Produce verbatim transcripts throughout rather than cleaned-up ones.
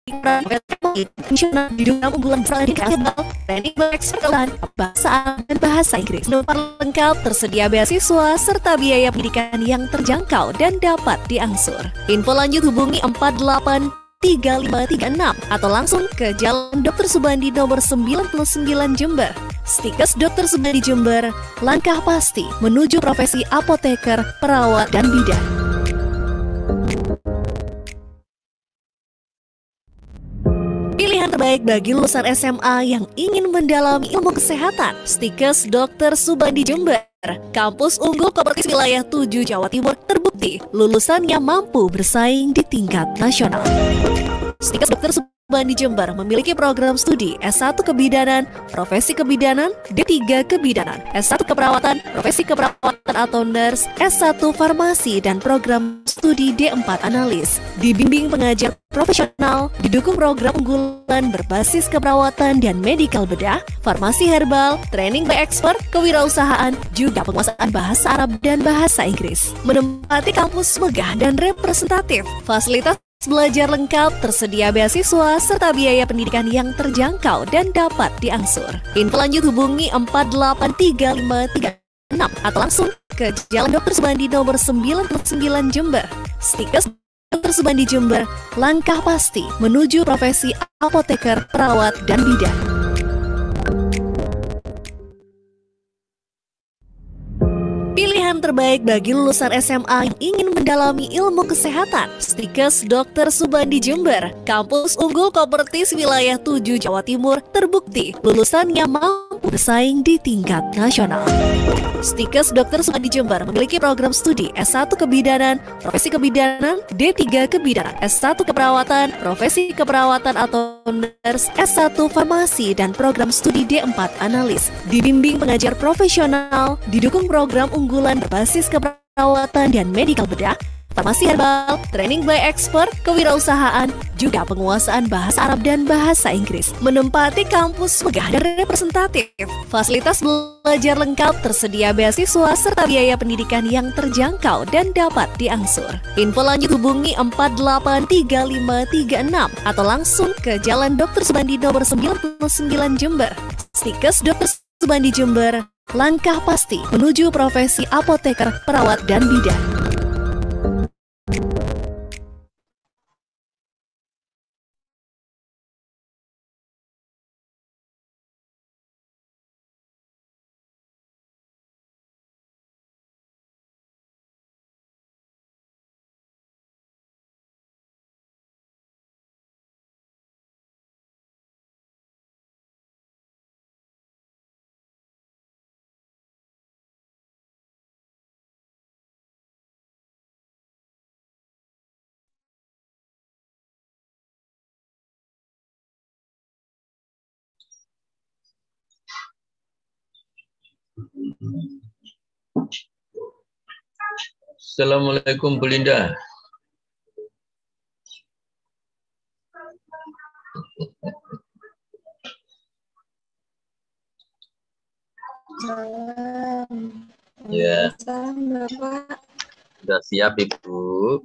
Fungsional di dalam unggulan herbal, training berkeseluruhan bahasa dan bahasa Inggris. Nomor lengkap, tersedia beasiswa serta biaya pendidikan yang terjangkau dan dapat diangsur. Info lanjut hubungi empat delapan tiga lima tiga enam atau langsung ke Jalan Dokter Subandi nomor sembilan puluh sembilan Jember. Stikes Dokter Subandi Jember, langkah pasti menuju profesi apoteker, perawat, dan bidan. Pilihan terbaik bagi lulusan S M A yang ingin mendalami ilmu kesehatan. Stikes Dokter Subandi Jember, kampus unggul kooperatif wilayah tujuh Jawa Timur, terbukti lulusan yang mampu bersaing di tingkat nasional. Stikes Dokter Subandi Jember memiliki program studi S satu Kebidanan, Profesi Kebidanan, D tiga Kebidanan, S satu Keperawatan, Profesi Keperawatan atau Nurse, S satu Farmasi, dan program studi D empat Analis. Dibimbing pengajar profesional, didukung program unggulan berbasis keperawatan dan medikal bedah, farmasi herbal, training by expert, kewirausahaan, juga penguasaan bahasa Arab dan bahasa Inggris. Menempati kampus megah dan representatif, fasilitas belajar lengkap, tersedia beasiswa serta biaya pendidikan yang terjangkau dan dapat diangsur. Info lanjut hubungi empat delapan tiga lima tiga enam atau langsung ke Jalan Dokter Subandi nomor sembilan puluh sembilan Jember. Stikes Dokter Subandi Jember, langkah pasti menuju profesi apoteker, perawat, dan bidan. Pilihan terbaik bagi lulusan S M A yang ingin mendalami ilmu kesehatan. Stikes Dokter Subandi Jember, kampus unggul kooperatif wilayah tujuh Jawa Timur, terbukti lulusan yang mampu bersaing di tingkat nasional. Stikes Dokter Subandi Jember memiliki program studi S satu Kebidanan, Profesi Kebidanan, D tiga Kebidanan, S satu Keperawatan, Profesi Keperawatan atau Nurse, S satu Farmasi, dan program studi D empat Analis. Dibimbing pengajar profesional, didukung program unggulan berbasis keperawatan dan medikal bedah, farmasi herbal, training by expert, kewirausahaan, juga penguasaan bahasa Arab dan bahasa Inggris. Menempati kampus megah dan representatif, fasilitas belajar lengkap, tersedia beasiswa serta biaya pendidikan yang terjangkau dan dapat diangsur. Info lanjut hubungi empat delapan tiga lima tiga enam atau langsung ke Jalan Dokter Subandi nomor sembilan puluh sembilan Jember. Stikes Dokter Subandi Jember, langkah pasti menuju profesi apoteker, perawat, dan bidan. Assalamualaikum, Bu Linda. Salam. Ya. Salam, Bapak. Sudah siap, Ibu?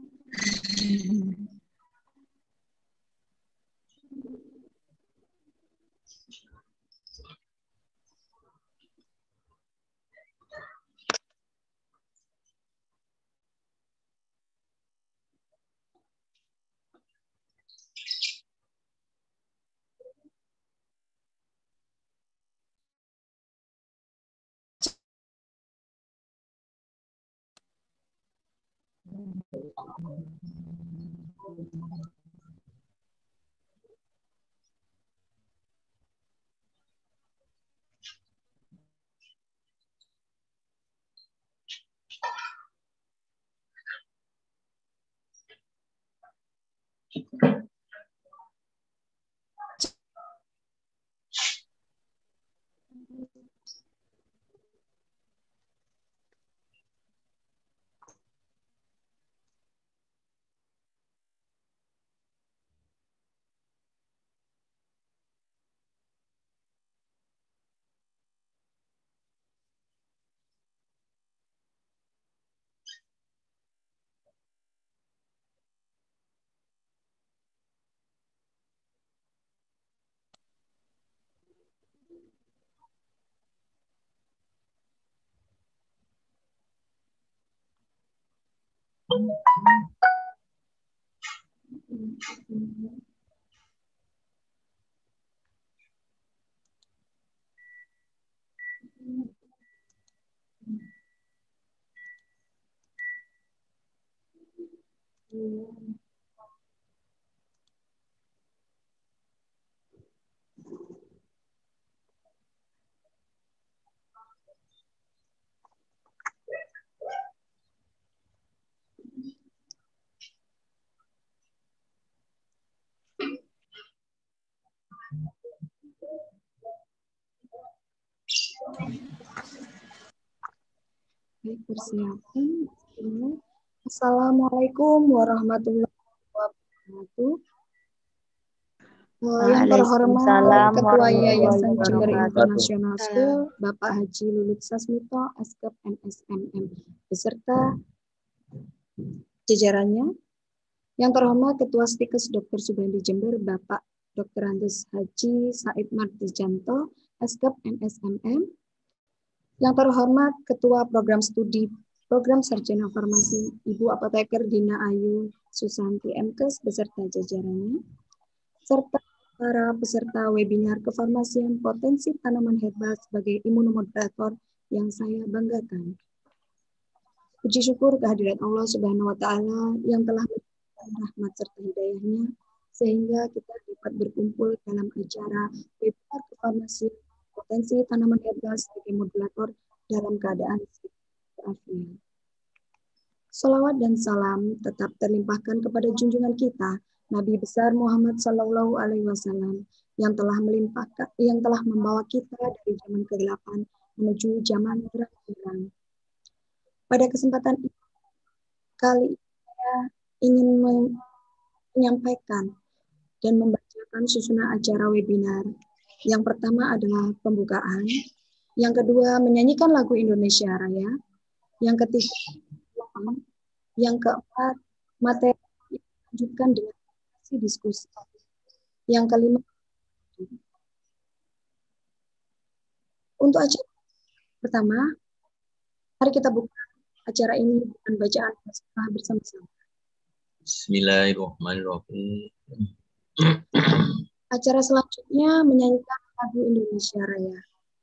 Baik, persiapan. Assalamualaikum warahmatullahi wabarakatuh. Uh, yang terhormat Ketua Yayasan Jember International School, Bapak Haji Lulut Sasmito, S K M S M M, beserta jajarannya. Yang terhormat Ketua Stikes Doktor Subandi Jember, Bapak Doktor Andes Haji Said Mardijanto, S K M S M M. Yang terhormat Ketua Program Studi Program Sarjana Farmasi, Ibu Apoteker Dina Ayu Susanti M Kes beserta jajarannya, serta para peserta webinar kefarmasian potensi tanaman herbal sebagai imunomodulator yang saya banggakan. Puji syukur kehadirat Allah Subhanahu wa Ta'ala yang telah memberikan rahmat serta hidayahnya sehingga kita dapat berkumpul dalam acara webinar kefarmasian potensi tanaman herbal sebagai modulator dalam keadaan walafiat. Salawat dan salam tetap terlimpahkan kepada junjungan kita Nabi besar Muhammad Sallallahu Alaihi Wasallam yang telah melimpahkan, yang telah membawa kita dari zaman kegelapan menuju zaman terang. Pada kesempatan ini, kali ini saya ingin menyampaikan dan membacakan susunan acara webinar. Yang pertama adalah pembukaan, yang kedua menyanyikan lagu Indonesia Raya, yang ketiga, yang keempat materi dilanjutkan dengan diskusi, yang kelima untuk acara pertama, mari kita buka acara ini dengan bacaan bersama-sama. Bismillahirrahmanirrahim. Acara selanjutnya menyanyikan lagu Indonesia Raya.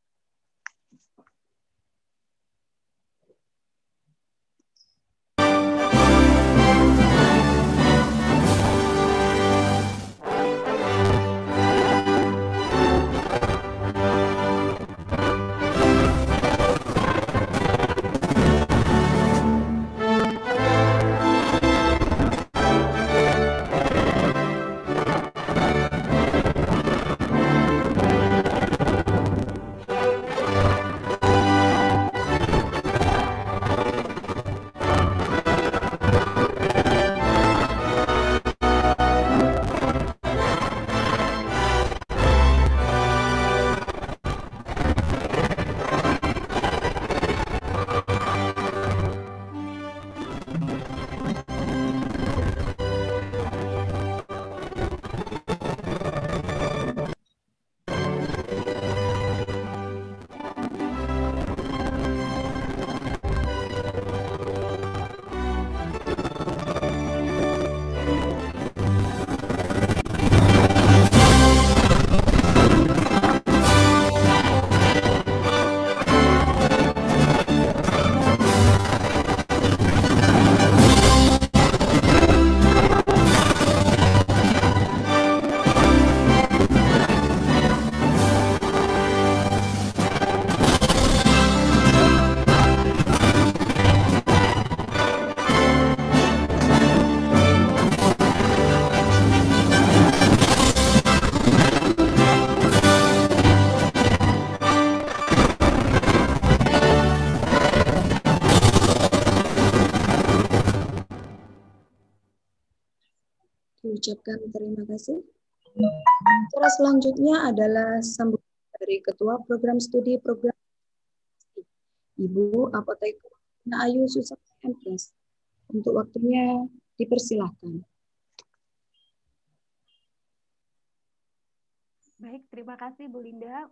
Diucapkan terima kasih. Acara selanjutnya adalah sambutan dari Ketua Program Studi Program Ibu Apoteker Dina Ayu Susanti M Kes. Untuk waktunya dipersilahkan. Baik, terima kasih Bu Linda.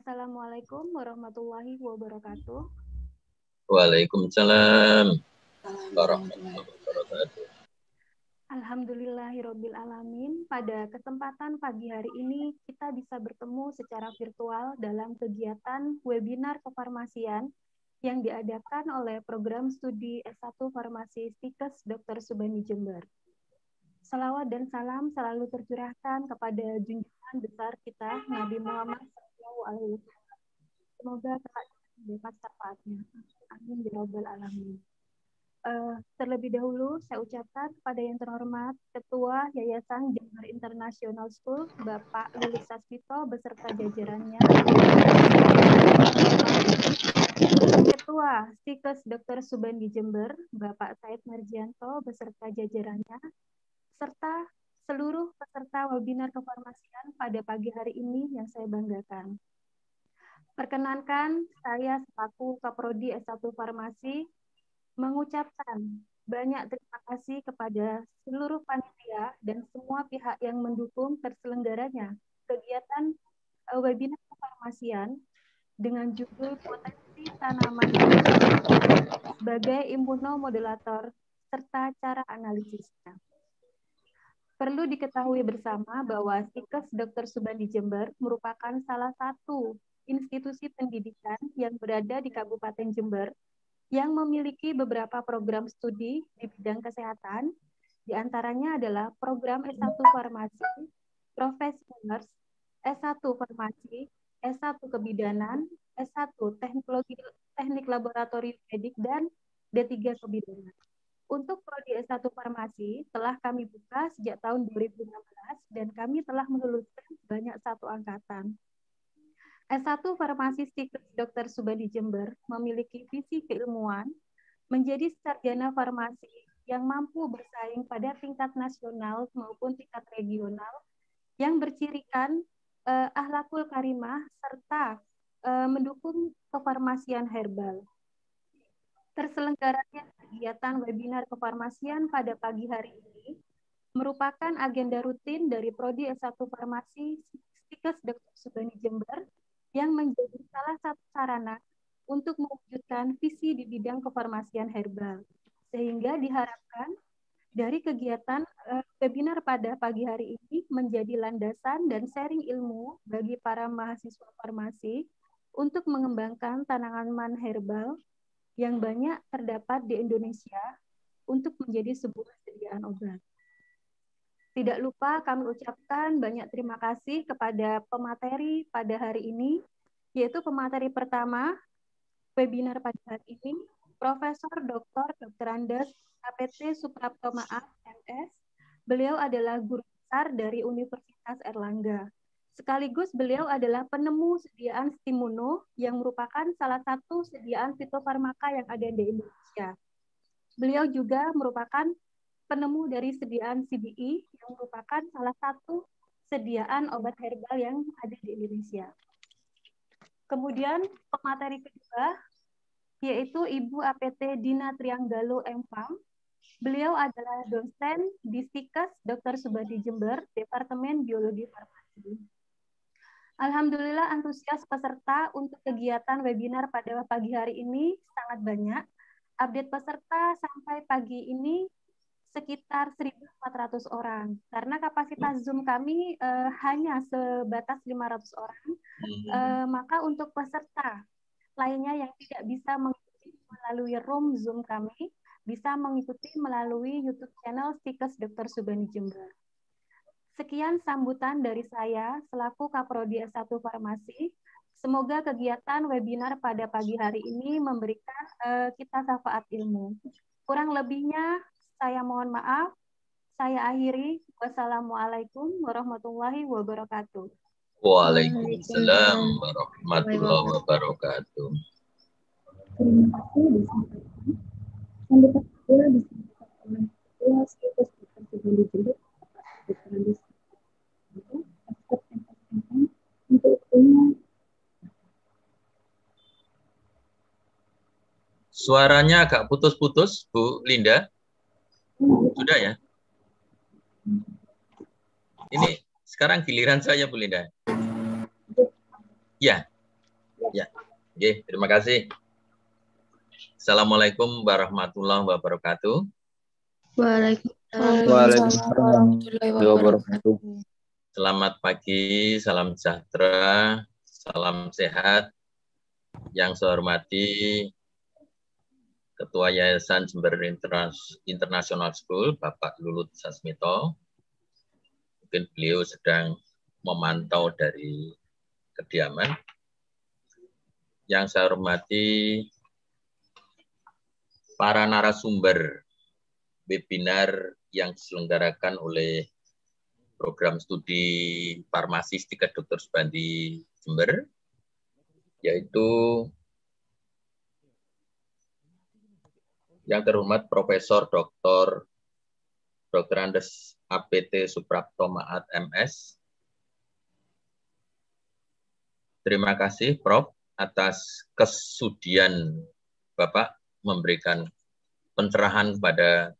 Assalamualaikum warahmatullahi wabarakatuh. Waalaikumsalam. warahmatullahi wabarakatuh. Alhamdulillahirabbil alamin. Pada kesempatan pagi hari ini kita bisa bertemu secara virtual dalam kegiatan webinar kefarmasian yang diadakan oleh program studi S satu Farmasi Stikes dokter Subandi Jember. Salawat dan salam selalu tercurahkan kepada junjungan besar kita Nabi Muhammad shallallahu alaihi wasallam. Semoga kelak mendapat syafaatnya. Amin ya rabbal alamin. Uh, terlebih dahulu saya ucapkan kepada yang terhormat Ketua Yayasan Jember International School Bapak Lilik Sasmito beserta jajarannya, Ketua Stikes dokter Subandi Jember Bapak Said Marjianto beserta jajarannya, serta seluruh peserta webinar kefarmasian pada pagi hari ini yang saya banggakan. Perkenankan saya selaku Kaprodi S satu Farmasi mengucapkan banyak terima kasih kepada seluruh panitia dan semua pihak yang mendukung terselenggaranya kegiatan webinar kefarmasian dengan judul Potensi Tanaman sebagai Imunomodulator serta cara analisisnya. Perlu diketahui bersama bahwa Stikes dokter Subandi Jember merupakan salah satu institusi pendidikan yang berada di Kabupaten Jember yang memiliki beberapa program studi di bidang kesehatan, diantaranya adalah program S satu Farmasi, Profesi Nurse, S satu Farmasi, S satu Kebidanan, S satu Teknologi Teknik Laboratorium Medik, dan D tiga Kebidanan. Untuk prodi S satu Farmasi telah kami buka sejak tahun dua ribu enam belas dan kami telah meluluskan sebanyak satu angkatan. S satu Farmasi Stikes dokter Subandi Jember memiliki visi keilmuan menjadi sarjana farmasi yang mampu bersaing pada tingkat nasional maupun tingkat regional yang bercirikan eh, akhlakul karimah serta eh, mendukung kefarmasian herbal. Terselenggaranya kegiatan webinar kefarmasian pada pagi hari ini merupakan agenda rutin dari prodi S satu Farmasi Stikes dokter Subandi Jember yang menjadi salah satu sarana untuk mewujudkan visi di bidang kefarmasian herbal. Sehingga diharapkan dari kegiatan uh, webinar pada pagi hari ini menjadi landasan dan sharing ilmu bagi para mahasiswa farmasi untuk mengembangkan tanaman herbal yang banyak terdapat di Indonesia untuk menjadi sebuah sediaan obat. Tidak lupa kami ucapkan banyak terima kasih kepada pemateri pada hari ini, yaitu pemateri pertama webinar pada hari ini, Profesor Doktor Dokter Andes K P T Suprapto Maaf M S. Beliau adalah guru besar dari Universitas Erlangga. Sekaligus beliau adalah penemu sediaan Stimuno yang merupakan salah satu sediaan fitofarmaka yang ada di Indonesia. Beliau juga merupakan penemu dari sediaan C B I yang merupakan salah satu sediaan obat herbal yang ada di Indonesia. Kemudian pemateri kedua yaitu Ibu A P T Dina Trianggalo M Farm. Beliau adalah dosen di Stikes dokter Subandi Jember, Departemen Biologi Farmasi. Alhamdulillah antusias peserta untuk kegiatan webinar pada pagi hari ini sangat banyak. Update peserta sampai pagi ini sekitar seribu empat ratus orang. Karena kapasitas Zoom kami eh, hanya sebatas lima ratus orang, eh, maka untuk peserta lainnya yang tidak bisa mengikuti melalui room Zoom kami, bisa mengikuti melalui YouTube channel Stikes dokter Subandi Jember. Sekian sambutan dari saya selaku Kaprodi S satu Farmasi. Semoga kegiatan webinar pada pagi hari ini memberikan eh, kita syafaat ilmu. Kurang lebihnya saya mohon maaf. Saya akhiri. Wassalamualaikum warahmatullahi wabarakatuh. Waalaikumsalam warahmatullahi wabarakatuh. Terima kasih disampaikan. Sambutan kedua disampaikan oleh Ketua Stikes dokter Subandi Jember, Dokter Andes Expert M S M M untuk waktunya. Suaranya agak putus-putus, Bu Linda. Sudah ya? Ini sekarang giliran saya, Bu Linda. Ya, ya. Oke, terima kasih. Assalamualaikum warahmatullahi wabarakatuh. Waalaikumsalam warahmatullahi wabarakatuh. Selamat pagi, salam sejahtera, salam sehat. Yang saya hormati Ketua Yayasan Jember International School, Bapak Lulut Sasmito. Mungkin beliau sedang memantau dari kediaman. Yang saya hormati para narasumber webinar yang diselenggarakan oleh program studi farmasi Stikes dokter Subandi Jember, yaitu yang terhormat Profesor Doktor Dokter Andes A P T Suprapto Maat M S. Terima kasih Prof atas kesudian Bapak memberikan pencerahan kepada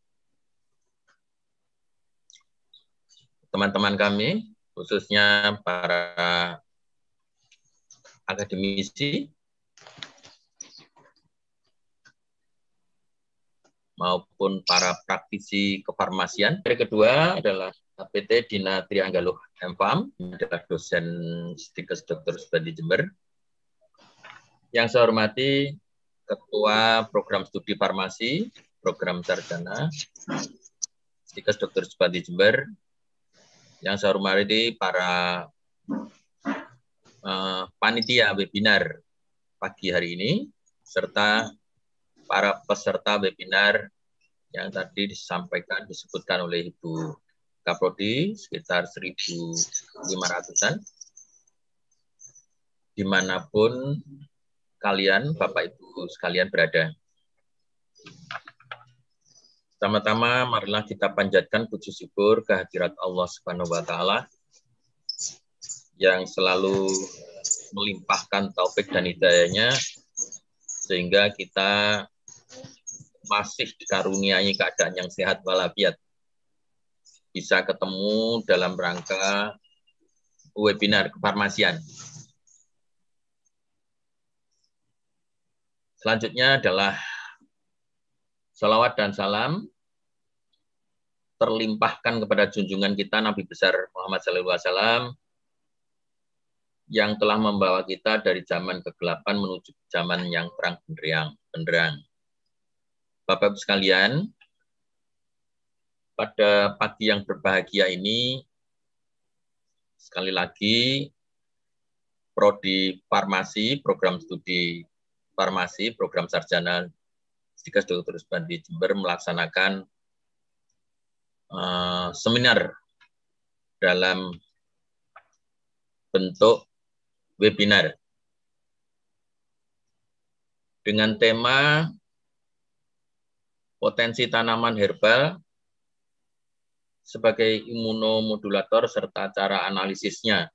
teman-teman kami, khususnya para akademisi maupun para praktisi kefarmasian. Yang kedua adalah A P T Dina Trianggaluh M Farm, adalah dosen Stikes dokter Subandi Jember. Yang saya hormati Ketua Program Studi Farmasi, Program Sarjana Stikes dokter Subandi Jember. Yang saya hormati para uh, panitia webinar pagi hari ini, serta para peserta webinar yang tadi disampaikan, disebutkan oleh Ibu Kaprodi, sekitar seribu lima ratusan, dimanapun kalian, Bapak Ibu sekalian berada. Pertama-tama, marilah kita panjatkan puji syukur kehadirat Allah Subhanahu wa Ta'ala yang selalu melimpahkan taufik dan hidayahnya sehingga kita masih dikaruniai keadaan yang sehat walafiat, bisa ketemu dalam rangka webinar kefarmasian. Selanjutnya adalah salawat dan salam terlimpahkan kepada junjungan kita Nabi besar Muhammad shallallahu alaihi wasallam yang telah membawa kita dari zaman kegelapan menuju zaman yang terang benderang. Bapak Ibu sekalian, pada pagi yang berbahagia ini, sekali lagi, Prodi Farmasi, Program Studi Farmasi, Program Sarjana Stikes dokter Subandi Jember melaksanakan uh, seminar dalam bentuk webinar dengan tema potensi tanaman herbal sebagai imunomodulator serta cara analisisnya.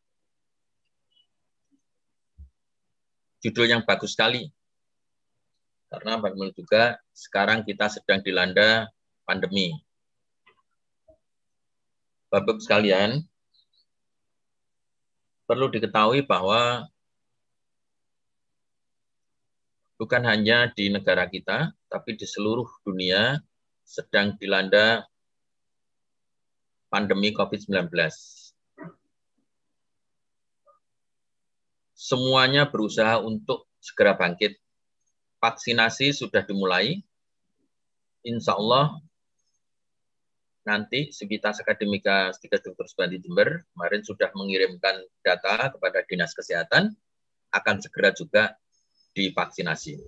Judul yang bagus sekali, karena bagaimana juga sekarang kita sedang dilanda pandemi. Bapak sekalian, perlu diketahui bahwa bukan hanya di negara kita, tapi di seluruh dunia sedang dilanda pandemi COVID sembilan belas. Semuanya berusaha untuk segera bangkit. Vaksinasi sudah dimulai. Insya Allah nanti Sivitas Akademika Stikes dokter Subandi Jember kemarin sudah mengirimkan data kepada Dinas Kesehatan, akan segera juga divaksinasi.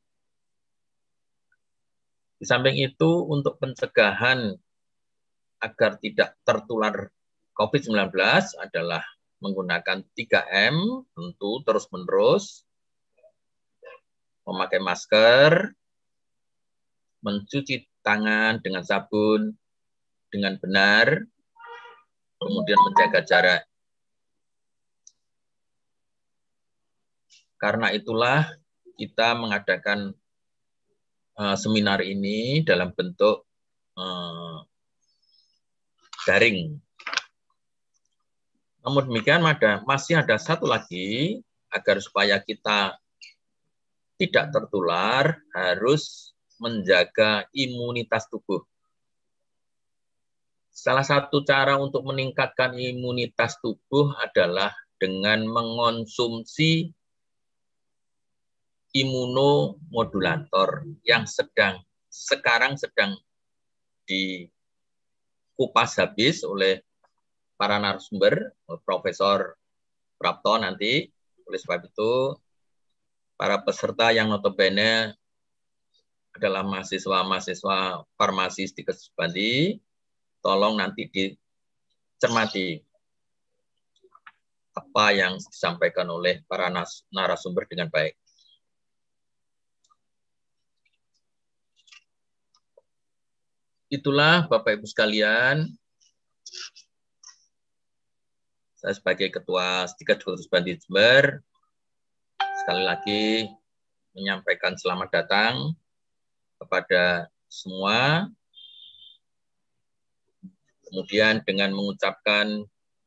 Di samping itu, untuk pencegahan agar tidak tertular COVID sembilan belas adalah menggunakan tiga M, tentu terus-menerus, memakai masker, mencuci tangan dengan sabun dengan benar, kemudian menjaga jarak. Karena itulah kita mengadakan uh, seminar ini dalam bentuk uh, daring. Namun demikian ada, masih ada satu lagi agar supaya kita tidak tertular harus menjaga imunitas tubuh. Salah satu cara untuk meningkatkan imunitas tubuh adalah dengan mengonsumsi imunomodulator yang sedang sekarang sedang dikupas habis oleh para narasumber, Profesor Prapto nanti. Oleh sebab itu, para peserta yang notabene adalah mahasiswa-mahasiswa farmasi Stikes Subandi, tolong nanti dicermati apa yang disampaikan oleh para narasumber dengan baik. Itulah Bapak Ibu sekalian, saya sebagai Ketua Stikes Dokter Subandi Jember, sekali lagi menyampaikan selamat datang kepada semua. Kemudian dengan mengucapkan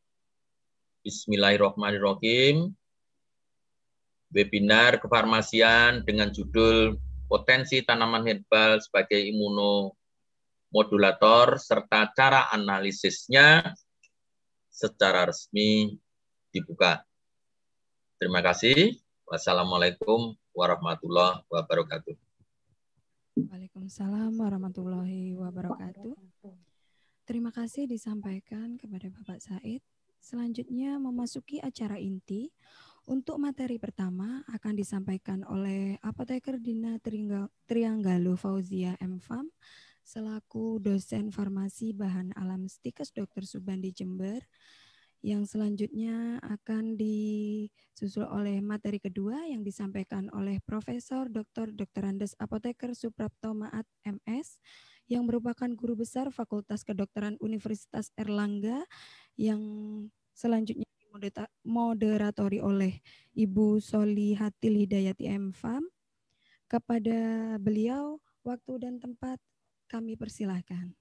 Bismillahirrahmanirrahim, webinar kefarmasian dengan judul Potensi Tanaman Herbal sebagai Imunomodulator serta cara analisisnya secara resmi dibuka. Terima kasih. Wassalamualaikum warahmatullahi wabarakatuh. Waalaikumsalam warahmatullahi wabarakatuh. Terima kasih disampaikan kepada Bapak Said. Selanjutnya memasuki acara inti. Untuk materi pertama akan disampaikan oleh Apoteker Dina Trianggalo Fauzia M Farm selaku dosen farmasi bahan alam Stikes Dokter Subandi Jember. Yang selanjutnya akan disusul oleh materi kedua yang disampaikan oleh Profesor Doktor Doktor Andes Apoteker Suprapto Maat M S yang merupakan guru besar Fakultas Kedokteran Universitas Erlangga, yang selanjutnya dimoderatori oleh Ibu Solihatil Hidayati M Farm. Kepada beliau, waktu dan tempat kami persilahkan.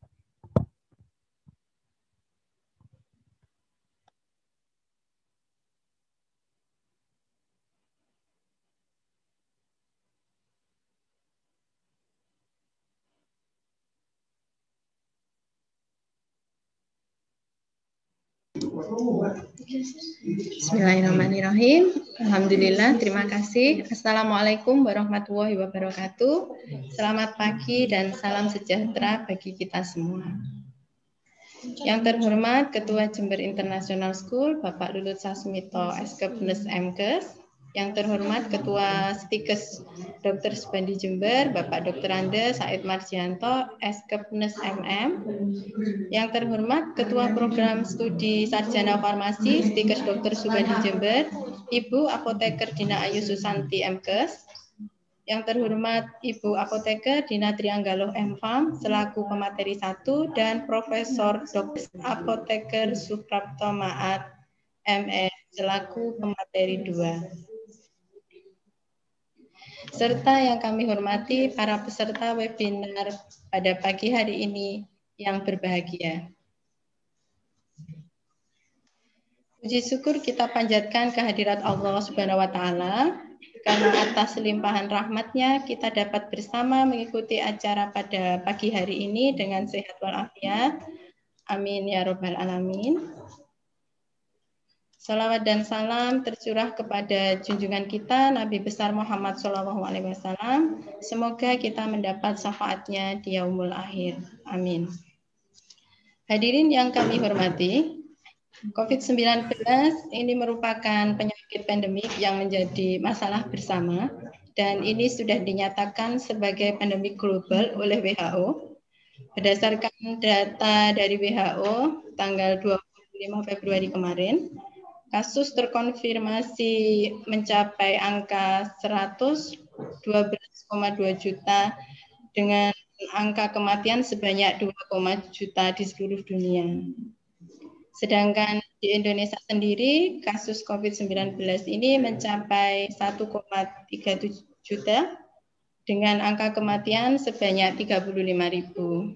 Bismillahirrahmanirrahim. Alhamdulillah, terima kasih. Assalamualaikum warahmatullahi wabarakatuh. Selamat pagi dan salam sejahtera bagi kita semua. Yang terhormat Ketua Jember International School, Bapak Lulut Sasmito, S K P N U S M Kes. Yang terhormat Ketua Stikes Dokter Subandi Jember, Bapak Dokter Andes Said Marjianto, S K P N U S M M. Yang terhormat Ketua Program Studi Sarjana Farmasi Stikes Dokter Subandi Jember, Ibu Apoteker Dina Ayu Susanti M Kes. Yang terhormat Ibu Apoteker Dina Trianggalo M Farm selaku pemateri satu dan Profesor Doktor Apoteker Suprapto Maat M S selaku pemateri dua. Serta yang kami hormati para peserta webinar pada pagi hari ini yang berbahagia. Puji syukur kita panjatkan kehadirat Allah Subhanahu wa Ta'ala, karena atas limpahan rahmatnya kita dapat bersama mengikuti acara pada pagi hari ini dengan sehat walafiat. Amin ya Rabbal Alamin. Salawat dan salam tercurah kepada junjungan kita Nabi besar Muhammad shallallahu alaihi wasallam. Semoga kita mendapat syafaatnya di yaumul akhir. Amin. Hadirin yang kami hormati, COVID sembilan belas ini merupakan penyakit pandemik yang menjadi masalah bersama, dan ini sudah dinyatakan sebagai pandemik global oleh W H O. Berdasarkan data dari W H O tanggal dua puluh lima Februari kemarin, kasus terkonfirmasi mencapai angka seratus dua belas koma dua juta dengan angka kematian sebanyak dua koma satu juta di seluruh dunia. Sedangkan di Indonesia sendiri kasus COVID sembilan belas ini mencapai satu koma tiga tujuh juta dengan angka kematian sebanyak tiga puluh lima ribu.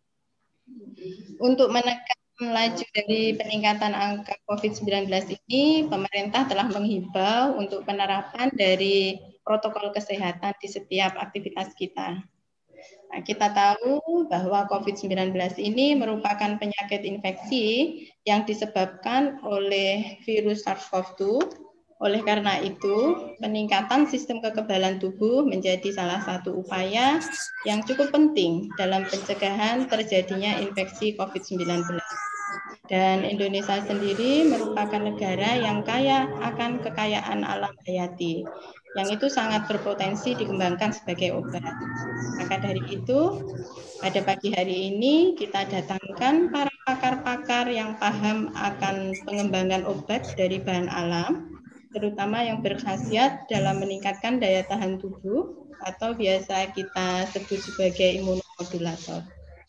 Untuk menekan laju dari peningkatan angka COVID sembilan belas ini, pemerintah telah menghimbau untuk penerapan dari protokol kesehatan di setiap aktivitas kita. Nah, kita tahu bahwa COVID sembilan belas ini merupakan penyakit infeksi yang disebabkan oleh virus SARS-CoV dua. Oleh karena itu, peningkatan sistem kekebalan tubuh menjadi salah satu upaya yang cukup penting dalam pencegahan terjadinya infeksi COVID sembilan belas. Dan Indonesia sendiri merupakan negara yang kaya akan kekayaan alam hayati, yang itu sangat berpotensi dikembangkan sebagai obat. Maka dari itu, pada pagi hari ini kita datangkan para pakar-pakar yang paham akan pengembangan obat dari bahan alam, terutama yang berkhasiat dalam meningkatkan daya tahan tubuh atau biasa kita sebut sebagai imunomodulator.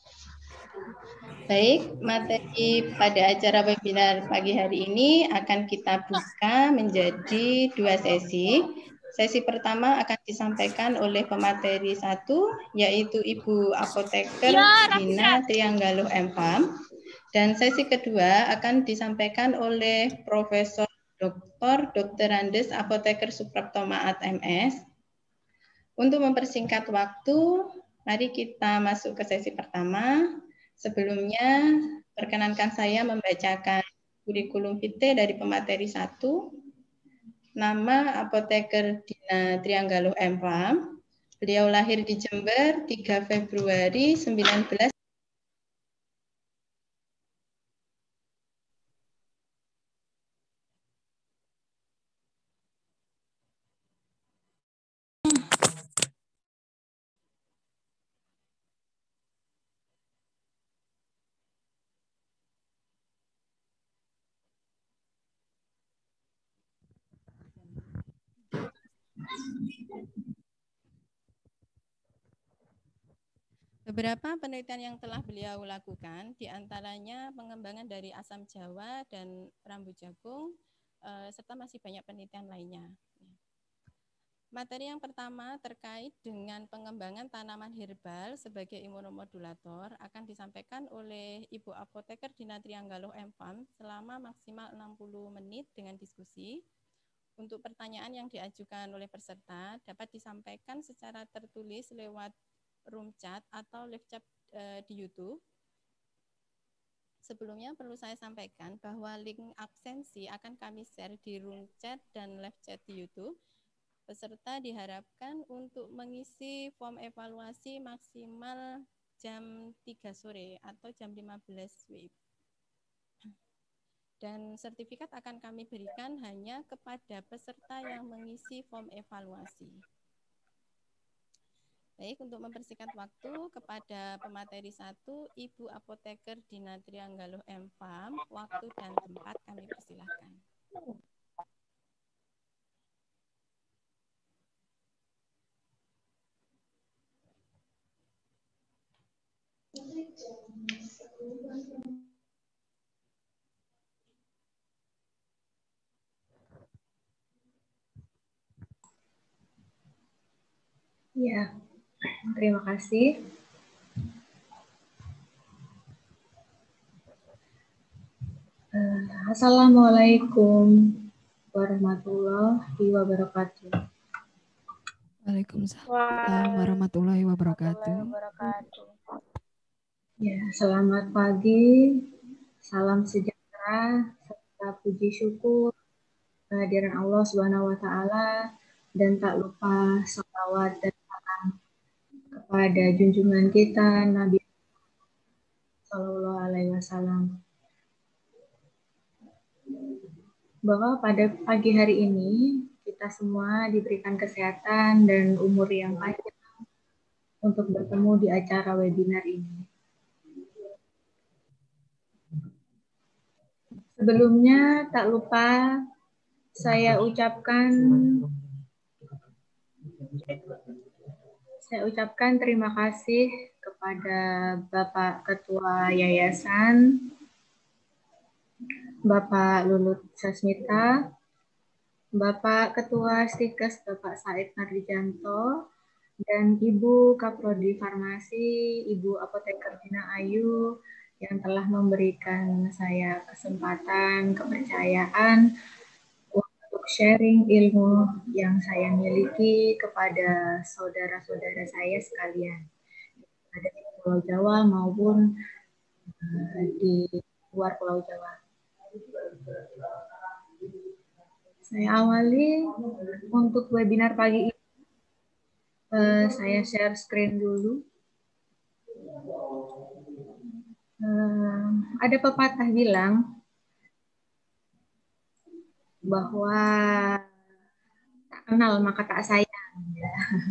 Baik, materi pada acara webinar pagi hari ini akan kita buka menjadi dua sesi. Sesi pertama akan disampaikan oleh pemateri satu, yaitu Ibu Apoteker Dina Trianggaloh M Pham. Dan sesi kedua akan disampaikan oleh Profesor Doktor Dokter Andes Apoteker Suprapto Maat M S. Untuk mempersingkat waktu, mari kita masuk ke sesi pertama. Sebelumnya, perkenankan saya membacakan kurikulum vitae dari pemateri satu. Nama Apoteker Dina Trianggaloh M Pham. Beliau lahir di Jember tiga Februari sembilan belas. Beberapa penelitian yang telah beliau lakukan, diantaranya pengembangan dari asam jawa dan rambu jagung, eh, serta masih banyak penelitian lainnya. Materi yang pertama terkait dengan pengembangan tanaman herbal sebagai imunomodulator akan disampaikan oleh Ibu Apoteker Dina Trianggaloh M Pham selama maksimal enam puluh menit dengan diskusi. Untuk pertanyaan yang diajukan oleh peserta dapat disampaikan secara tertulis lewat room chat atau live chat uh, di YouTube. Sebelumnya perlu saya sampaikan bahwa link absensi akan kami share di room chat dan live chat di YouTube. Peserta diharapkan untuk mengisi form evaluasi maksimal jam tiga sore atau jam lima belas W I B. Dan sertifikat akan kami berikan hanya kepada peserta yang mengisi form evaluasi. Baik, untuk mempersingkat waktu kepada pemateri satu, Ibu Apoteker Dina Trianggaloh M Pham, waktu dan tempat kami persilahkan. Ya, terima kasih. Uh, Assalamualaikum warahmatullahi wabarakatuh. Waalaikumsalam warahmatullahi wabarakatuh. Ya, selamat pagi, salam sejahtera, serta puji syukur kehadiran Allah Subhanahu wa Ta'ala, dan tak lupa salawat dan salam kepada junjungan kita Nabi Sallallahu Alaihi Wasallam. Bahwa pada pagi hari ini kita semua diberikan kesehatan dan umur yang panjang untuk bertemu di acara webinar ini. Sebelumnya tak lupa saya ucapkan saya ucapkan terima kasih kepada Bapak Ketua Yayasan, Bapak Lulut Sasmita, Bapak Ketua Stikes Bapak Said Mardijanto, dan Ibu Kaprodi Farmasi, Ibu Apoteker Dina Ayu, yang telah memberikan saya kesempatan, kepercayaan untuk sharing ilmu yang saya miliki kepada saudara-saudara saya sekalian, ada di Pulau Jawa maupun uh, di luar Pulau Jawa. Saya awali untuk webinar pagi ini. Uh, saya share screen dulu. Uh, ada pepatah bilang bahwa tak kenal maka tak sayang. Ya.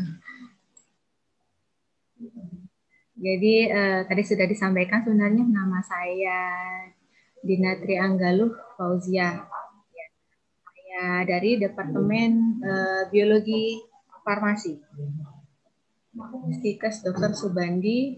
Jadi uh, tadi sudah disampaikan sebenarnya nama saya Dina Trianggaluh Fauzia. Ya. Saya dari Departemen uh, Biologi Farmasi. Stikes Dokter Subandi.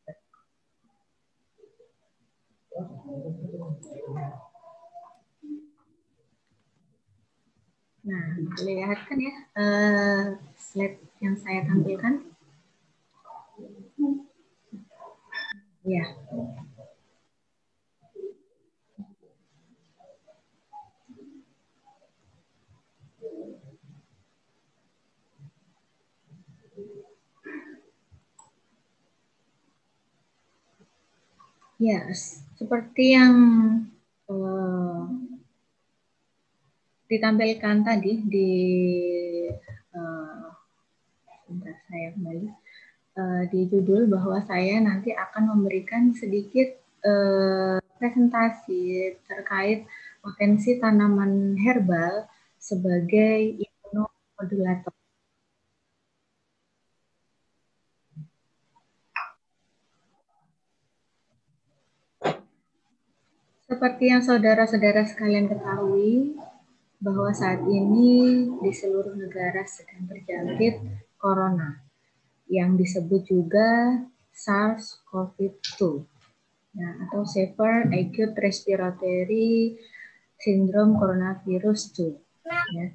Nah, lihat kan ya uh, slide yang saya tampilkan. Ya. Ya, seperti yang uh, ditampilkan tadi di uh, bentar saya kembali uh, di judul bahwa saya nanti akan memberikan sedikit uh, presentasi terkait potensi tanaman herbal sebagai imunomodulator. Seperti yang saudara-saudara sekalian ketahui, bahwa saat ini di seluruh negara sedang terjangkit corona, yang disebut juga SARS-CoV dua, ya, atau Severe Acute Respiratory Syndrome Coronavirus dua. Ya.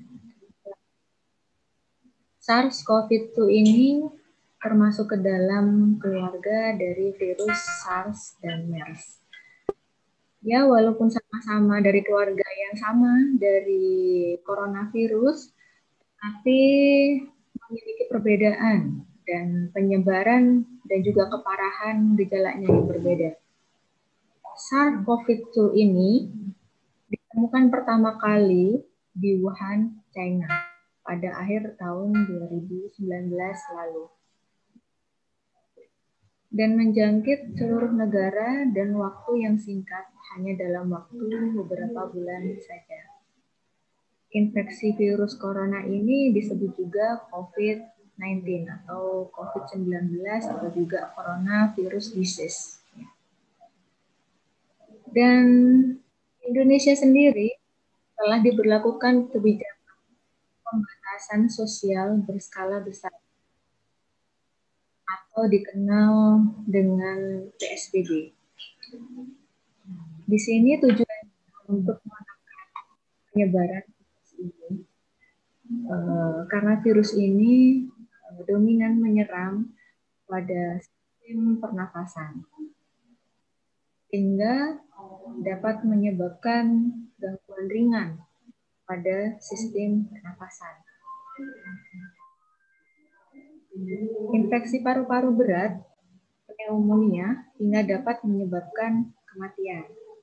SARS-CoV dua ini termasuk ke dalam keluarga dari virus SARS dan MERS. Ya, walaupun sama-sama dari keluarga yang sama, dari coronavirus, tapi memiliki perbedaan dan penyebaran dan juga keparahan gejalanya yang berbeda. SARS-CoV dua ini ditemukan pertama kali di Wuhan, China pada akhir tahun dua ribu sembilan belas lalu. Dan menjangkit seluruh negara dan waktu yang singkat, hanya dalam waktu beberapa bulan saja. Infeksi virus corona ini disebut juga COVID sembilan belas atau COVID sembilan belas atau juga coronavirus disease. Dan Indonesia sendiri telah diberlakukan kebijakan pembatasan sosial berskala besar atau dikenal dengan P S B B. Di sini tujuannya untuk menekan penyebaran virus ini, uh, karena virus ini uh, dominan menyerang pada sistem pernafasan, sehingga dapat menyebabkan gangguan ringan pada sistem pernafasan. Infeksi paru-paru berat, pneumonia, hingga dapat menyebabkan kematian.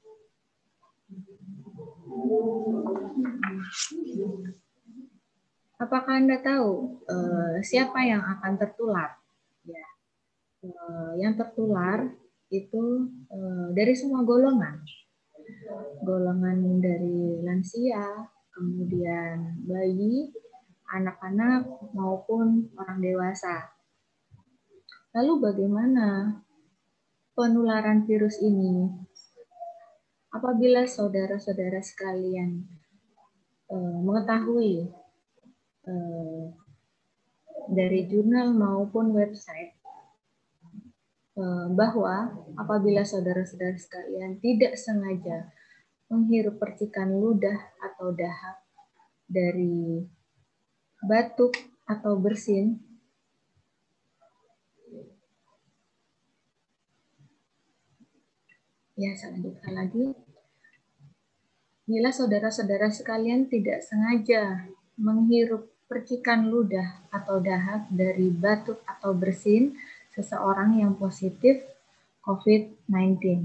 Apakah Anda tahu uh, siapa yang akan tertular? Ya, uh, yang tertular itu uh, dari semua golongan, golongan dari lansia, kemudian bayi, anak-anak maupun orang dewasa. Lalu bagaimana penularan virus ini? Apabila saudara-saudara sekalian eh, mengetahui eh, dari jurnal maupun website eh, bahwa apabila saudara-saudara sekalian tidak sengaja menghirup percikan ludah atau dahak dari batuk atau bersin, ya, saya lanjutkan lagi. Bila saudara-saudara sekalian tidak sengaja menghirup percikan ludah atau dahak dari batuk atau bersin seseorang yang positif COVID sembilan belas.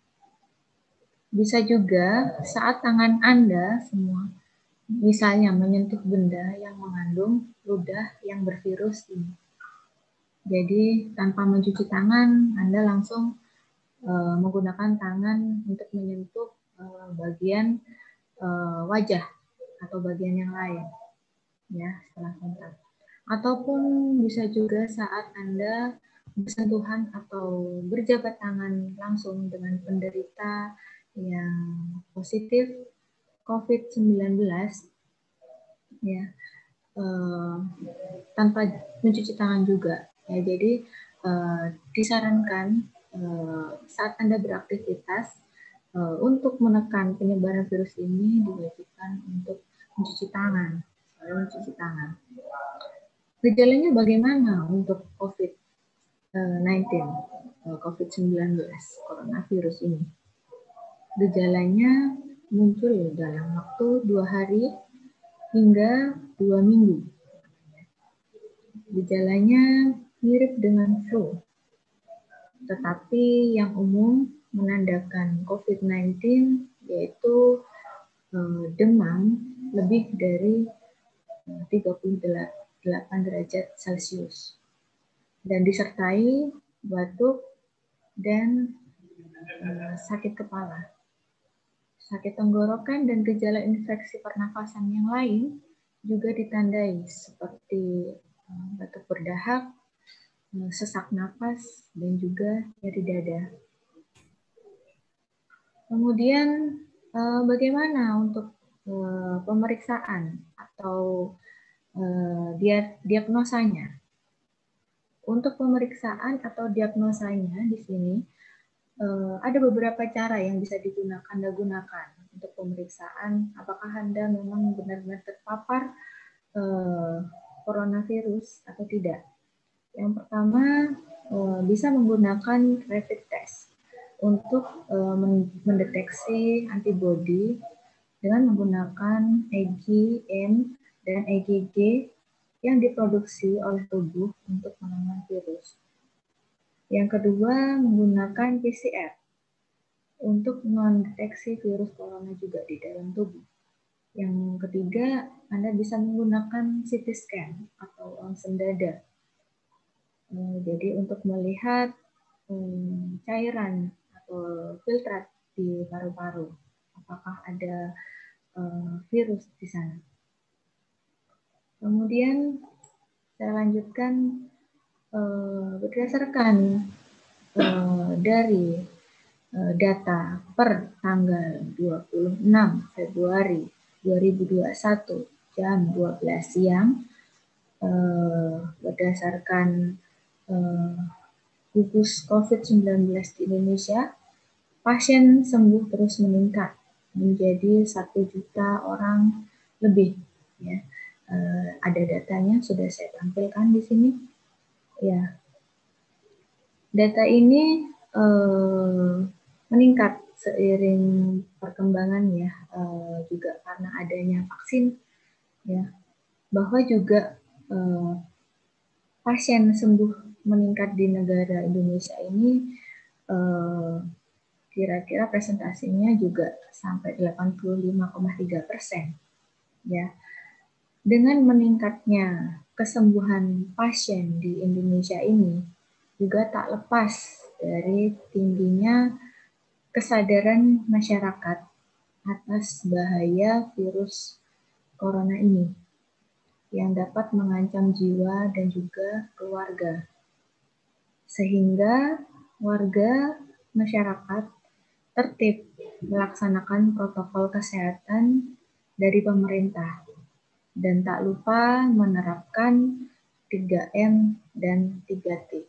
Bisa juga saat tangan Anda semua misalnya menyentuh benda yang mengandung ludah yang bervirus ini. Jadi tanpa mencuci tangan, Anda langsung uh, menggunakan tangan untuk menyentuh uh, bagian uh, wajah atau bagian yang lain, ya setelah kontak. Ataupun bisa juga saat Anda bersentuhan atau berjabat tangan langsung dengan penderita yang positif COVID sembilan belas, ya, eh, tanpa mencuci tangan juga. Ya, jadi eh, disarankan eh, saat Anda beraktivitas eh, untuk menekan penyebaran virus ini diwajibkan untuk mencuci tangan, selalu mencuci tangan. Gejalanya bagaimana untuk COVID sembilan belas, COVID sembilan belas, coronavirus ini? Gejalanya muncul dalam waktu dua hari hingga dua minggu. Gejalanya mirip dengan flu, tetapi yang umum menandakan COVID sembilan belas yaitu eh, demam lebih dari tiga puluh delapan derajat Celcius dan disertai batuk dan eh, sakit kepala. Sakit tenggorokan dan gejala infeksi pernafasan yang lain juga ditandai seperti batuk berdahak, sesak napas, dan juga nyeri dada. Kemudian bagaimana untuk pemeriksaan atau diagnosanya? Untuk pemeriksaan atau diagnosanya di sini ada beberapa cara yang bisa digunakan Anda gunakan untuk pemeriksaan apakah Anda memang benar-benar terpapar eh, coronavirus atau tidak. Yang pertama eh, bisa menggunakan rapid test untuk eh, mendeteksi antibodi dengan menggunakan E G M dan E G G yang diproduksi oleh tubuh untuk menangani virus. Yang kedua, menggunakan P C R untuk mendeteksi virus corona juga di dalam tubuh. Yang ketiga, Anda bisa menggunakan C T scan atau ronsen dada. Jadi untuk melihat cairan atau filtrat di paru-paru, apakah ada virus di sana. Kemudian saya lanjutkan berdasarkan Uh, dari uh, data per tanggal dua puluh enam Februari dua ribu dua puluh satu jam dua belas siang uh, berdasarkan uh, gugus COVID sembilan belas di Indonesia, pasien sembuh terus meningkat menjadi satu juta orang lebih. Ya. Uh, ada datanya sudah saya tampilkan di sini. Ya. Data ini eh, meningkat seiring perkembangan ya, eh, juga karena adanya vaksin ya, bahwa juga eh, pasien sembuh meningkat di negara Indonesia ini eh, kira-kira presentasinya juga sampai delapan puluh lima koma tiga persen ya. Dengan meningkatnya kesembuhan pasien di Indonesia ini juga tak lepas dari tingginya kesadaran masyarakat atas bahaya virus corona ini yang dapat mengancam jiwa dan juga keluarga. Sehingga warga masyarakat tertib melaksanakan protokol kesehatan dari pemerintah dan tak lupa menerapkan tiga M dan tiga T.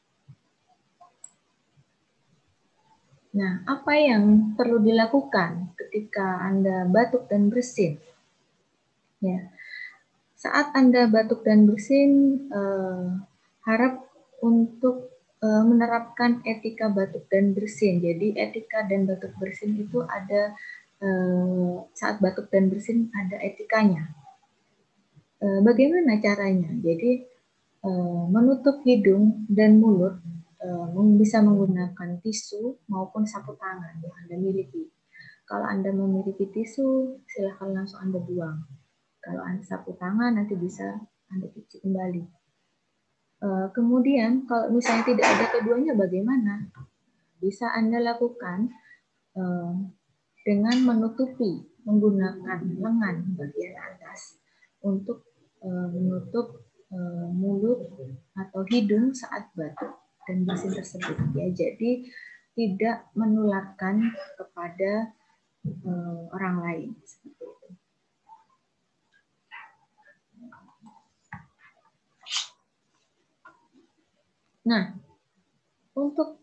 Nah, apa yang perlu dilakukan ketika Anda batuk dan bersin? Ya, saat Anda batuk dan bersin, eh, harap untuk eh, menerapkan etika batuk dan bersin. Jadi, etika dan batuk bersin itu ada eh, saat batuk dan bersin ada etikanya. Eh, bagaimana caranya? Jadi eh, menutup hidung dan mulut eh, bisa menggunakan tisu maupun sapu tangan yang Anda miliki. Kalau Anda memiliki tisu, silakan langsung Anda buang. Kalau Anda sapu tangan, nanti bisa Anda cuci kembali. Uh, kemudian, kalau misalnya tidak ada keduanya, bagaimana? Bisa Anda lakukan uh, dengan menutupi, menggunakan lengan bagian atas untuk uh, menutup uh, mulut atau hidung saat batuk dan bersin tersebut. Ya, jadi tidak menularkan kepada uh, orang lain. Seperti itu. Nah, untuk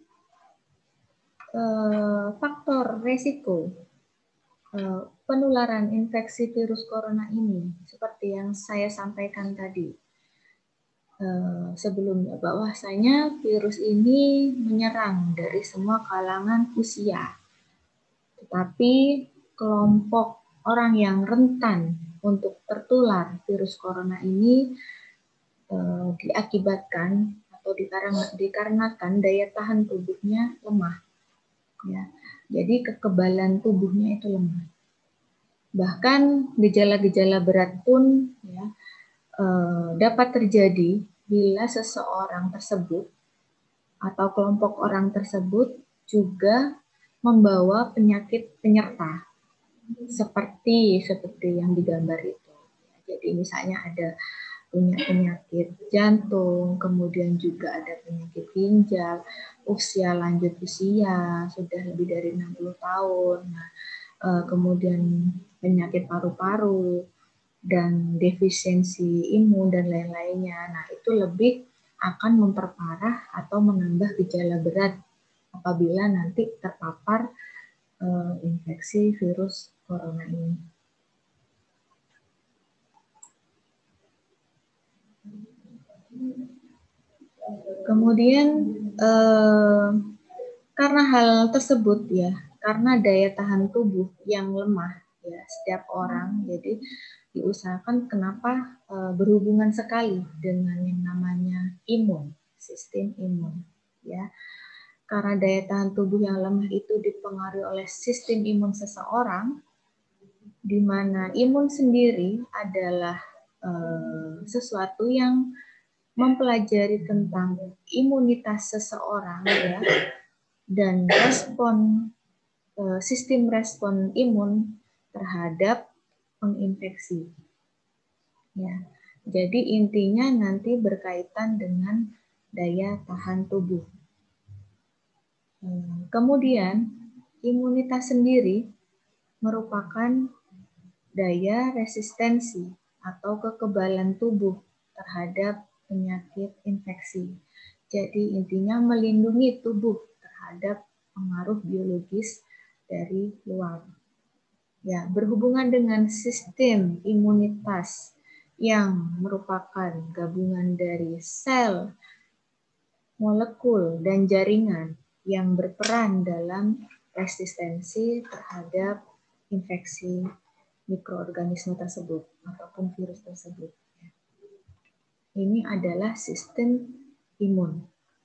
eh, faktor resiko eh, penularan infeksi virus corona ini, seperti yang saya sampaikan tadi eh, sebelumnya, bahwasanya virus ini menyerang dari semua kalangan usia. Tetapi kelompok orang yang rentan untuk tertular virus corona ini eh, diakibatkan atau dikarenakan daya tahan tubuhnya lemah, ya. Jadi kekebalan tubuhnya itu lemah. Bahkan gejala-gejala berat pun ya, eh, dapat terjadi bila seseorang tersebut atau kelompok orang tersebut juga membawa penyakit penyerta seperti seperti yang digambar itu. Jadi misalnya ada punya penyakit jantung, kemudian juga ada penyakit ginjal, usia lanjut usia, sudah lebih dari enam puluh tahun, nah, kemudian penyakit paru-paru, dan defisiensi imun, dan lain-lainnya. Nah, itu lebih akan memperparah atau menambah gejala berat apabila nanti terpapar uh, infeksi virus corona ini. Kemudian eh, karena hal tersebut ya, karena daya tahan tubuh yang lemah ya setiap orang, jadi diusahakan kenapa eh, berhubungan sekali dengan yang namanya imun, sistem imun ya. Karena daya tahan tubuh yang lemah itu dipengaruhi oleh sistem imun seseorang, di mana imun sendiri adalah eh, sesuatu yang mempelajari tentang imunitas seseorang ya, dan respon sistem respon imun terhadap penginfeksi. Ya, jadi intinya nanti berkaitan dengan daya tahan tubuh. Kemudian imunitas sendiri merupakan daya resistensi atau kekebalan tubuh terhadap penyakit infeksi. Jadi intinya melindungi tubuh terhadap pengaruh biologis dari luar. Ya, berhubungan dengan sistem imunitas yang merupakan gabungan dari sel, molekul, dan jaringan yang berperan dalam resistensi terhadap infeksi mikroorganisme tersebut ataupun virus tersebut. Ini adalah sistem imun.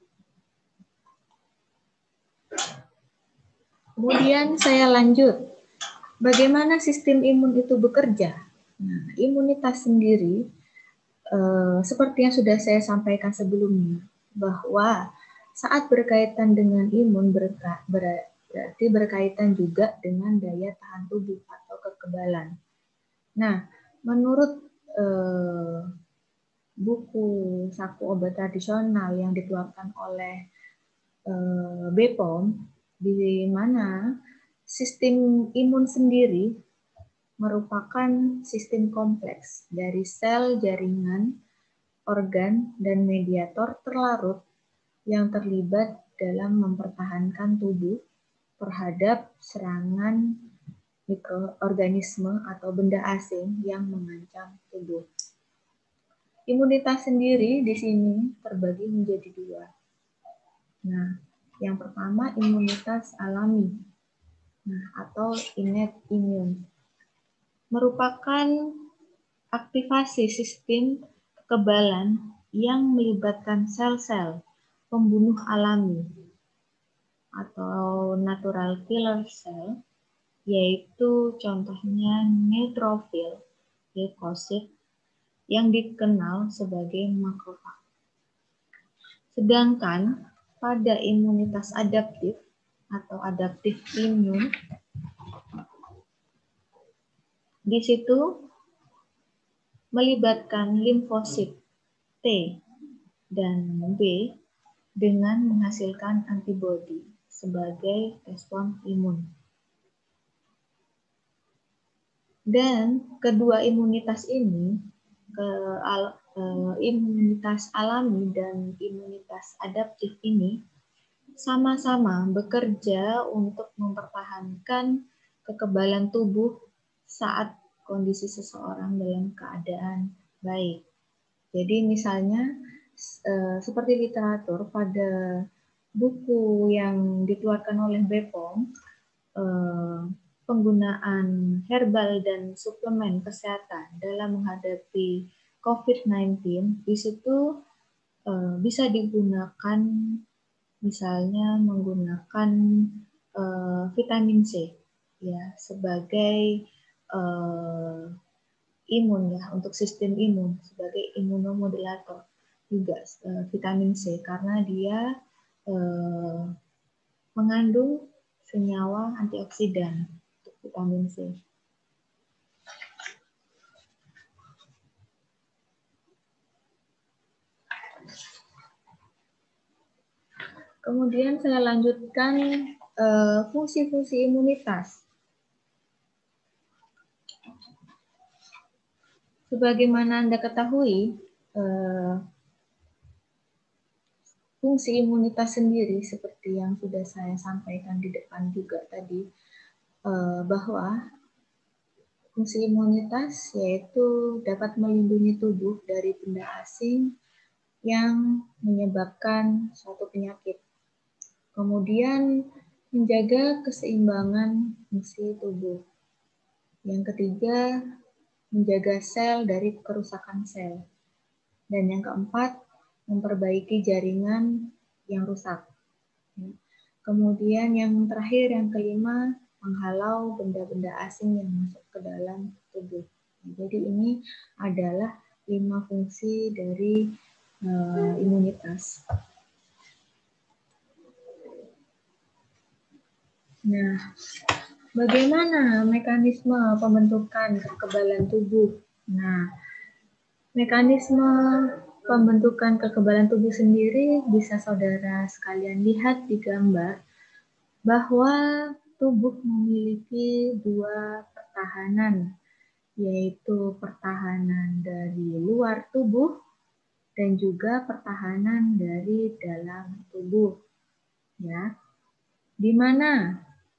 Kemudian saya lanjut. Bagaimana sistem imun itu bekerja? Nah, imunitas sendiri eh, seperti yang sudah saya sampaikan sebelumnya, bahwa saat berkaitan dengan imun berka, ber, berarti berkaitan juga dengan daya tahan tubuh atau kekebalan. Nah, menurut eh, buku saku obat tradisional yang dikeluarkan oleh eh, B P O M, di mana sistem imun sendiri merupakan sistem kompleks dari sel, jaringan, organ, dan mediator terlarut yang terlibat dalam mempertahankan tubuh terhadap serangan mikroorganisme atau benda asing yang mengancam tubuh. Imunitas sendiri di sini terbagi menjadi dua. Nah, yang pertama imunitas alami. Nah, atau innate immune. Merupakan aktivasi sistem kekebalan yang melibatkan sel-sel pembunuh alami atau natural killer cell, yaitu contohnya neutrofil, leukosit, yang dikenal sebagai makrofag. Sedangkan pada imunitas adaptif atau adaptif imun, di situ melibatkan limfosit T dan B dengan menghasilkan antibodi sebagai respon imun. Dan kedua imunitas ini, ke al, eh, imunitas alami dan imunitas adaptif ini, sama-sama bekerja untuk mempertahankan kekebalan tubuh saat kondisi seseorang dalam keadaan baik. Jadi misalnya eh, seperti literatur pada buku yang dikeluarkan oleh B P O M, eh, penggunaan herbal dan suplemen kesehatan dalam menghadapi COVID sembilan belas, di situ eh, bisa digunakan misalnya menggunakan eh, vitamin C ya sebagai eh, imun ya untuk sistem imun sebagai imunomodulator juga eh, vitamin C karena dia eh, mengandung senyawa antioksidan untuk vitamin C. Kemudian saya lanjutkan fungsi-fungsi uh, imunitas. Sebagaimana Anda ketahui, uh, fungsi imunitas sendiri seperti yang sudah saya sampaikan di depan juga tadi, uh, bahwa fungsi imunitas yaitu dapat melindungi tubuh dari benda asing yang menyebabkan suatu penyakit. Kemudian menjaga keseimbangan fungsi tubuh. Yang ketiga, menjaga sel dari kerusakan sel. Dan yang keempat, memperbaiki jaringan yang rusak. Kemudian yang terakhir, yang kelima, menghalau benda-benda asing yang masuk ke dalam tubuh. Jadi ini adalah lima fungsi dari uh, imunitas. Nah, bagaimana mekanisme pembentukan kekebalan tubuh? Nah, mekanisme pembentukan kekebalan tubuh sendiri bisa saudara sekalian lihat di gambar bahwa tubuh memiliki dua pertahanan, yaitu pertahanan dari luar tubuh dan juga pertahanan dari dalam tubuh. Ya, di mana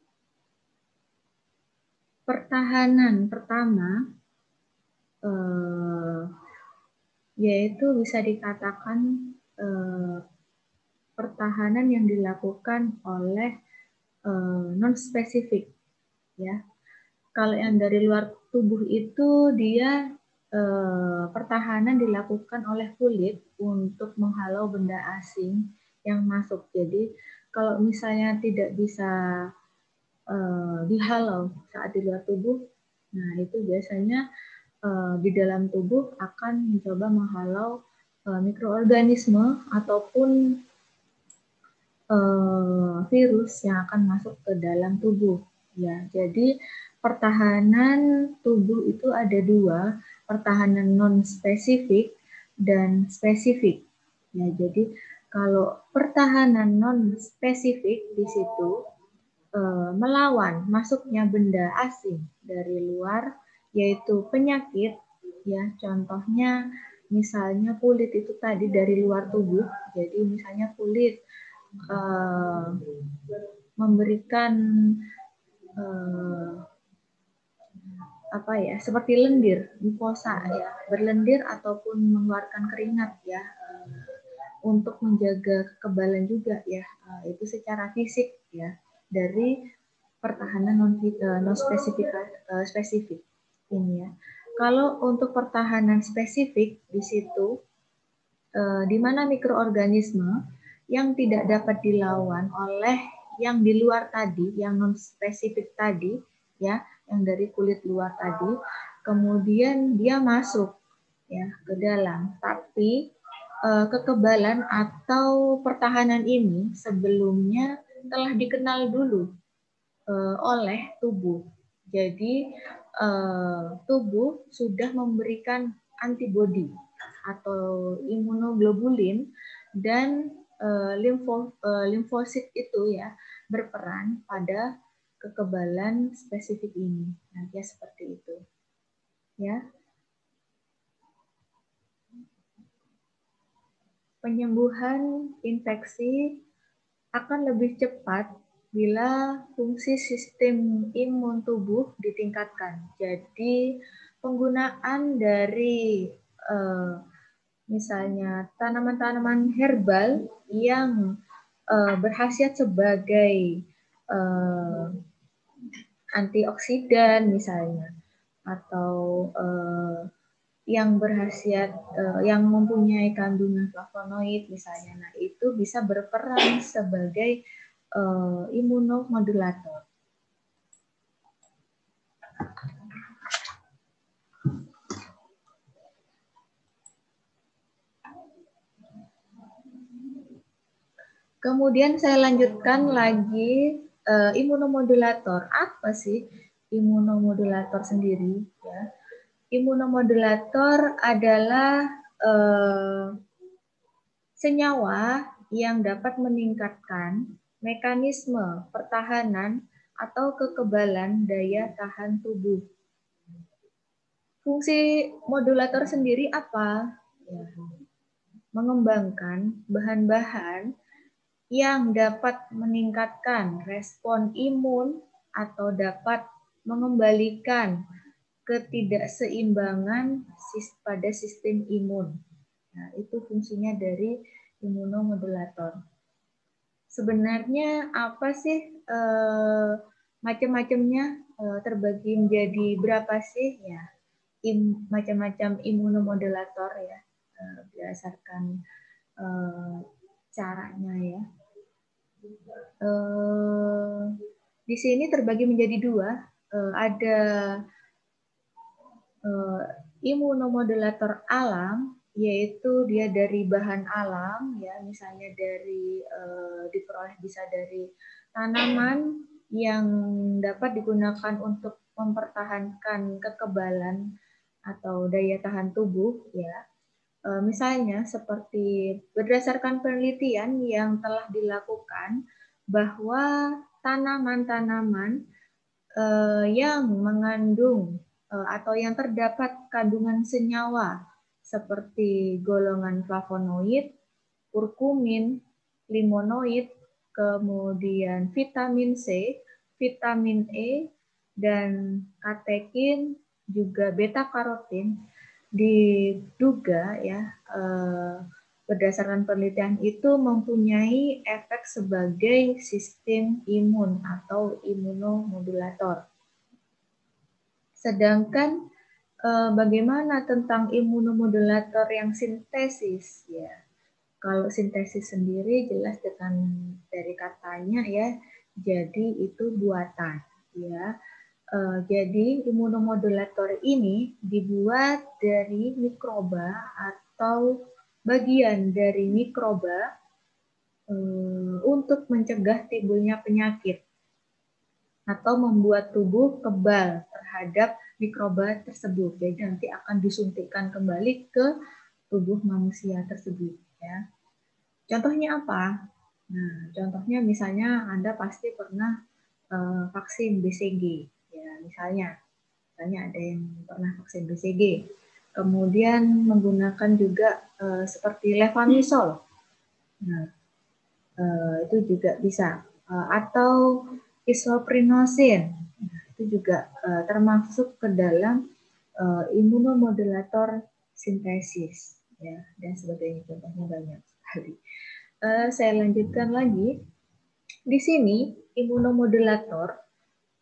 pertahanan pertama eh, yaitu bisa dikatakan eh, pertahanan yang dilakukan oleh eh, non-spesifik, ya. Kalau yang dari luar tubuh itu dia eh, pertahanan dilakukan oleh kulit untuk menghalau benda asing yang masuk. Jadi kalau misalnya tidak bisa Uh, dihalau saat di luar tubuh, nah itu biasanya uh, di dalam tubuh akan mencoba menghalau uh, mikroorganisme ataupun uh, virus yang akan masuk ke dalam tubuh. Ya, jadi pertahanan tubuh itu ada dua, pertahanan non-spesifik dan spesifik. Ya, jadi kalau pertahanan non-spesifik di situ melawan masuknya benda asing dari luar, yaitu penyakit, ya contohnya misalnya kulit itu tadi dari luar tubuh, jadi misalnya kulit uh, memberikan uh, apa ya seperti lendir, mukosa ya berlendir ataupun mengeluarkan keringat ya uh, untuk menjaga kekebalan juga ya uh, itu secara fisik ya dari pertahanan non, non spesifik, spesifik ini ya. Kalau untuk pertahanan spesifik di situ, di mana mikroorganisme yang tidak dapat dilawan oleh yang di luar tadi, yang non spesifik tadi, ya, yang dari kulit luar tadi, kemudian dia masuk ya ke dalam, tapi eh, kekebalan atau pertahanan ini sebelumnya telah dikenal dulu eh, oleh tubuh. Jadi eh, tubuh sudah memberikan antibodi atau imunoglobulin dan eh, limfo, eh, limfosit itu ya berperan pada kekebalan spesifik ini. Nanti seperti itu. Ya. Penyembuhan infeksi akan lebih cepat bila fungsi sistem imun tubuh ditingkatkan. Jadi penggunaan dari eh, misalnya tanaman-tanaman herbal yang eh, berkhasiat sebagai eh, antioksidan misalnya, atau eh, yang berkhasiat uh, yang mempunyai kandungan flavonoid misalnya, nah itu bisa berperan sebagai uh, imunomodulator. Kemudian saya lanjutkan lagi uh, imunomodulator. Apa sih imunomodulator sendiri? Ya. Imunomodulator adalah eh, senyawa yang dapat meningkatkan mekanisme pertahanan atau kekebalan daya tahan tubuh. Fungsi modulator sendiri apa? Ya, mengembangkan bahan-bahan yang dapat meningkatkan respon imun atau dapat mengembalikan ketidakseimbangan pada sistem imun. Nah, itu fungsinya dari imunomodulator. Sebenarnya apa sih eh, macam-macamnya eh, terbagi menjadi berapa sih ya? Im, macam-macam imunomodulator ya, eh, berdasarkan eh, caranya ya. Eh, di sini terbagi menjadi dua. Eh, ada Uh, imunomodulator alam, yaitu dia dari bahan alam, ya misalnya dari uh, diperoleh bisa dari tanaman yang dapat digunakan untuk mempertahankan kekebalan atau daya tahan tubuh, ya. Uh, misalnya seperti berdasarkan penelitian yang telah dilakukan bahwa tanaman-tanaman uh, yang mengandung atau yang terdapat kandungan senyawa seperti golongan flavonoid, kurkumin, limonoid, kemudian vitamin C, vitamin E, dan katekin, juga beta karotin diduga ya eh, berdasarkan penelitian itu mempunyai efek sebagai sistem imun atau imunomodulator. Sedangkan eh, bagaimana tentang imunomodulator yang sintesis? Ya, kalau sintesis sendiri jelas dengan dari katanya ya, jadi itu buatan. Ya, eh, jadi imunomodulator ini dibuat dari mikroba atau bagian dari mikroba eh, untuk mencegah timbulnya penyakit atau membuat tubuh kebal terhadap mikroba tersebut. Jadi nanti akan disuntikkan kembali ke tubuh manusia tersebut. Ya. Contohnya apa? Nah, contohnya misalnya Anda pasti pernah uh, vaksin B C G. Ya, misalnya, misalnya ada yang pernah vaksin B C G. Kemudian menggunakan juga uh, seperti levamisol. Nah, uh, itu juga bisa. Uh, atau isoprinosin, nah, itu juga uh, termasuk ke dalam uh, imunomodulator sintesis, ya, dan sebagainya. Contohnya banyak sekali. Uh, saya lanjutkan lagi. Di sini imunomodulator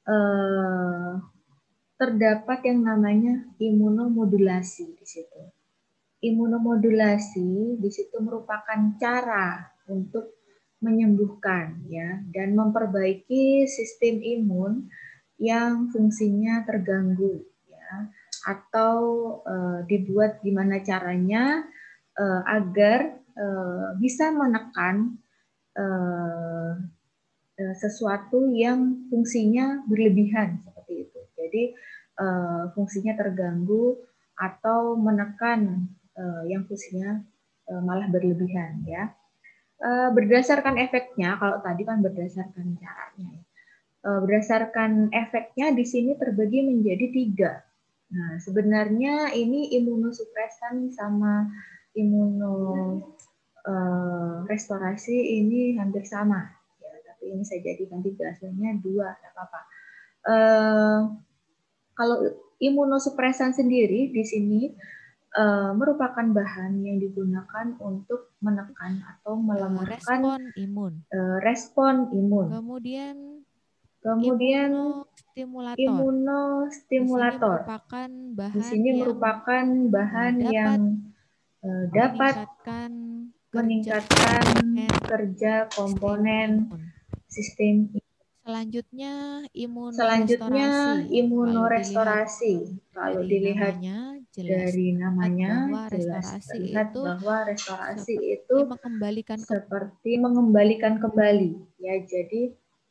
eh, terdapat yang namanya imunomodulasi di situ. Imunomodulasi di situ merupakan cara untuk menyembuhkan ya dan memperbaiki sistem imun yang fungsinya terganggu ya, atau uh, dibuat gimana caranya uh, agar uh, bisa menekan uh, uh, sesuatu yang fungsinya berlebihan seperti itu. Jadi uh, fungsinya terganggu atau menekan uh, yang fungsinya uh, malah berlebihan ya. Uh, berdasarkan efeknya, kalau tadi kan berdasarkan caranya ya. Berdasarkan efeknya di sini terbagi menjadi tiga. Nah, sebenarnya ini imunosupresan sama imunorestorasi uh, ini hampir sama. Ya, tapi ini saya jadikan tiga, hasilnya dua, tidak apa-apa. Uh, kalau imunosupresan sendiri di sini uh, merupakan bahan yang digunakan untuk menekan atau melemahkan respon imun. Uh, respon imun. Kemudian Kemudian imunostimulator. Imunostimulator. Di sini merupakan bahan, Di sini merupakan bahan dapat yang uh, dapat meningkatkan, meningkatkan kerja, kerja komponen sistem imun. Selanjutnya imunorestorasi. Selanjutnya imunorestorasi. Kalau dilihat, kalau dilihat dari namanya jelas, dari namanya bahwa jelas restorasi terlihat itu bahwa restorasi seperti itu mengembalikan ke seperti mengembalikan kembali. Ya, jadi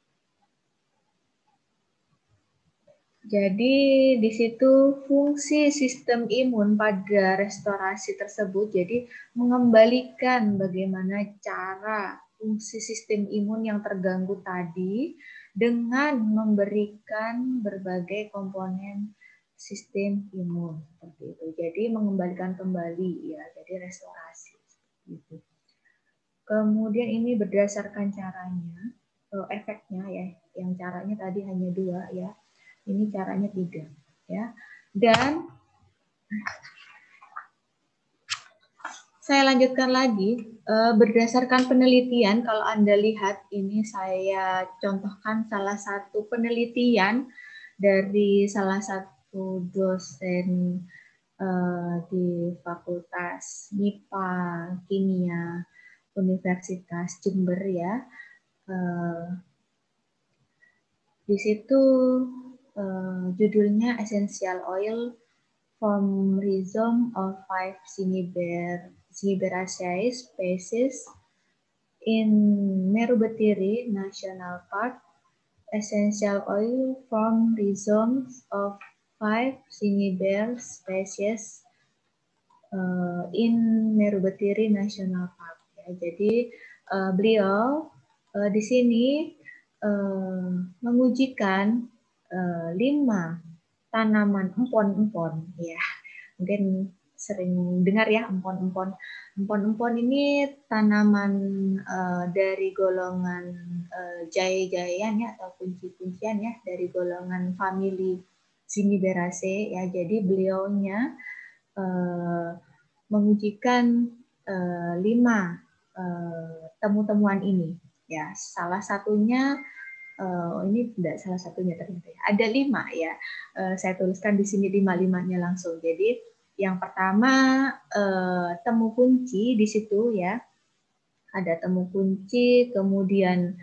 Jadi di situ fungsi sistem imun pada restorasi tersebut jadi mengembalikan bagaimana cara fungsi sistem imun yang terganggu tadi dengan memberikan berbagai komponen sistem imun seperti itu. Jadi mengembalikan kembali ya, jadi restorasi gitu. Kemudian ini berdasarkan caranya, efeknya ya, yang caranya tadi hanya dua ya. Ini caranya tiga, ya. Dan saya lanjutkan lagi berdasarkan penelitian. Kalau Anda lihat ini saya contohkan salah satu penelitian dari salah satu dosen di Fakultas M I P A Kimia Universitas Jember ya. Di situ Uh, judulnya Essential Oil from Rhizome of Five Cinniber, Cinniberaceae Species in Merubetiri National Park. Essential Oil from Rhizomes of Five Cinniber Species uh, in Merubetiri National Park. Ya, jadi uh, beliau uh, di sini uh, mengujikan Uh, lima tanaman empon-empon ya, mungkin sering dengar ya empon-empon. Empon-empon ini tanaman uh, dari golongan uh, jahe-jahean ya, atau kunci-kuncian ya, dari golongan famili Cinniberaceae ya. Jadi beliaunya uh, mengujikan uh, lima uh, temu-temuan ini ya. Salah satunya Uh, ini tidak salah satunya ternyata ya. Ada lima ya. Uh, saya tuliskan di sini lima-limanya langsung. Jadi yang pertama uh, temu kunci di situ ya. Ada temu kunci, kemudian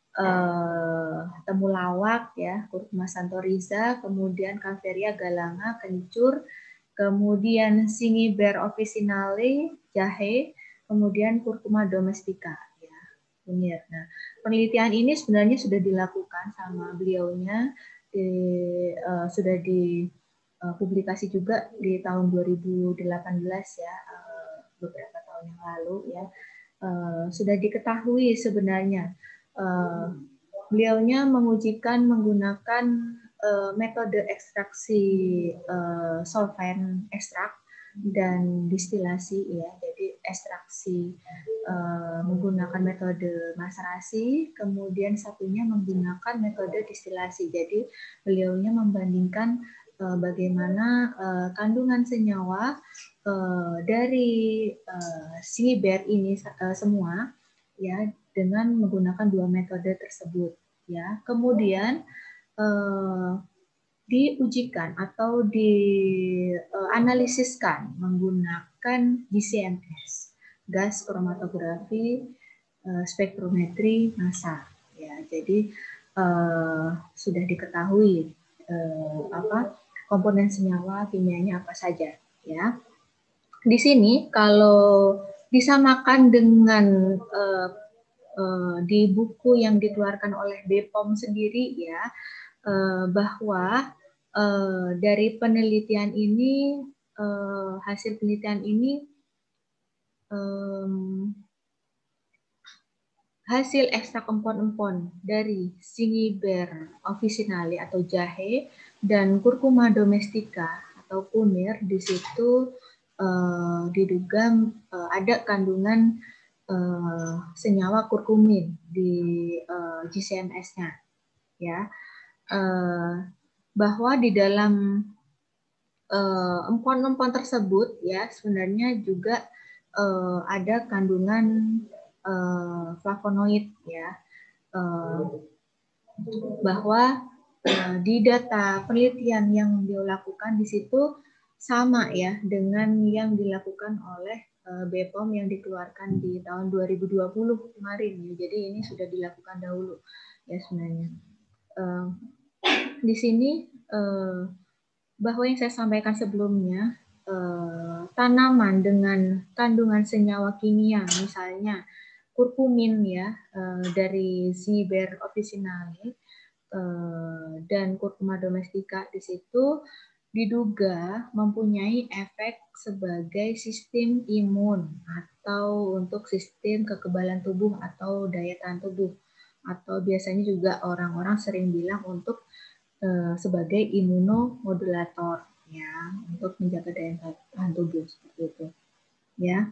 uh, temu lawak ya, Curcuma santoriza, kemudian Campheria galanga, kencur, kemudian Cinniber officinale, jahe, kemudian Curcuma domestica. Nah, penelitian ini sebenarnya sudah dilakukan sama beliaunya, di, uh, sudah dipublikasi uh, juga di tahun dua ribu delapan belas ya, uh, beberapa tahun yang lalu ya. Uh, sudah diketahui sebenarnya uh, beliaunya mengujikan menggunakan uh, metode ekstraksi uh, solvent ekstrak dan distilasi ya. Jadi ekstraksi uh, menggunakan metode maserasi, kemudian satunya menggunakan metode distilasi. Jadi beliaunya membandingkan uh, bagaimana uh, kandungan senyawa uh, dari uh, Cinniber ini uh, semua ya dengan menggunakan dua metode tersebut ya. Kemudian eh, diujikan atau dianalisiskan menggunakan G C M S, gas kromatografi eh, spektrometri massa. Ya, jadi eh, sudah diketahui eh, apa komponen senyawa kimianya apa saja. Ya, di sini kalau disamakan dengan eh, eh, di buku yang dikeluarkan oleh B P O M sendiri ya, eh, bahwa eh, dari penelitian ini, eh, hasil penelitian ini, em, hasil ekstrak empon-empon dari Cingiber officinale atau jahe dan Curcuma domestica atau kunir, di situ eh, diduga eh, ada kandungan eh, senyawa kurkumin di eh, G C M S-nya, ya. Eh, bahwa di dalam eh, empon-empon tersebut ya sebenarnya juga eh, ada kandungan eh, flavonoid ya, eh, bahwa eh, di data penelitian yang dilakukan di situ sama ya dengan yang dilakukan oleh eh, B P O M yang dikeluarkan di tahun dua ribu dua puluh kemarin ya. Jadi ini sudah dilakukan dahulu ya sebenarnya. Eh, di sini eh, bahwa yang saya sampaikan sebelumnya, eh, tanaman dengan kandungan senyawa kimia, misalnya kurkumin ya, eh, dari Cingiber officinale eh, dan Curcuma domestica, di situ diduga mempunyai efek sebagai sistem imun atau untuk sistem kekebalan tubuh atau daya tahan tubuh, atau biasanya juga orang-orang sering bilang untuk sebagai imunomodulator ya, untuk menjaga daya tahan tubuh seperti itu ya.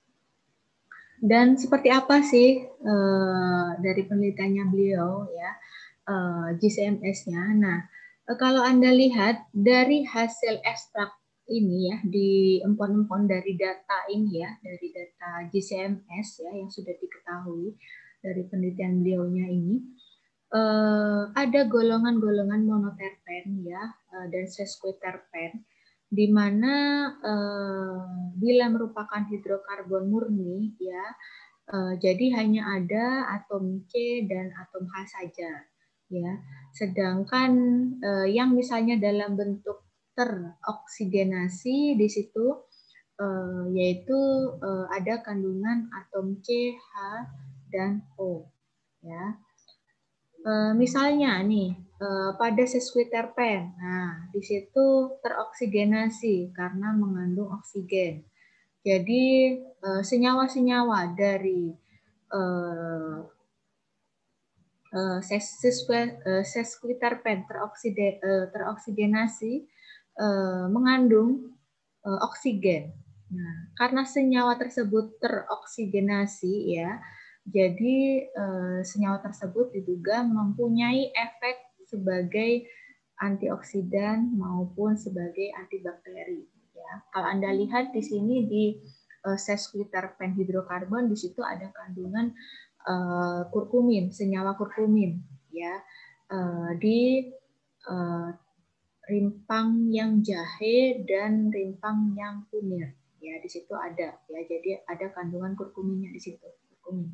Dan seperti apa sih eh, dari penelitiannya beliau ya, eh, G C M S-nya. Nah, eh, kalau Anda lihat dari hasil ekstrak ini ya, di empon-empon dari data ini ya, dari data G C M S ya yang sudah diketahui dari penelitian beliaunya ini, Uh, ada golongan-golongan monoterpen ya uh, dan sesquiterpen, di mana uh, bila merupakan hidrokarbon murni ya, uh, jadi hanya ada atom C dan atom H saja ya. Sedangkan uh, yang misalnya dalam bentuk teroksigenasi di situ uh, yaitu uh, ada kandungan atom C, H dan O ya. Uh, misalnya nih uh, pada sesquiterpen, nah di situ teroksigenasi karena mengandung oksigen. Jadi uh, senyawa-senyawa dari uh, uh, sesquiterpen terokside, uh, teroksigenasi uh, mengandung uh, oksigen. Nah, karena senyawa tersebut teroksigenasi ya, jadi eh, senyawa tersebut diduga mempunyai efek sebagai antioksidan maupun sebagai antibakteri. Ya, kalau Anda lihat di sini di eh, sesquiterpen hidrokarbon, di situ ada kandungan eh, kurkumin, senyawa kurkumin, ya, eh, di eh, rimpang yang jahe dan rimpang yang kunir. Ya, di situ ada ya. Jadi ada kandungan kurkuminnya di situ, kurkumin.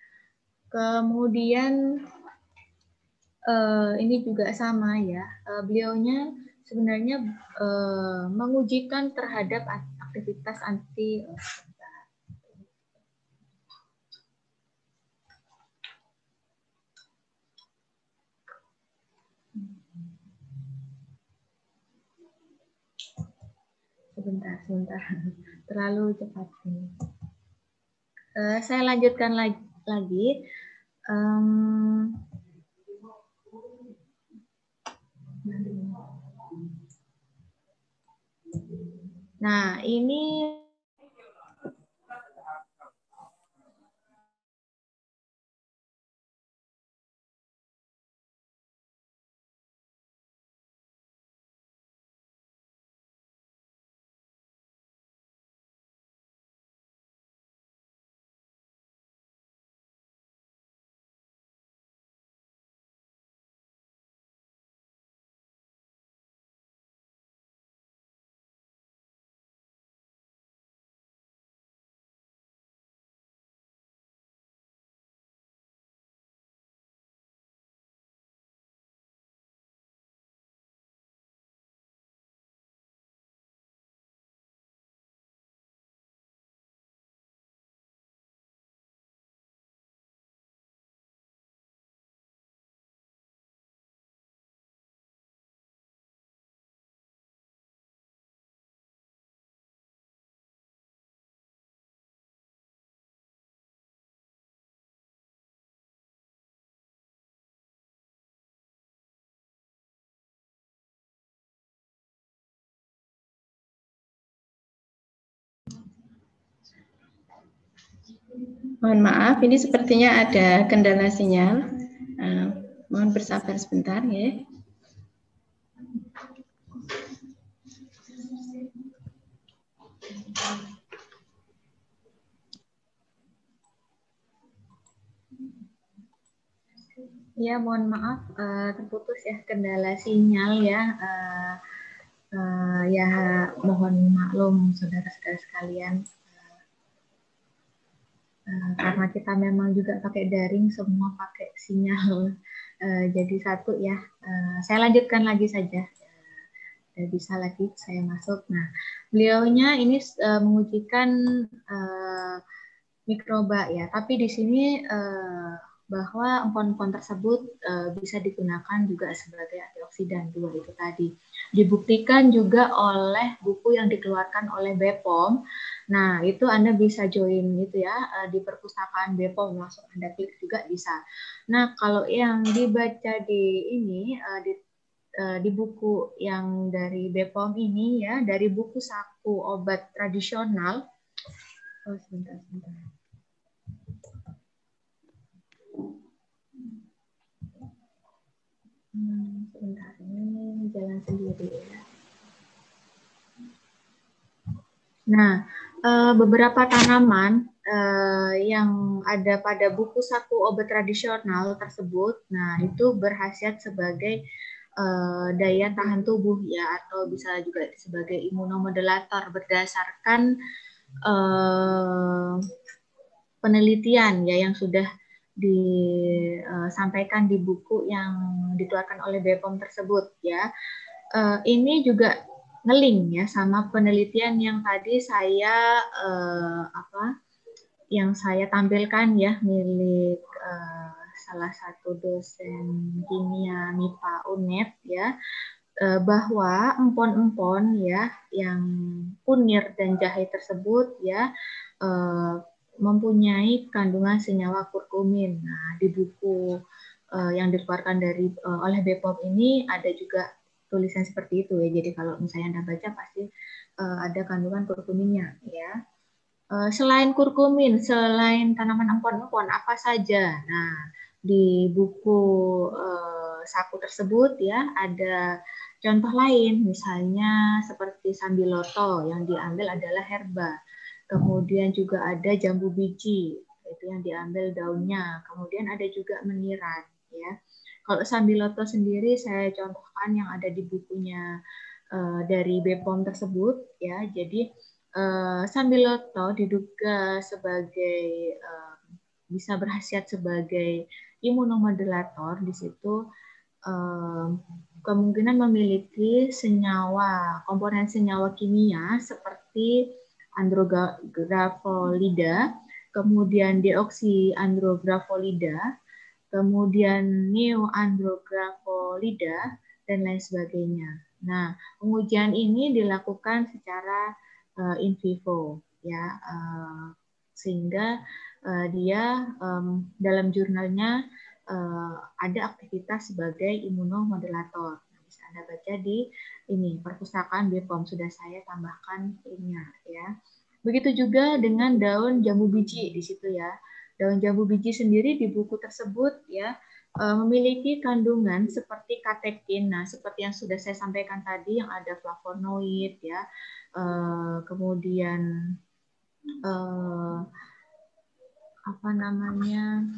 Kemudian eh, ini juga sama ya, eh, beliaunya sebenarnya eh, mengujikan terhadap aktivitas anti sebentar, sebentar, terlalu cepat ini. Uh, saya lanjutkan lagi. lagi. Um, nah, ini Mohon maaf, ini sepertinya ada kendala sinyal. Uh, mohon bersabar sebentar ya. Ya, mohon maaf uh, terputus ya kendala sinyal ya. Uh, uh, ya mohon maklum saudara-saudara sekalian. Uh, karena kita memang juga pakai daring, semua pakai sinyal. Uh, jadi satu ya. Uh, saya lanjutkan lagi saja. Uh, bisa lagi saya masuk. Nah, beliaunya ini uh, mengujikan uh, mikroba ya. Tapi di sini uh, bahwa empon-empon tersebut uh, bisa digunakan juga sebagai antioksidan dua itu tadi. Dibuktikan juga oleh buku yang dikeluarkan oleh B P O M. Nah, itu Anda bisa join gitu ya uh, di perpustakaan B P O M, langsung Anda klik juga bisa. Nah, kalau yang dibaca di ini uh, di uh, di buku yang dari B P O M ini ya, dari buku saku obat tradisional. Oh, sebentar, sebentar. Hmm, sebentar, ini jalan sendiri ya. Nah, beberapa tanaman yang ada pada buku saku obat tradisional tersebut, nah itu berkhasiat sebagai daya tahan tubuh ya, atau bisa juga sebagai imunomodulator berdasarkan penelitian ya yang sudah disampaikan di buku yang dikeluarkan oleh B P O M tersebut ya. Uh, ini juga ngeling ya sama penelitian yang tadi saya uh, apa yang saya tampilkan ya milik uh, salah satu dosen kimia M I P A U N E D ya, uh, bahwa empon-empon ya yang kunir dan jahe tersebut ya uh, mempunyai kandungan senyawa kurkumin. Nah, di buku uh, yang dikeluarkan dari uh, oleh B P O M ini ada juga tulisan seperti itu ya. Jadi kalau misalnya Anda baca pasti uh, ada kandungan kurkuminnya ya. Uh, selain kurkumin, selain tanaman empon-empon apa saja? Nah, di buku uh, saku tersebut ya ada contoh lain, misalnya seperti sambiloto yang diambil adalah herba. Kemudian juga ada jambu biji, itu yang diambil daunnya. Kemudian ada juga meniran, ya. Kalau sambiloto sendiri saya contohkan yang ada di bukunya uh, dari B P O M tersebut, ya. Jadi uh, sambiloto diduga sebagai uh, bisa berkhasiat sebagai imunomodulator. Di situ uh, kemungkinan memiliki senyawa, komponen senyawa kimia seperti andrografolida, kemudian deoksiandrografolida, kemudian neoandrografolida, dan lain sebagainya. Nah, pengujian ini dilakukan secara uh, in vivo, ya, uh, sehingga uh, dia um, dalam jurnalnya uh, ada aktivitas sebagai imunomodulator. Bisa Anda baca di ini perpustakaan B P O M, sudah saya tambahkan linknya ya. Begitu juga dengan daun jambu biji di situ ya. Daun jambu biji sendiri di buku tersebut ya memiliki kandungan seperti katekin. Nah, seperti yang sudah saya sampaikan tadi yang ada flavonoid ya. Kemudian apa namanya?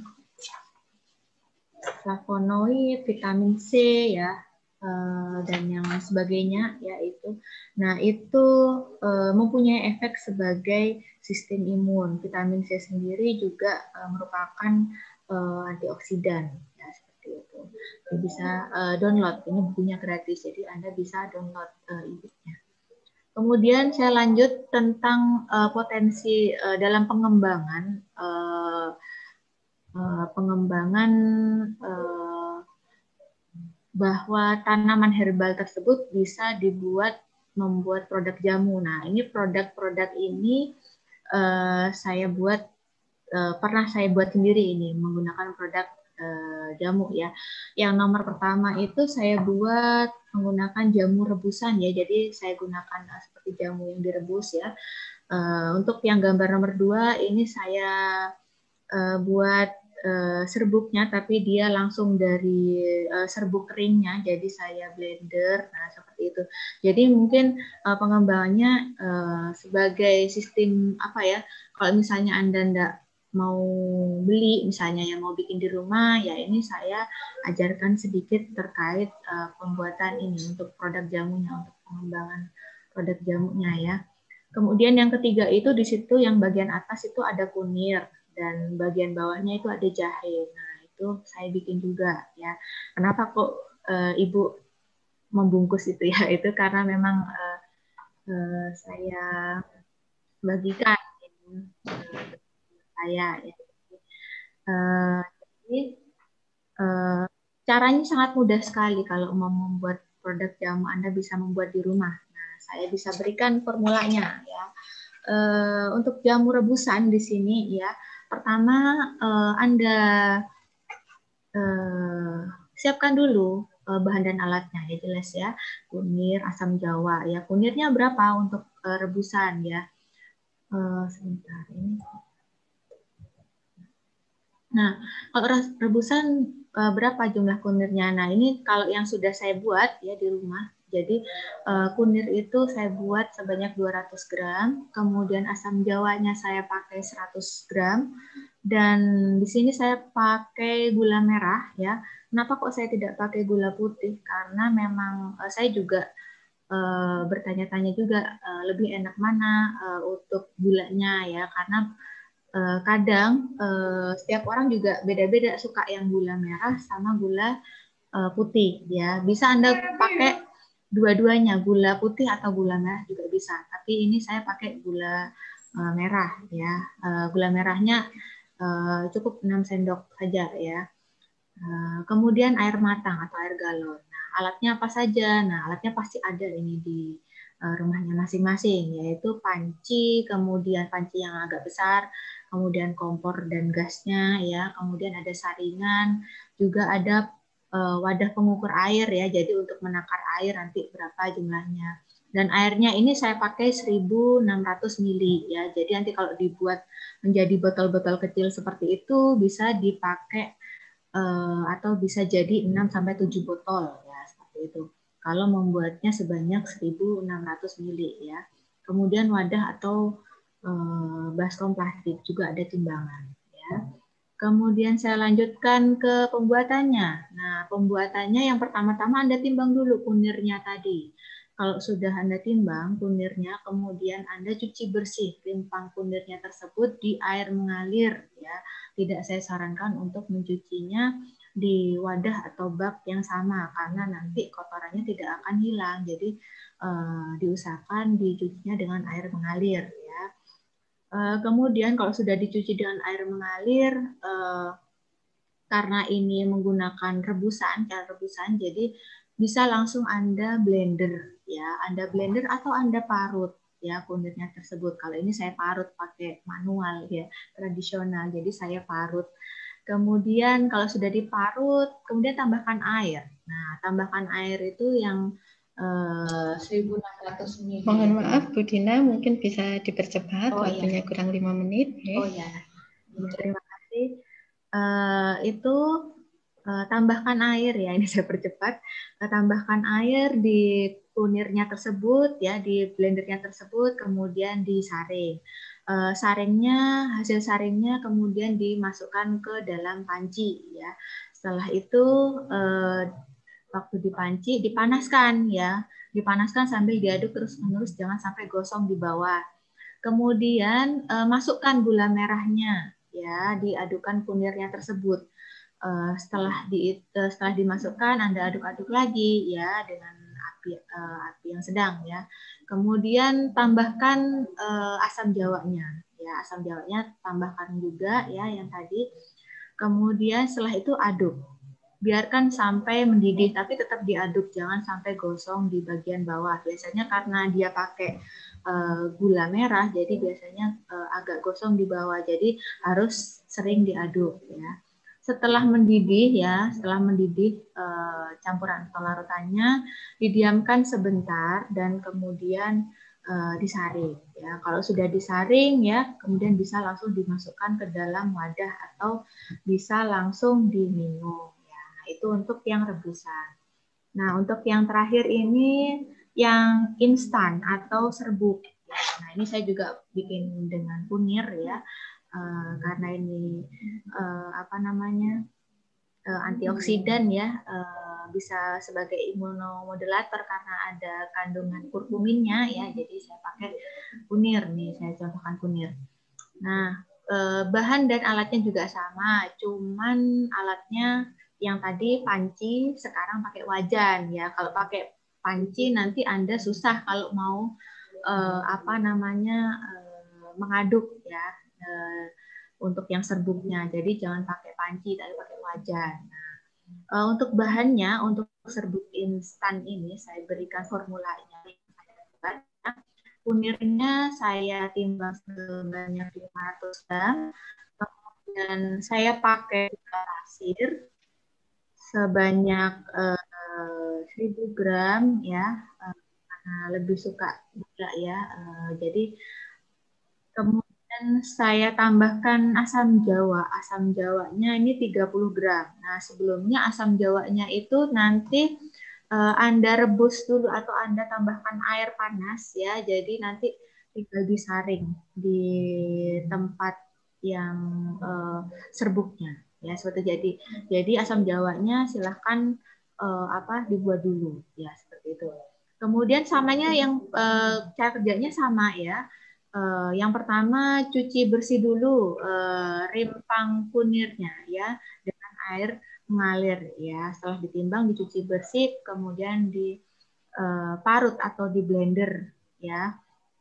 flavonoid, vitamin C ya, uh, dan yang sebagainya yaitu. Nah, itu uh, mempunyai efek sebagai sistem imun. Vitamin C sendiri juga uh, merupakan uh, antioksidan ya, seperti itu. Jadi bisa uh, download, ini bukunya gratis, jadi Anda bisa download uh, e-booknya. Kemudian saya lanjut tentang uh, potensi uh, dalam pengembangan uh, Uh, pengembangan uh, bahwa tanaman herbal tersebut bisa dibuat membuat produk jamu. Nah, ini produk-produk ini uh, saya buat uh, pernah saya buat sendiri ini menggunakan produk uh, jamu ya. Yang nomor pertama itu saya buat menggunakan jamu rebusan ya. Jadi saya gunakan uh, seperti jamu yang direbus ya. Uh, untuk yang gambar nomor dua ini saya uh, buat uh, serbuknya, tapi dia langsung dari uh, serbuk keringnya, jadi saya blender. Nah, seperti itu. Jadi mungkin uh, pengembangannya uh, sebagai sistem apa ya? Kalau misalnya Anda enggak mau beli, misalnya yang mau bikin di rumah, ya ini saya ajarkan sedikit terkait uh, pembuatan ini untuk produk jamunya, untuk pengembangan produk jamunya ya. Kemudian yang ketiga itu di situ yang bagian atas itu ada kunir dan bagian bawahnya itu ada jahe. Nah itu saya bikin juga ya. Kenapa kok uh, Ibu membungkus itu ya? Itu karena memang uh, uh, saya bagikan uh, saya ya. Uh, jadi uh, caranya sangat mudah sekali kalau mau membuat produk jamu Anda bisa membuat di rumah. Nah, saya bisa berikan formulanya ya. Uh, untuk jamu rebusan di sini ya, pertama uh, Anda uh, siapkan dulu uh, bahan dan alatnya ya, jelas ya. Kunir, asam jawa ya. Kunirnya berapa untuk uh, rebusan ya? Uh, sebentar ini. Nah, kalau rebusan berapa jumlah kunirnya? Nah, ini kalau yang sudah saya buat ya di rumah. Jadi kunir itu saya buat sebanyak dua ratus gram, kemudian asam jawanya saya pakai seratus gram, dan di sini saya pakai gula merah ya. Kenapa kok saya tidak pakai gula putih? Karena memang saya juga bertanya-tanya juga lebih enak mana untuk gulanya ya, karena Uh, kadang uh, setiap orang juga beda-beda suka yang gula merah sama gula uh, putih ya. Bisa Anda pakai dua-duanya, gula putih atau gula merah juga bisa. Tapi ini saya pakai gula uh, merah ya. Uh, gula merahnya uh, cukup enam sendok saja ya. Uh, kemudian air matang atau air galon. Nah, alatnya apa saja? Nah, alatnya pasti ada ini di uh, rumahnya masing-masing, yaitu panci, kemudian panci yang agak besar, kemudian kompor dan gasnya ya, kemudian ada saringan, juga ada uh, wadah pengukur air ya, jadi untuk menakar air nanti berapa jumlahnya. Dan airnya ini saya pakai seribu enam ratus mililiter ya, jadi nanti kalau dibuat menjadi botol-botol kecil seperti itu bisa dipakai uh, atau bisa jadi enam sampai tujuh botol ya, seperti itu. Kalau membuatnya sebanyak seribu enam ratus mililiter ya. Kemudian wadah atau baskom plastik juga ada timbangan ya. Kemudian saya lanjutkan ke pembuatannya. Nah, pembuatannya yang pertama-tama Anda timbang dulu kunirnya tadi. Kalau sudah Anda timbang kunirnya, kemudian Anda cuci bersih rimpang kunirnya tersebut di air mengalir ya. Tidak saya sarankan untuk mencucinya di wadah atau bak yang sama karena nanti kotorannya tidak akan hilang. Jadi eh, diusahakan dicucinya dengan air mengalir ya. Uh, kemudian kalau sudah dicuci dengan air mengalir, uh, karena ini menggunakan rebusan, cara rebusan, jadi bisa langsung Anda blender, ya, Anda blender atau Anda parut, ya, kunirnya tersebut. Kalau ini saya parut pakai manual, ya, tradisional, jadi saya parut. Kemudian kalau sudah diparut, kemudian tambahkan air. Nah, tambahkan air itu yang seribu enam ratus mililiter. Mohon maaf Bu Dina, mungkin bisa dipercepat, oh, waktunya iya. kurang lima menit. Oh ya, terima kasih. Uh, itu uh, tambahkan air ya, ini saya percepat. Uh, tambahkan air di kunirnya tersebut ya, di blendernya tersebut, kemudian disaring. Uh, saringnya, hasil saringnya kemudian dimasukkan ke dalam panci ya. Setelah itu uh, waktu dipanci dipanaskan ya, dipanaskan sambil diaduk terus-menerus, jangan sampai gosong di bawah. Kemudian eh, masukkan gula merahnya ya, diadukkan kunirnya tersebut. Eh, setelah di eh, setelah dimasukkan Anda aduk-aduk lagi ya dengan api eh, api yang sedang ya. Kemudian tambahkan eh, asam jawanya ya, asam jawanya tambahkan juga ya yang tadi. Kemudian setelah itu aduk. Biarkan sampai mendidih, tapi tetap diaduk, jangan sampai gosong di bagian bawah. Biasanya karena dia pakai uh, gula merah, jadi biasanya uh, agak gosong di bawah. Jadi harus sering diaduk ya. Setelah mendidih ya, setelah mendidih uh, campuran atau larutannya, didiamkan sebentar dan kemudian uh, disaring ya. Ya, kalau sudah disaring ya, kemudian bisa langsung dimasukkan ke dalam wadah atau bisa langsung diminum. Ya, nah, itu untuk yang rebusan. Nah, untuk yang terakhir ini yang instan atau serbuk. Nah, ini saya juga bikin dengan kunir ya, uh, karena ini uh, apa namanya uh, antioksidan ya, uh, bisa sebagai imunomodulator karena ada kandungan kurkuminnya ya. Jadi saya pakai kunir nih, saya contohkan kunir. Nah, uh, bahan dan alatnya juga sama, cuman alatnya yang tadi panci, sekarang pakai wajan ya. Kalau pakai panci nanti Anda susah kalau mau uh, apa namanya uh, mengaduk ya uh, untuk yang serbuknya. Jadi jangan pakai panci, tapi pakai wajan. Nah, uh, untuk bahannya, untuk serbuk instan ini saya berikan formulanya. Kunirnya saya timbang sebanyak lima ratus gram, kemudian saya pakai gula pasir sebanyak uh, seribu gram ya, uh, lebih suka gula ya. Uh, jadi kemudian saya tambahkan asam jawa. Asam jawanya ini tiga puluh gram. Nah, sebelumnya asam jawanya itu nanti uh, Anda rebus dulu atau Anda tambahkan air panas ya. Jadi nanti tinggal disaring di tempat yang uh, serbuknya. Ya, seperti jadi. Jadi asam jawanya silahkan uh, apa dibuat dulu ya, seperti itu. Kemudian samanya yang uh, cara kerjanya sama ya. Uh, yang pertama cuci bersih dulu uh, rimpang kunirnya ya dengan air mengalir ya. Setelah ditimbang dicuci bersih, kemudian diparut uh, atau di blender ya.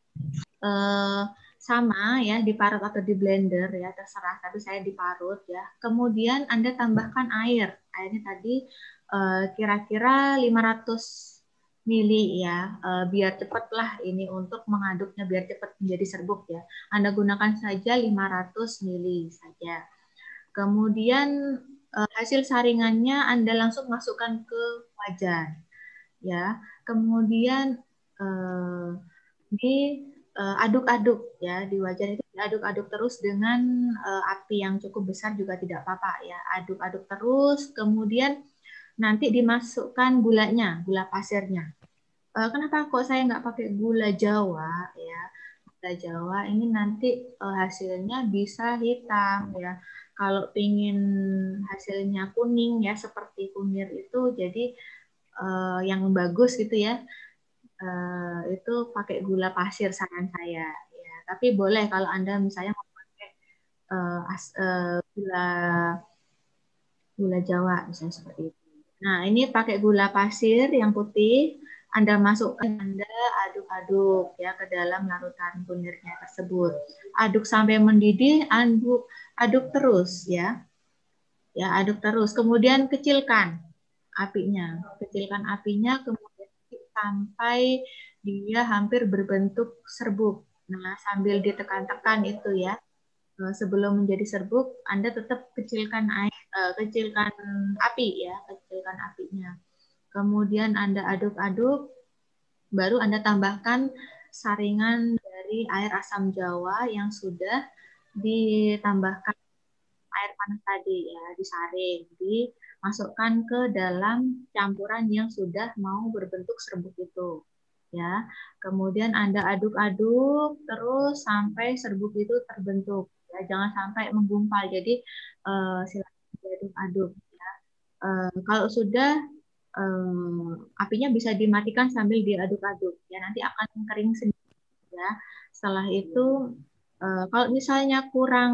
Uh, sama ya, diparut atau di blender ya, terserah, tapi saya diparut ya. Kemudian Anda tambahkan air. Airnya tadi kira-kira uh, lima ratus mili ya, uh, biar cepatlah ini untuk mengaduknya, biar cepat menjadi serbuk ya. Anda gunakan saja lima ratus mili saja. Kemudian uh, hasil saringannya Anda langsung masukkan ke wajan ya. Kemudian uh, di aduk-aduk ya, di wajan itu diaduk-aduk terus dengan uh, api yang cukup besar juga tidak apa-apa ya. Aduk-aduk terus, kemudian nanti dimasukkan gulanya, gula pasirnya. Uh, kenapa kok saya nggak pakai gula Jawa ya? Gula Jawa ini nanti uh, hasilnya bisa hitam ya. Kalau pingin hasilnya kuning ya seperti kunir itu, jadi uh, yang bagus gitu ya. Uh, itu pakai gula pasir saran saya ya. Tapi boleh kalau Anda misalnya mau pakai uh, as, uh, gula gula Jawa misalnya seperti itu. Nah, ini pakai gula pasir yang putih, Anda masukkan, Anda aduk-aduk ya ke dalam larutan kunirnya tersebut. Aduk sampai mendidih, aduk aduk terus ya. Ya, aduk terus. Kemudian kecilkan apinya. Kecilkan apinya, kemudian sampai dia hampir berbentuk serbuk. Nah, sambil ditekan-tekan itu ya, sebelum menjadi serbuk, Anda tetap kecilkan air, uh, kecilkan api ya, kecilkan apinya. Kemudian Anda aduk-aduk, baru Anda tambahkan saringan dari air asam jawa yang sudah ditambahkan air panas tadi ya, disaring, dimasukkan ke dalam campuran yang sudah mau berbentuk serbuk itu ya. Kemudian Anda aduk-aduk terus sampai serbuk itu terbentuk ya, jangan sampai menggumpal. Jadi uh, silakan diaduk-aduk ya. Uh, kalau sudah uh, apinya bisa dimatikan sambil diaduk-aduk ya, nanti akan kering sendiri ya. Setelah itu uh, kalau misalnya kurang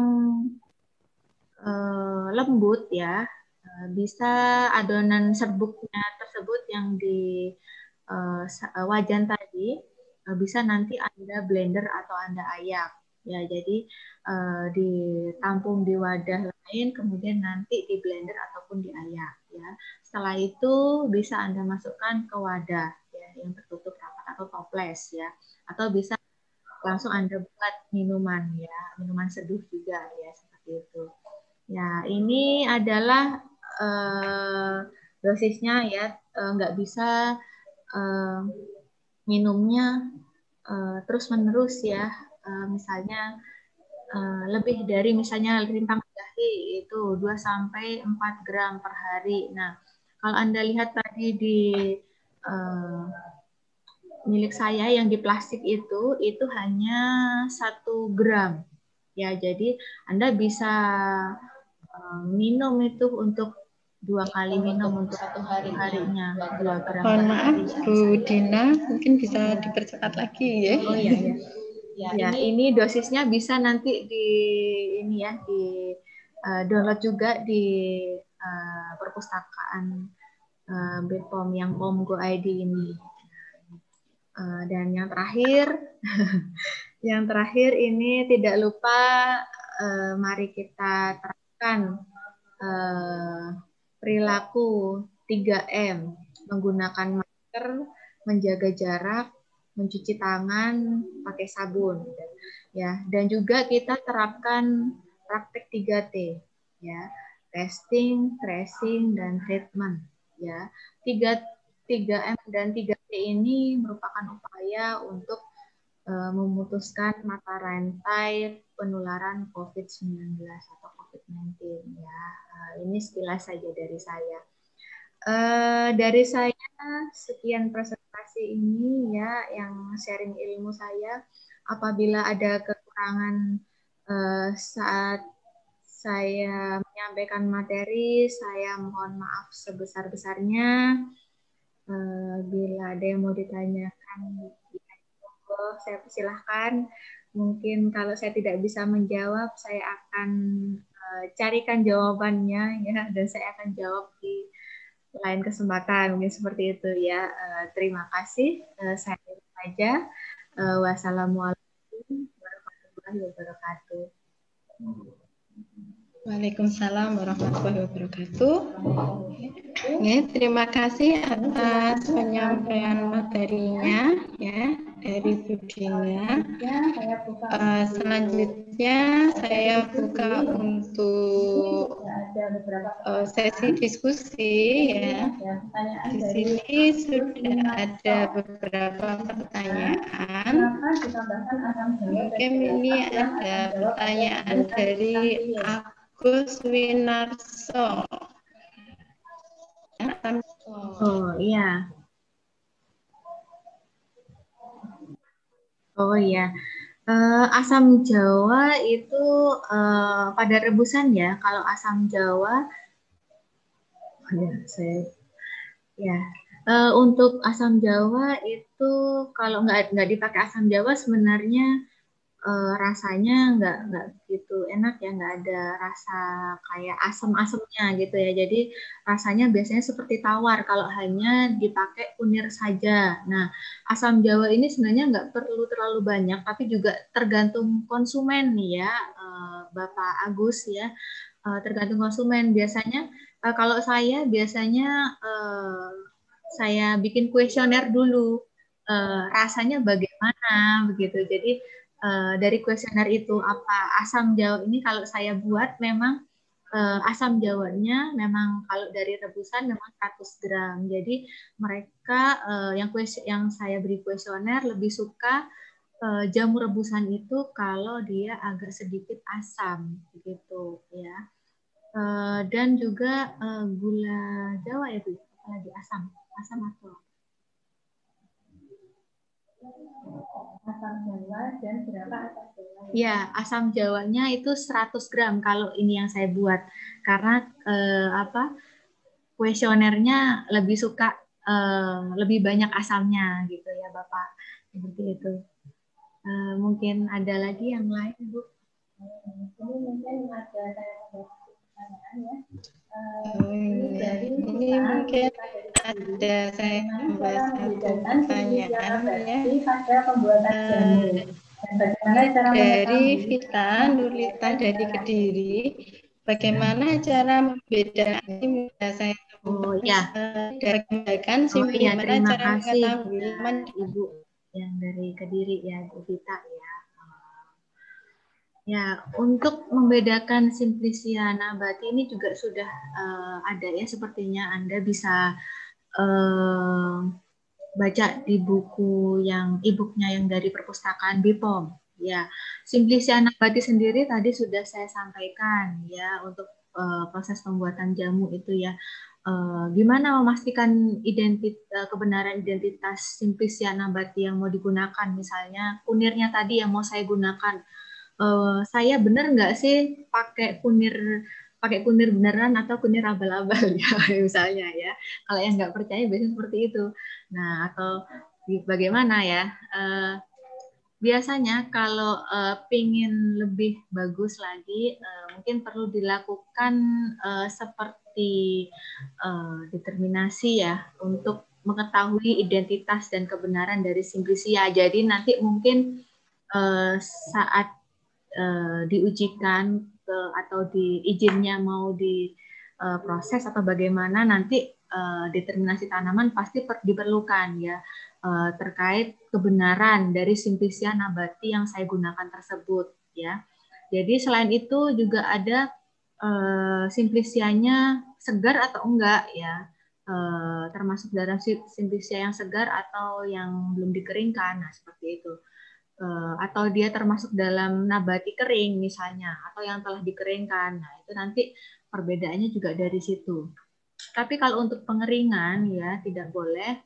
Uh, lembut ya, uh, bisa adonan serbuknya tersebut yang di uh, wajan tadi uh, bisa nanti Anda blender atau Anda ayak ya. Jadi uh, ditampung di wadah lain, kemudian nanti di blender ataupun diayak ya. Setelah itu bisa Anda masukkan ke wadah ya yang tertutup rapat atau toples ya, atau bisa langsung Anda buat minuman ya, minuman seduh juga ya, seperti itu. Ya, ini adalah uh, dosisnya ya, uh, nggak bisa uh, minumnya uh, terus-menerus ya, uh, misalnya uh, lebih dari misalnya rintang jahe itu dua sampai empat gram per hari. Nah, kalau Anda lihat tadi di uh, milik saya yang di plastik itu, itu hanya satu gram. Ya, jadi Anda bisa uh, minum itu untuk dua kali minum untuk satu hari harinya, dua gram. Mohon maaf, Bu Dina, mungkin bisa dipercepat lagi ya. Oh iya, ya. Ya, ini dosisnya bisa nanti di ini ya, di uh, download juga di uh, perpustakaan uh, B P O M yang P O M Go I D ini. Uh, dan yang terakhir, yang terakhir ini tidak lupa uh, mari kita terapkan uh, perilaku tiga M, menggunakan masker, menjaga jarak, mencuci tangan, pakai sabun, ya. Dan juga kita terapkan praktek tiga T, ya, testing, tracing, dan treatment, ya. Tiga tiga M dan tiga T ini merupakan upaya untuk uh, memutuskan mata rantai penularan COVID sembilan belas atau COVID sembilan belas, ya. Uh, ini sekilas saja dari saya. Uh, dari saya sekian presentasi ini ya, yang sharing ilmu saya. Apabila ada kekurangan uh, saat saya menyampaikan materi, saya mohon maaf sebesar-besarnya. Uh, bila ada yang mau ditanyakan, saya persilahkan. Mungkin kalau saya tidak bisa menjawab, saya akan uh, carikan jawabannya ya, dan saya akan jawab di lain kesempatan, mungkin seperti itu ya. Uh, terima kasih. Uh, saya saja. Uh, wassalamualaikum warahmatullahi wabarakatuh. Waalaikumsalam warahmatullahi wabarakatuh. Ya, terima kasih atas penyampaian materinya ya dari Bu Dina. Uh, selanjutnya saya buka untuk uh, sesi diskusi ya. Di sini sudah ada beberapa pertanyaan. Mungkin ini ada pertanyaan dari Agus Winarso. Oh iya. Oh iya. Uh, asam Jawa itu uh, pada rebusan ya. Kalau asam Jawa, oh ya saya, ya. Uh, untuk asam Jawa itu kalau nggak nggak dipakai asam Jawa sebenarnya Uh, rasanya nggak nggak gitu enak ya, nggak ada rasa kayak asam-asamnya gitu ya. Jadi rasanya biasanya seperti tawar kalau hanya dipakai kunir saja. Nah, asam Jawa ini sebenarnya nggak perlu terlalu banyak, tapi juga tergantung konsumen nih ya, uh, Bapak Agus ya. Uh, tergantung konsumen. Biasanya uh, kalau saya biasanya uh, saya bikin kuesioner dulu, uh, rasanya bagaimana begitu. Jadi Uh, dari kuesioner itu apa asam Jawa ini kalau saya buat memang uh, asam Jawanya memang kalau dari rebusan memang seratus gram. Jadi mereka uh, yang kues yang saya beri kuesioner lebih suka uh, jamu rebusan itu kalau dia agak sedikit asam begitu ya. Uh, dan juga uh, gula Jawa ya Bu, apalagi asam, asam atau asam Jawa dan berapa asam Jawa? Ya, asam Jawanya itu seratus gram kalau ini yang saya buat. Karena eh, apa? Kuesionernya lebih suka eh, lebih banyak asamnya gitu ya, Bapak. Seperti itu. Eh, mungkin ada lagi yang lain, Bu? Ini mungkin ada saya pertanyaan ya. Uh, ini mungkin ada saya tambah satu pertanyaan ya. Uh, dari Vita Nurlita dari Kediri, bagaimana cara membedakan saya oh ya dan oh iya terima cara kasih ya, Ibu yang dari Kediri ya, Bu Vita ya. Ya, untuk membedakan Simplicia nabati ini juga sudah uh, ada ya, sepertinya Anda bisa uh, baca di buku yang e-booknya yang dari perpustakaan B P O M. Ya, Simplicia nabati sendiri tadi sudah saya sampaikan ya untuk uh, proses pembuatan jamu itu ya. Uh, gimana memastikan identitas uh, kebenaran identitas Simplicia nabati yang mau digunakan, misalnya kunirnya tadi yang mau saya gunakan. Uh, saya benar nggak sih pakai kunir pakai kunir beneran atau kunir abal-abal ya misalnya ya. Kalau yang nggak percaya biasanya seperti itu. Nah, atau bagaimana ya? Uh, Biasanya kalau uh, pingin lebih bagus lagi, uh, mungkin perlu dilakukan uh, seperti uh, determinasi ya untuk mengetahui identitas dan kebenaran dari Simplicia. Jadi nanti mungkin uh, saat uh, diujikan ke, atau di izinnya mau diproses uh, atau bagaimana nanti uh, determinasi tanaman pasti per, diperlukan ya. Terkait kebenaran dari Simplicia nabati yang saya gunakan tersebut ya. Jadi selain itu juga ada uh, Simplicianya segar atau enggak ya, uh, termasuk dalam Simplicia yang segar atau yang belum dikeringkan, nah seperti itu. Uh, atau dia termasuk dalam nabati kering misalnya, atau yang telah dikeringkan, nah itu nanti perbedaannya juga dari situ. Tapi kalau untuk pengeringan ya tidak boleh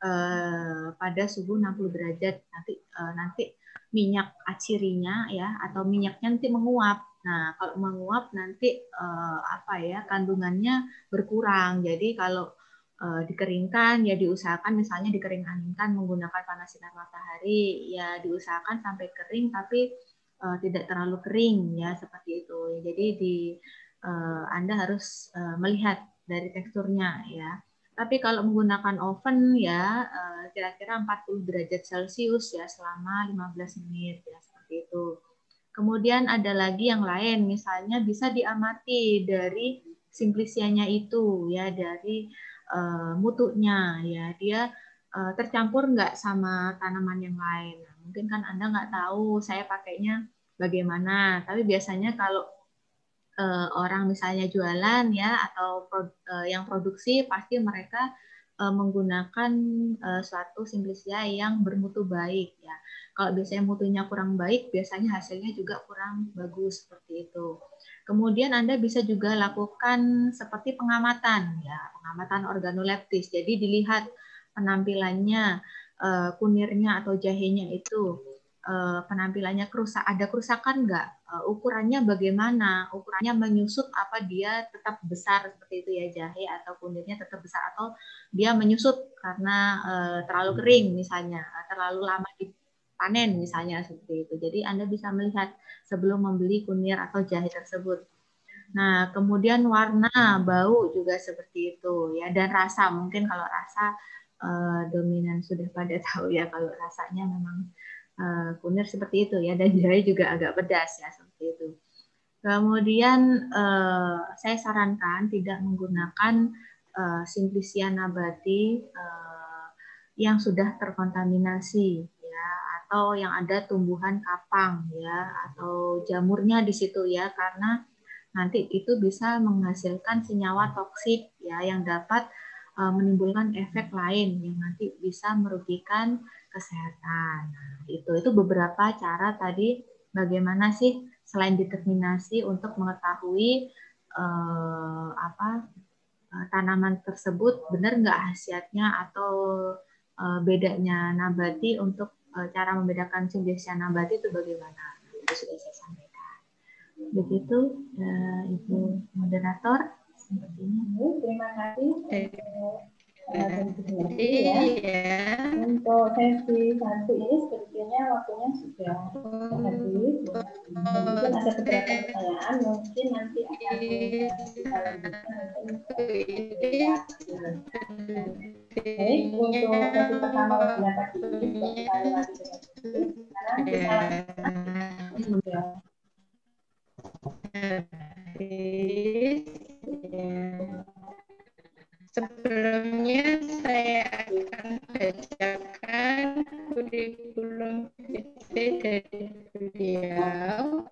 Uh, pada suhu enam puluh derajat, nanti uh, nanti minyak acirinya ya atau minyaknya nanti menguap. Nah, kalau menguap nanti uh, apa ya kandungannya berkurang. Jadi kalau uh, dikeringkan ya diusahakan misalnya dikering-anginkan menggunakan panas sinar matahari ya diusahakan sampai kering tapi uh, tidak terlalu kering ya seperti itu. Jadi di uh, Anda harus uh, melihat dari teksturnya ya. Tapi kalau menggunakan oven ya kira-kira empat puluh derajat Celcius ya selama lima belas menit ya seperti itu. Kemudian ada lagi yang lain, misalnya bisa diamati dari Simplicianya itu ya dari uh, mutunya ya dia uh, tercampur nggak sama tanaman yang lain. Nah, mungkin kan Anda nggak tahu saya pakainya bagaimana, tapi biasanya kalau uh, orang misalnya jualan ya atau pro, uh, yang produksi pasti mereka uh, menggunakan uh, suatu Simplicia yang bermutu baik ya. Kalau biasanya mutunya kurang baik, biasanya hasilnya juga kurang bagus seperti itu. Kemudian Anda bisa juga lakukan seperti pengamatan ya, pengamatan organoleptis. Jadi dilihat penampilannya, uh, kunirnya atau jahenya itu penampilannya kerusak, ada kerusakan nggak, uh, ukurannya bagaimana, ukurannya menyusut apa dia tetap besar seperti itu ya jahe atau kunirnya tetap besar atau dia menyusut karena uh, terlalu kering misalnya, terlalu lama dipanen misalnya seperti itu. Jadi Anda bisa melihat sebelum membeli kunir atau jahe tersebut. Nah, kemudian warna, bau juga seperti itu ya, dan rasa mungkin kalau rasa uh, dominan sudah pada tahu ya kalau rasanya memang Uh, kunir seperti itu ya, dan jahe juga agak pedas ya seperti itu. Kemudian uh, saya sarankan tidak menggunakan uh, Simplicia nabati uh, yang sudah terkontaminasi ya, atau yang ada tumbuhan kapang ya, atau jamurnya di situ ya, karena nanti itu bisa menghasilkan senyawa toksik ya yang dapat uh, menimbulkan efek lain yang nanti bisa merugikan kesehatan. Nah, itu itu beberapa cara tadi bagaimana sih selain determinasi untuk mengetahui eh, apa eh, tanaman tersebut benar nggak khasiatnya atau eh, bedanya nabati untuk eh, cara membedakan Simplicia nabati itu bagaimana? Itu sudah saya sampaikan. Begitu eh, Ibu moderator sepertinya. Terima kasih. Jadi ya, untuk sesi satu ini sepertinya waktunya sudah habis. Mungkin ada beberapa pertanyaan, mungkin nanti akan kita lanjutkan untuk Baik, untuk sesi pertama webinar pagi ini sudah kita lewati dengan baik. Sekarang kita lanjutkan. Sebelumnya saya akan bacakan kurikulum vitae dari beliau.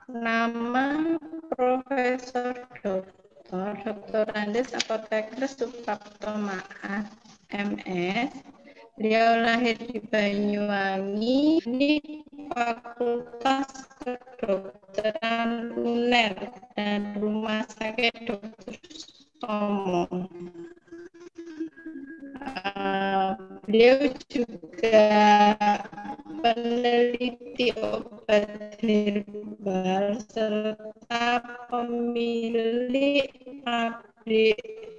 Nama Profesor Doktor Doktor Andes Apoteker Suprapto Maat M S. Beliau lahir di Banyuwangi, ini Fakultas Kedokteran Luner dan Rumah Sakit Dokter Sutomo. Uh, beliau juga peneliti obat herbal serta pemilik pabrik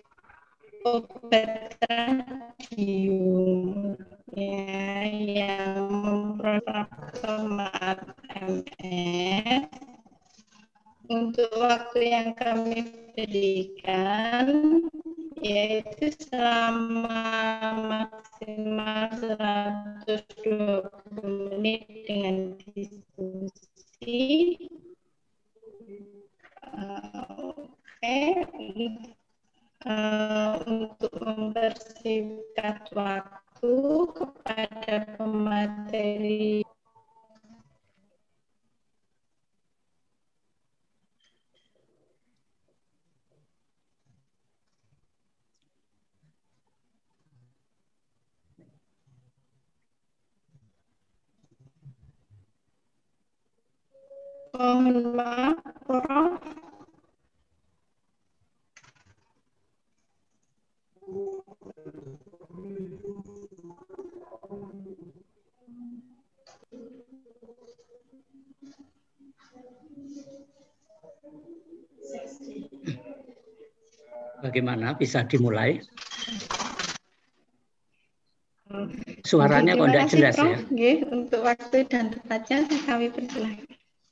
obat radium ya, yang memproduksi Maat M S. Untuk waktu yang kami berikan yaitu selama maksimal seratus dua puluh menit dengan diskusi. Uh, Oke, okay. uh, untuk mempersingkat waktu kepada pemateri mohon maaf, Prof. Bagaimana, bisa dimulai? Suaranya kok tidak jelas, Prof. ya? Nggih, untuk waktu dan tempatnya kami persilahkan.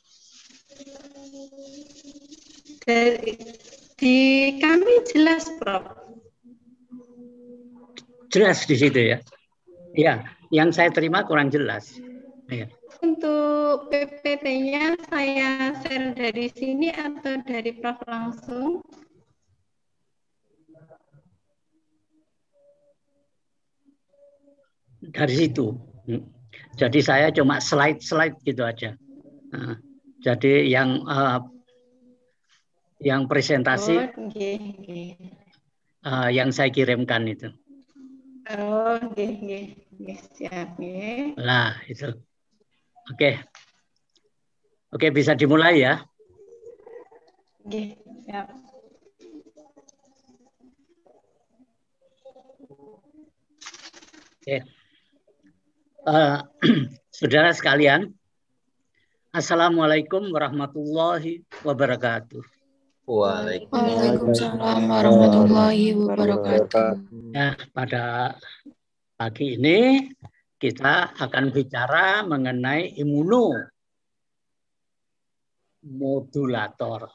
Dari, di kami jelas, Prof. Jelas di situ ya? Ya, yang saya terima kurang jelas. Ya. Untuk P P T-nya saya share dari sini atau dari Prof langsung? Dari situ. Jadi saya cuma slide-slide gitu aja. Nah, jadi yang uh, yang presentasi oh, okay, okay. Uh, yang saya kirimkan itu. Oh, oke, okay, okay. Siap. Okay. Nah, itu. Oke. Okay. Oke, okay, bisa dimulai ya. Oke, okay, siap. Oke. Okay. Uh, saudara sekalian, Assalamualaikum warahmatullahi wabarakatuh. Waalaikumsalam warahmatullahi wabarakatuh. Nah, pada pagi ini kita akan bicara mengenai imunomodulator.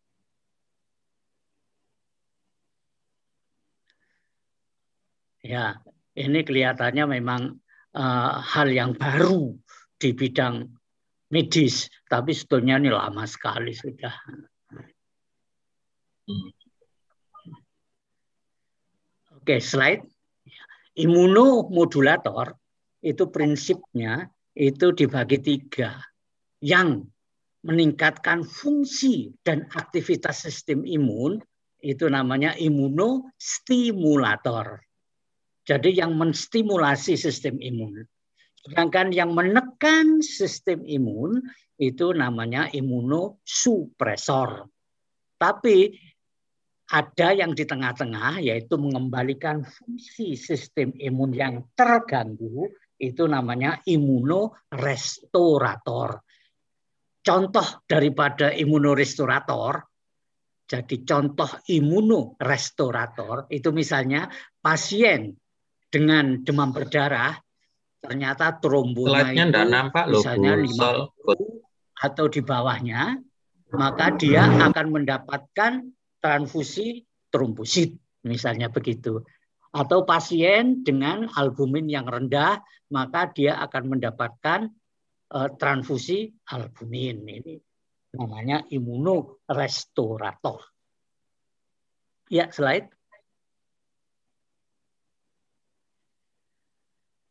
Ya, ini kelihatannya memang uh, hal yang baru di bidang medis, tapi sebetulnya ini lama sekali sudah. Oke, slide. Imunomodulator itu prinsipnya itu dibagi tiga. Yang meningkatkan fungsi dan aktivitas sistem imun itu namanya imunostimulator. Jadi yang menstimulasi sistem imun. Sedangkan yang menekan sistem imun itu namanya imunosupresor. Tapi ada yang di tengah-tengah yaitu mengembalikan fungsi sistem imun yang terganggu, itu namanya imunorestorator. Contoh daripada imunorestorator, jadi contoh imunorestorator itu misalnya pasien dengan demam berdarah, ternyata trombonya itu nampak, misalnya loh, lima puluh atau di bawahnya, maka dia akan mendapatkan transfusi trombosit, misalnya begitu. Atau pasien dengan albumin yang rendah, maka dia akan mendapatkan uh, transfusi albumin. Ini namanya imunorestorator. Ya, slide.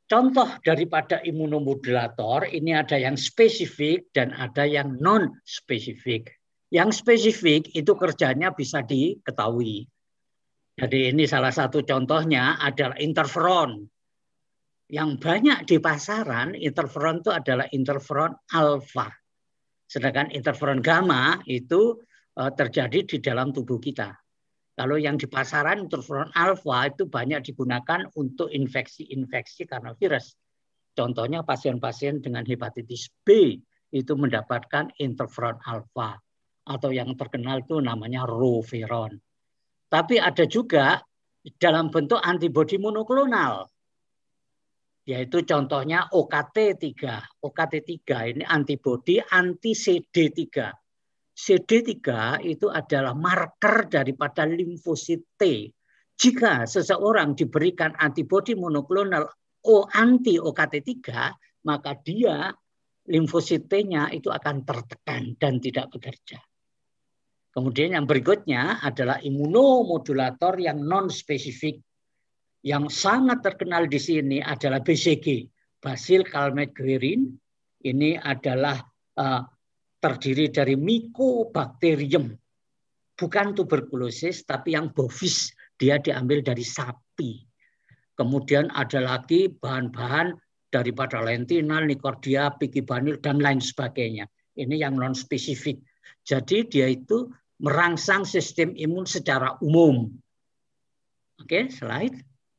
contoh daripada imunomodulator ini ada yang spesifik dan ada yang non spesifik. Yang spesifik itu kerjanya bisa diketahui. Jadi ini salah satu contohnya adalah interferon. Yang banyak di pasaran interferon itu adalah interferon alfa. Sedangkan interferon gamma itu terjadi di dalam tubuh kita. Kalau yang di pasaran interferon alfa itu banyak digunakan untuk infeksi-infeksi karena virus. Contohnya pasien-pasien dengan hepatitis B itu mendapatkan interferon alfa atau yang terkenal itu namanya roveron. Tapi ada juga dalam bentuk antibodi monoklonal. Yaitu contohnya O K T tiga. O K T tiga ini antibodi anti C D tiga. C D tiga itu adalah marker daripada limfosit T. Jika seseorang diberikan antibodi monoklonal O anti O K T tiga, maka dia limfosit T-nya itu akan tertekan dan tidak bekerja. Kemudian yang berikutnya adalah imunomodulator yang non-spesifik. Yang sangat terkenal di sini adalah B C G, Bacillus calmette-guerin. Ini adalah uh, terdiri dari Mycobacterium, bukan tuberkulosis, tapi yang bovis, dia diambil dari sapi. Kemudian ada lagi bahan-bahan daripada lentinal, nicordia, pikibanil, dan lain sebagainya. Ini yang non-spesifik. Jadi dia itu merangsang sistem imun secara umum. Oke, slide.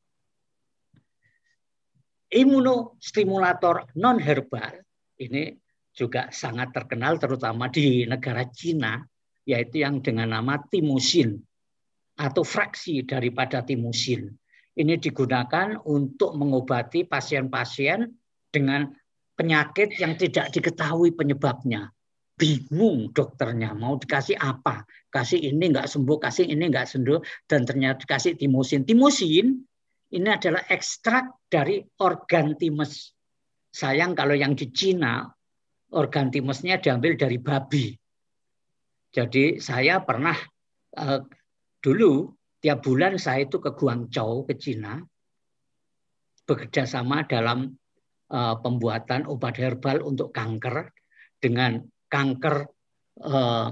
Imunostimulator non-herbal, ini juga sangat terkenal terutama di negara Cina, yaitu yang dengan nama thymosin atau fraksi daripada thymosin. Ini digunakan untuk mengobati pasien-pasien dengan penyakit yang tidak diketahui penyebabnya. Bingung dokternya mau dikasih apa, kasih ini nggak sembuh, kasih ini nggak sembuh, dan ternyata dikasih thymosin. Thymosin ini adalah ekstrak dari organ timus. Sayang kalau yang di Cina organ timusnya diambil dari babi. Jadi saya pernah eh, dulu tiap bulan saya itu ke Guangzhou ke Cina bekerja sama dalam eh, pembuatan obat herbal untuk kanker dengan kanker eh,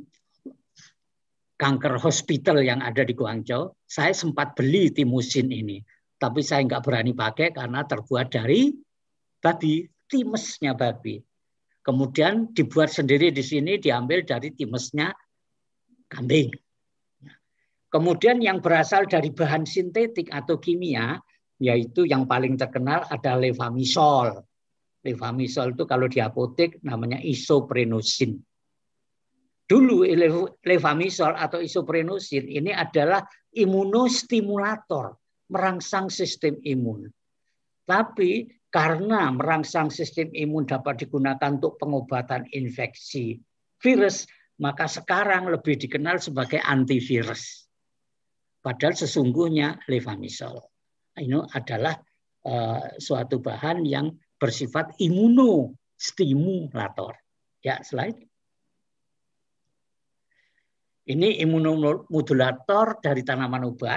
kanker hospital yang ada di Guangzhou. Saya sempat beli thymosin ini, tapi saya nggak berani pakai karena terbuat dari babi, timusnya babi. Kemudian dibuat sendiri di sini, diambil dari timusnya kambing. Kemudian yang berasal dari bahan sintetik atau kimia, yaitu yang paling terkenal ada levamisol. Levamisol itu kalau di apotek namanya isoprenosin. Dulu levamisol atau isoprenosin ini adalah imunostimulator, merangsang sistem imun. Tapi karena merangsang sistem imun dapat digunakan untuk pengobatan infeksi virus, maka sekarang lebih dikenal sebagai antivirus. Padahal sesungguhnya levamisol ini adalah uh, suatu bahan yang bersifat imunostimulator. Ya, slide. Ini imunomodulator dari tanaman obat.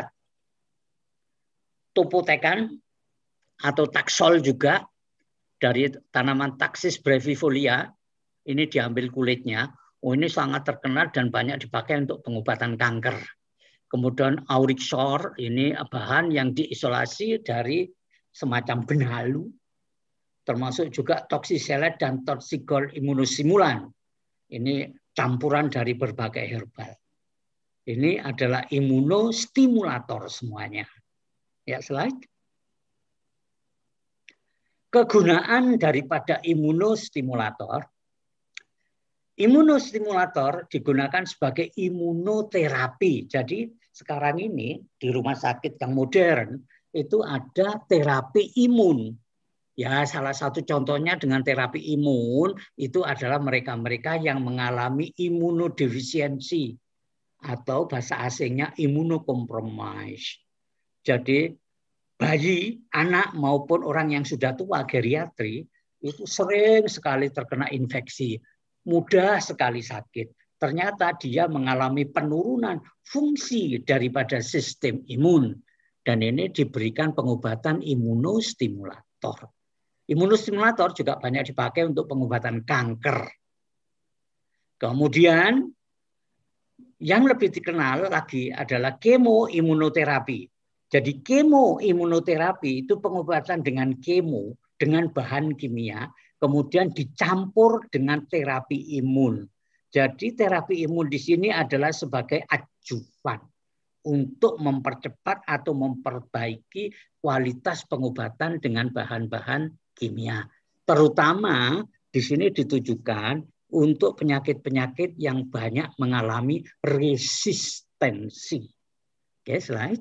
Topotecan atau taksol juga dari tanaman Taxus brevifolia, ini diambil kulitnya. Oh, ini sangat terkenal dan banyak dipakai untuk pengobatan kanker. Kemudian aurixor, ini bahan yang diisolasi dari semacam benalu, termasuk juga toxicelet dan toxicol immunosimulan. Ini campuran dari berbagai herbal. Ini adalah imunostimulator semuanya. Ya, slide. Kegunaan daripada imunostimulator. Imunostimulator digunakan sebagai imunoterapi. Jadi sekarang ini di rumah sakit yang modern itu ada terapi imun. Ya, salah satu contohnya dengan terapi imun itu adalah mereka-mereka yang mengalami imunodefisiensi atau bahasa asingnya imunokompromis. Jadi bayi, anak maupun orang yang sudah tua geriatri itu sering sekali terkena infeksi, mudah sekali sakit. Ternyata dia mengalami penurunan fungsi daripada sistem imun dan ini diberikan pengobatan imunostimulator. imunostimulator. Imunostimulator juga banyak dipakai untuk pengobatan kanker. Kemudian yang lebih dikenal lagi adalah kemoimunoterapi. Jadi kemoimunoterapi itu pengobatan dengan kemo, dengan bahan kimia, kemudian dicampur dengan terapi imun. Jadi terapi imun di sini adalah sebagai ajuvan untuk mempercepat atau memperbaiki kualitas pengobatan dengan bahan-bahan kimia. Terutama di sini ditujukan untuk penyakit-penyakit yang banyak mengalami resistensi. Oke, slide.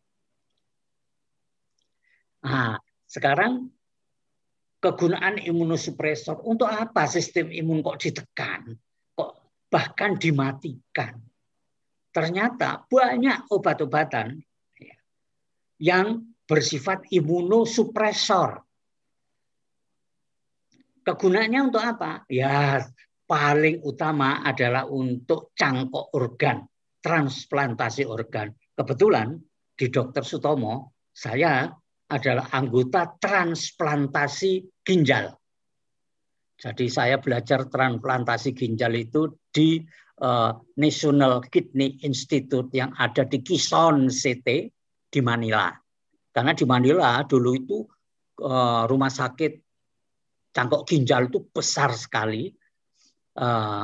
Nah, sekarang kegunaan imunosupresor. Untuk apa sistem imun kok ditekan? Kok bahkan dimatikan? Ternyata banyak obat-obatan yang bersifat imunosupresor. Kegunaannya untuk apa? Ya, paling utama adalah untuk cangkok organ, transplantasi organ. Kebetulan di Dokter Sutomo, saya adalah anggota transplantasi ginjal. Jadi saya belajar transplantasi ginjal itu di uh, National Kidney Institute yang ada di Quezon City di Manila. Karena di Manila dulu itu uh, rumah sakit cangkok ginjal itu besar sekali. Uh,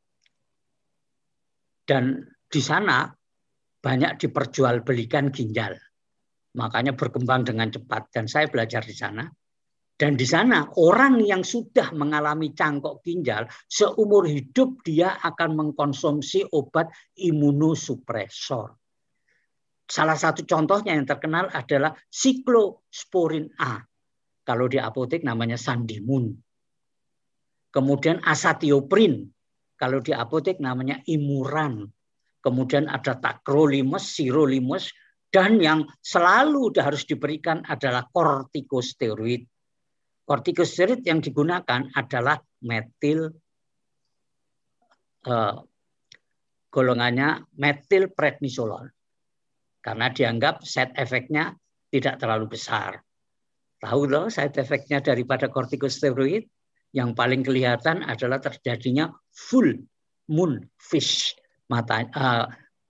dan di sana banyak diperjualbelikan ginjal. Makanya berkembang dengan cepat. Dan saya belajar di sana. Dan di sana orang yang sudah mengalami cangkok ginjal, seumur hidup dia akan mengkonsumsi obat imunosupresor. Salah satu contohnya yang terkenal adalah siklosporin A. Kalau di apotek namanya Sandimun. Kemudian asatioprin. Kalau di apotek namanya Imuran. Kemudian ada tacrolimus, sirolimus. Dan yang selalu harus diberikan adalah kortikosteroid. Kortikosteroid yang digunakan adalah metil, eh, golongannya metilprednisolon. Karena dianggap side efeknya tidak terlalu besar. Tahu loh side efeknya daripada kortikosteroid? Yang paling kelihatan adalah terjadinya full moon fish. Mata, uh,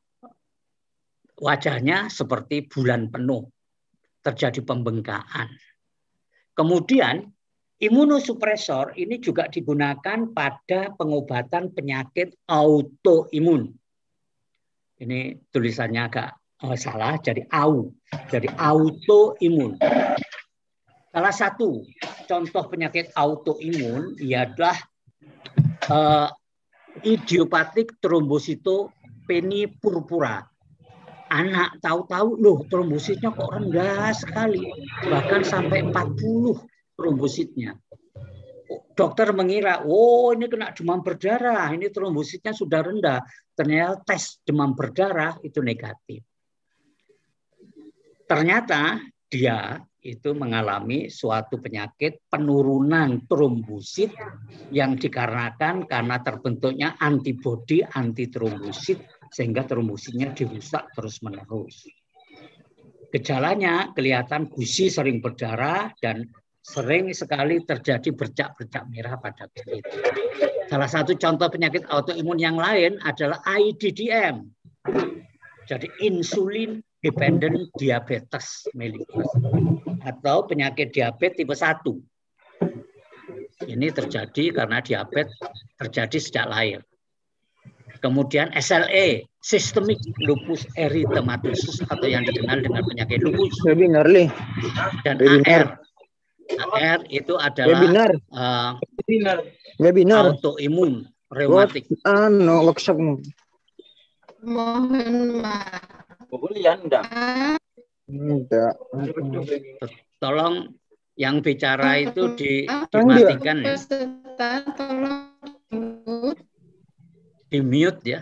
wajahnya seperti bulan penuh. Terjadi pembengkakan. Kemudian imunosupresor ini juga digunakan pada pengobatan penyakit autoimun. Ini tulisannya agak oh, salah, jadi au. Jadi autoimun. Salah satu contoh penyakit autoimun ialah uh, idiopatik trombositopenia purpura. Anak tahu-tahu loh trombositnya kok rendah sekali, bahkan sampai empat puluh trombositnya. Dokter mengira, oh ini kena demam berdarah, ini trombositnya sudah rendah. Ternyata tes demam berdarah itu negatif. Ternyata dia itu mengalami suatu penyakit penurunan trombosit yang dikarenakan karena terbentuknya antibodi anti trombosit sehingga trombositnya dirusak terus-menerus. Gejalanya kelihatan gusi sering berdarah dan sering sekali terjadi bercak-bercak merah pada kulit. Salah satu contoh penyakit autoimun yang lain adalah I D D M. Jadi insulin dependent diabetes mellitus atau penyakit diabetes tipe satu. Ini terjadi karena diabetes terjadi sejak lahir. Kemudian S L E, systemic lupus erythematosus atau yang dikenal dengan penyakit lupus. Webinar, Li. Dan Webinar. A R, A R itu adalah Webinar. Uh, Webinar. Webinar. Autoimun reumatik. Ano, workshop. Mohon maaf. Kuliah enggak? Enggak. Tolong yang bicara itu di, dimatikan ya. Tolong Di mute ya.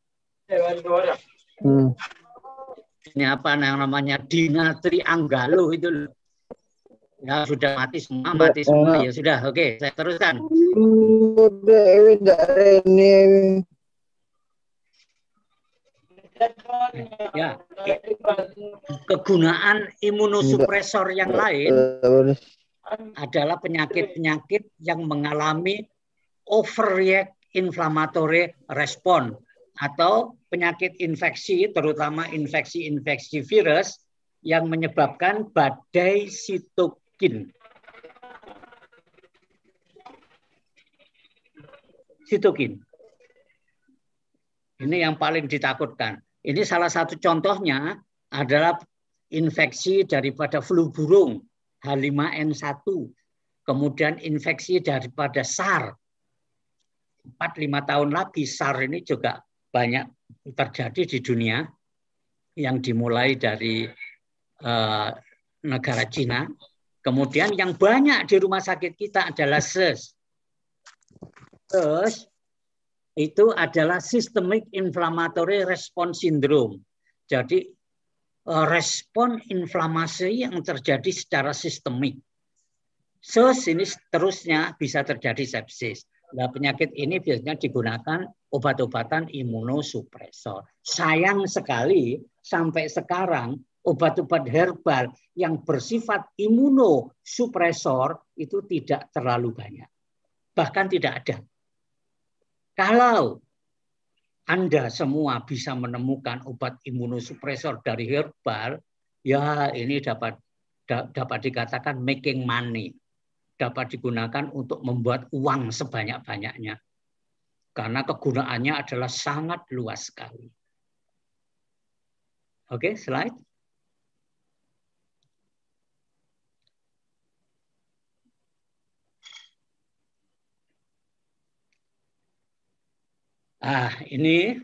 Hmm. Ini apa yang namanya Dinatri Anggalo itu loh. Ya sudah mati semua, mati semua. Ya sudah, oke, saya teruskan. Ya, kegunaan imunosupresor yang lain adalah penyakit-penyakit yang mengalami overreact inflammatory response atau penyakit infeksi, terutama infeksi-infeksi virus yang menyebabkan badai sitokin. Sitokin. Ini yang paling ditakutkan. Ini salah satu contohnya adalah infeksi daripada flu burung H lima N satu, kemudian infeksi daripada SARS. empat lima tahun lagi SARS ini juga banyak terjadi di dunia, yang dimulai dari uh, negara Cina. Kemudian yang banyak di rumah sakit kita adalah SARS. SARS itu adalah Systemic Inflammatory Response Syndrome. Jadi respon inflamasi yang terjadi secara sistemik. SARS ini terusnya bisa terjadi sepsis. Nah, penyakit ini biasanya digunakan obat-obatan imunosupresor. Sayang sekali sampai sekarang obat-obat herbal yang bersifat imunosupresor itu tidak terlalu banyak. Bahkan tidak ada. Kalau Anda semua bisa menemukan obat imunosupresor dari herbal, ya ini dapat dapat dikatakan making money. Dapat digunakan untuk membuat uang sebanyak-banyaknya. Karena kegunaannya adalah sangat luas sekali. Oke, slide. Ah, ini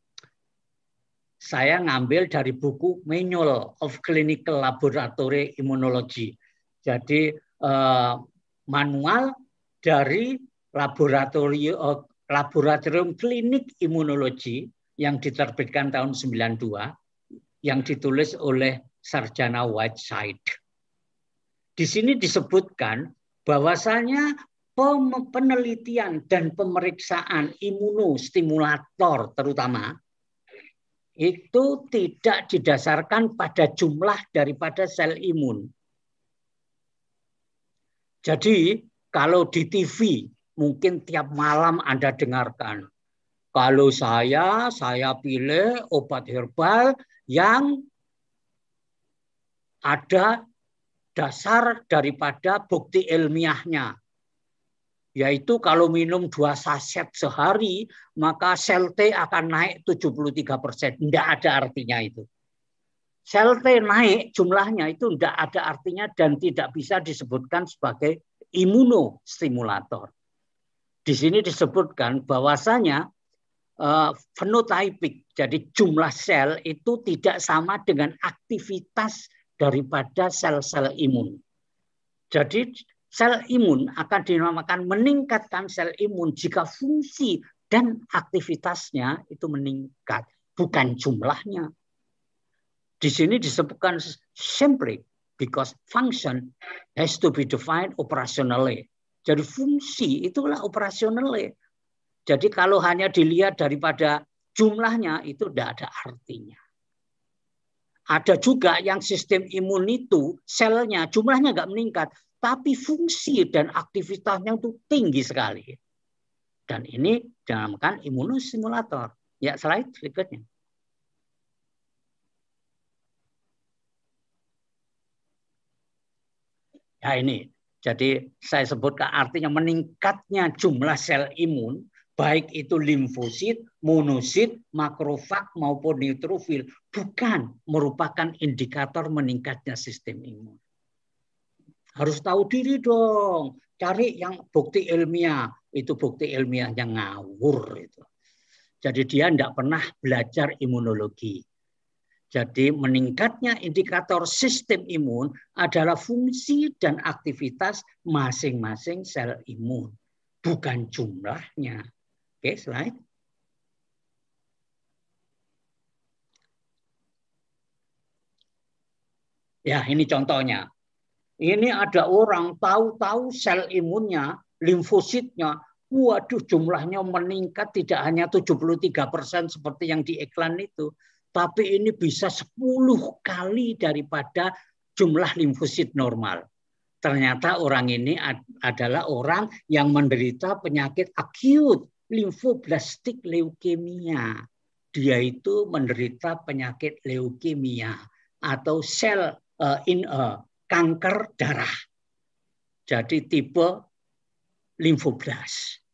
saya ngambil dari buku Manual of Clinical Laboratory Immunology. Jadi eh, manual dari laboratorium laboratorium klinik imunologi yang diterbitkan tahun sembilan puluh dua yang ditulis oleh Sarjana Whiteside. Di sini disebutkan bahwasanya penelitian dan pemeriksaan imunostimulator terutama itu tidak didasarkan pada jumlah daripada sel imun. Jadi kalau di T V mungkin tiap malam Anda dengarkan, kalau saya, saya pilih obat herbal yang ada dasar daripada bukti ilmiahnya. Yaitu kalau minum dua saset sehari, maka sel T akan naik tujuh puluh tiga persen. Tidak ada artinya itu. Sel T naik jumlahnya itu tidak ada artinya dan tidak bisa disebutkan sebagai imunostimulator. Di sini disebutkan bahwasanya uh, fenotypik, jadi jumlah sel itu tidak sama dengan aktivitas daripada sel-sel imun. Jadi sel imun akan dinamakan meningkatkan sel imun jika fungsi dan aktivitasnya itu meningkat, bukan jumlahnya. Di sini disebutkan simply because function has to be defined operationally. Jadi fungsi itulah operationally. Jadi kalau hanya dilihat daripada jumlahnya itu tidak ada artinya. Ada juga yang sistem imun itu selnya jumlahnya nggak meningkat, tapi fungsi dan aktivitasnya itu tinggi sekali. Dan ini dinamakan imunostimulator. Ya, slide berikutnya. Ya ini, jadi saya sebutkan artinya meningkatnya jumlah sel imun, baik itu limfosit, monosit, makrofag maupun neutrofil, bukan merupakan indikator meningkatnya sistem imun. Harus tahu diri dong, cari yang bukti ilmiah, itu bukti ilmiah yang ngawur itu. Jadi dia tidak pernah belajar imunologi. Jadi meningkatnya indikator sistem imun adalah fungsi dan aktivitas masing-masing sel imun, bukan jumlahnya. Oke, slide. Ya, ini contohnya. Ini ada orang tahu-tahu sel imunnya, limfositnya, waduh jumlahnya meningkat tidak hanya tujuh puluh tiga persen seperti yang di iklan itu. Tapi ini bisa sepuluh kali daripada jumlah limfosit normal. ternyata orang ini ad adalah orang yang menderita penyakit akut limfoblastik leukemia. Dia itu menderita penyakit leukemia atau sel uh, in uh, kanker darah. Jadi tipe limfoblas.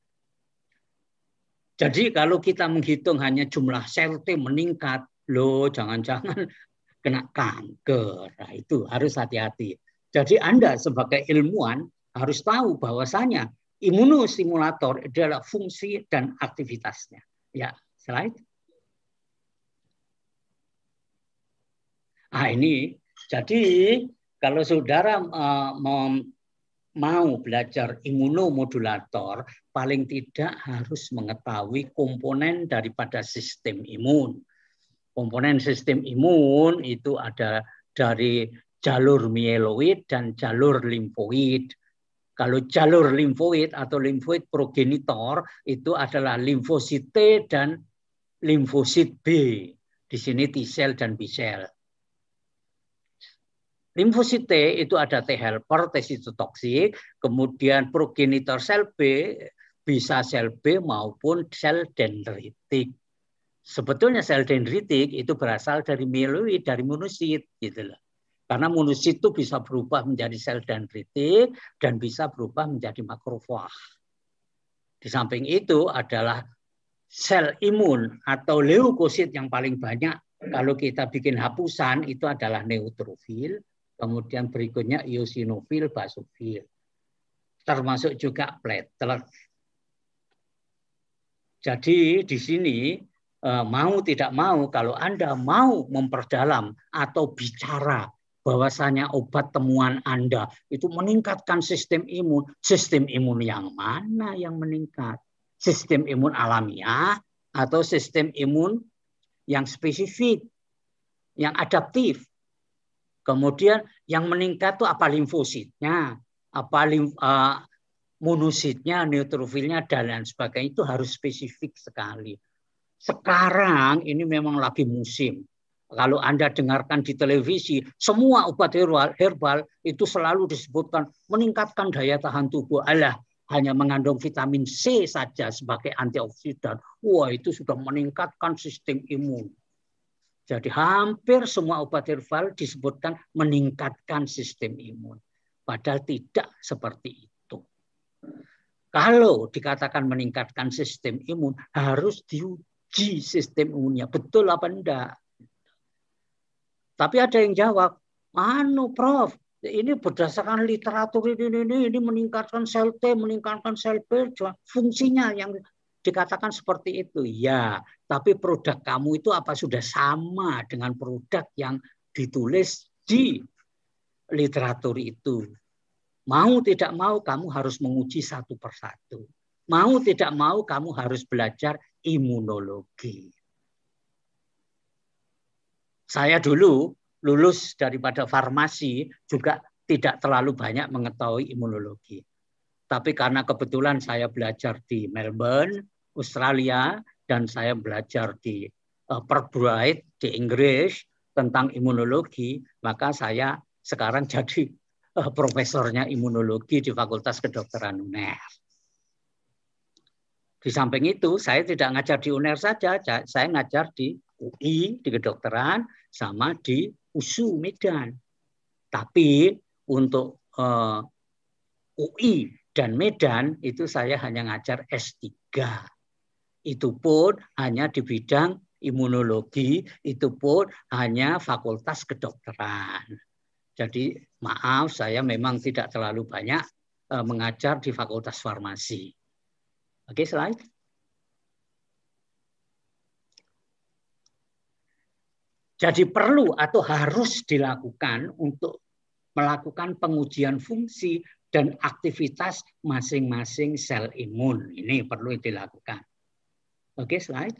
Jadi kalau kita menghitung hanya jumlah sel T meningkat, loh jangan-jangan kena kanker. Nah, itu harus hati-hati. Jadi Anda sebagai ilmuwan harus tahu bahwasanya imunostimulator adalah fungsi dan aktivitasnya. Ya, slide. Ah ini, jadi kalau saudara uh, mau belajar imunomodulator, paling tidak harus mengetahui komponen daripada sistem imun. Komponen sistem imun itu ada dari jalur mieloid dan jalur limfoid. Kalau jalur limfoid atau limfoid progenitor itu adalah limfosit T dan limfosit B. Di sini T sel dan B sel. Limfosit T itu ada T helper, T sitotoksik, kemudian progenitor sel B bisa sel B maupun sel dendritik. Sebetulnya sel dendritik itu berasal dari mieloid, dari monosit gitu loh. Karena monosit itu bisa berubah menjadi sel dendritik dan bisa berubah menjadi makrofag. Di samping itu adalah sel imun atau leukosit yang paling banyak kalau kita bikin hapusan itu adalah neutrofil. Kemudian berikutnya eosinofil, basofil. Termasuk juga platelet. Jadi di sini mau tidak mau kalau Anda mau memperdalam atau bicara bahwasanya obat temuan Anda itu meningkatkan sistem imun. Sistem imun yang mana yang meningkat? Sistem imun alamiah atau sistem imun yang spesifik, yang adaptif? Kemudian yang meningkat itu apa limfositnya, apa limf, uh, monositnya, neutrofilnya, dan lain sebagainya. Itu harus spesifik sekali. Sekarang ini memang lagi musim. Kalau Anda dengarkan di televisi, semua obat herbal, herbal itu selalu disebutkan meningkatkan daya tahan tubuh. Alah, hanya mengandung vitamin C saja sebagai antioksidan. Wah, itu sudah meningkatkan sistem imun. Jadi hampir semua obat herbal disebutkan meningkatkan sistem imun. Padahal tidak seperti itu. Kalau dikatakan meningkatkan sistem imun, harus diuji sistem imunnya. Betul apa enggak? Tapi ada yang jawab, anu Prof, ini berdasarkan literatur ini, ini, ini meningkatkan sel T, meningkatkan sel B, fungsinya yang dikatakan seperti itu. Ya, tapi produk kamu itu apa sudah sama dengan produk yang ditulis di literatur itu? Mau tidak mau kamu harus menguji satu persatu. Mau tidak mau kamu harus belajar imunologi. Saya dulu lulus daripada farmasi juga tidak terlalu banyak mengetahui imunologi. Tapi karena kebetulan saya belajar di Melbourne, Australia, dan saya belajar di uh, Perth di Inggris tentang imunologi, maka saya sekarang jadi uh, profesornya imunologi di Fakultas Kedokteran U N E R. Di samping itu, saya tidak ngajar di U N E R saja, saya ngajar di U I, di kedokteran, sama di U S U Medan. Tapi untuk uh, U I dan Medan itu saya hanya ngajar S tiga. Itu pun hanya di bidang imunologi, itu pun hanya fakultas kedokteran. Jadi maaf, saya memang tidak terlalu banyak uh, mengajar di fakultas farmasi. Oke, slide. Jadi perlu atau harus dilakukan untuk melakukan pengujian fungsi dan aktivitas masing-masing sel imun. Ini perlu dilakukan. Oke, slide.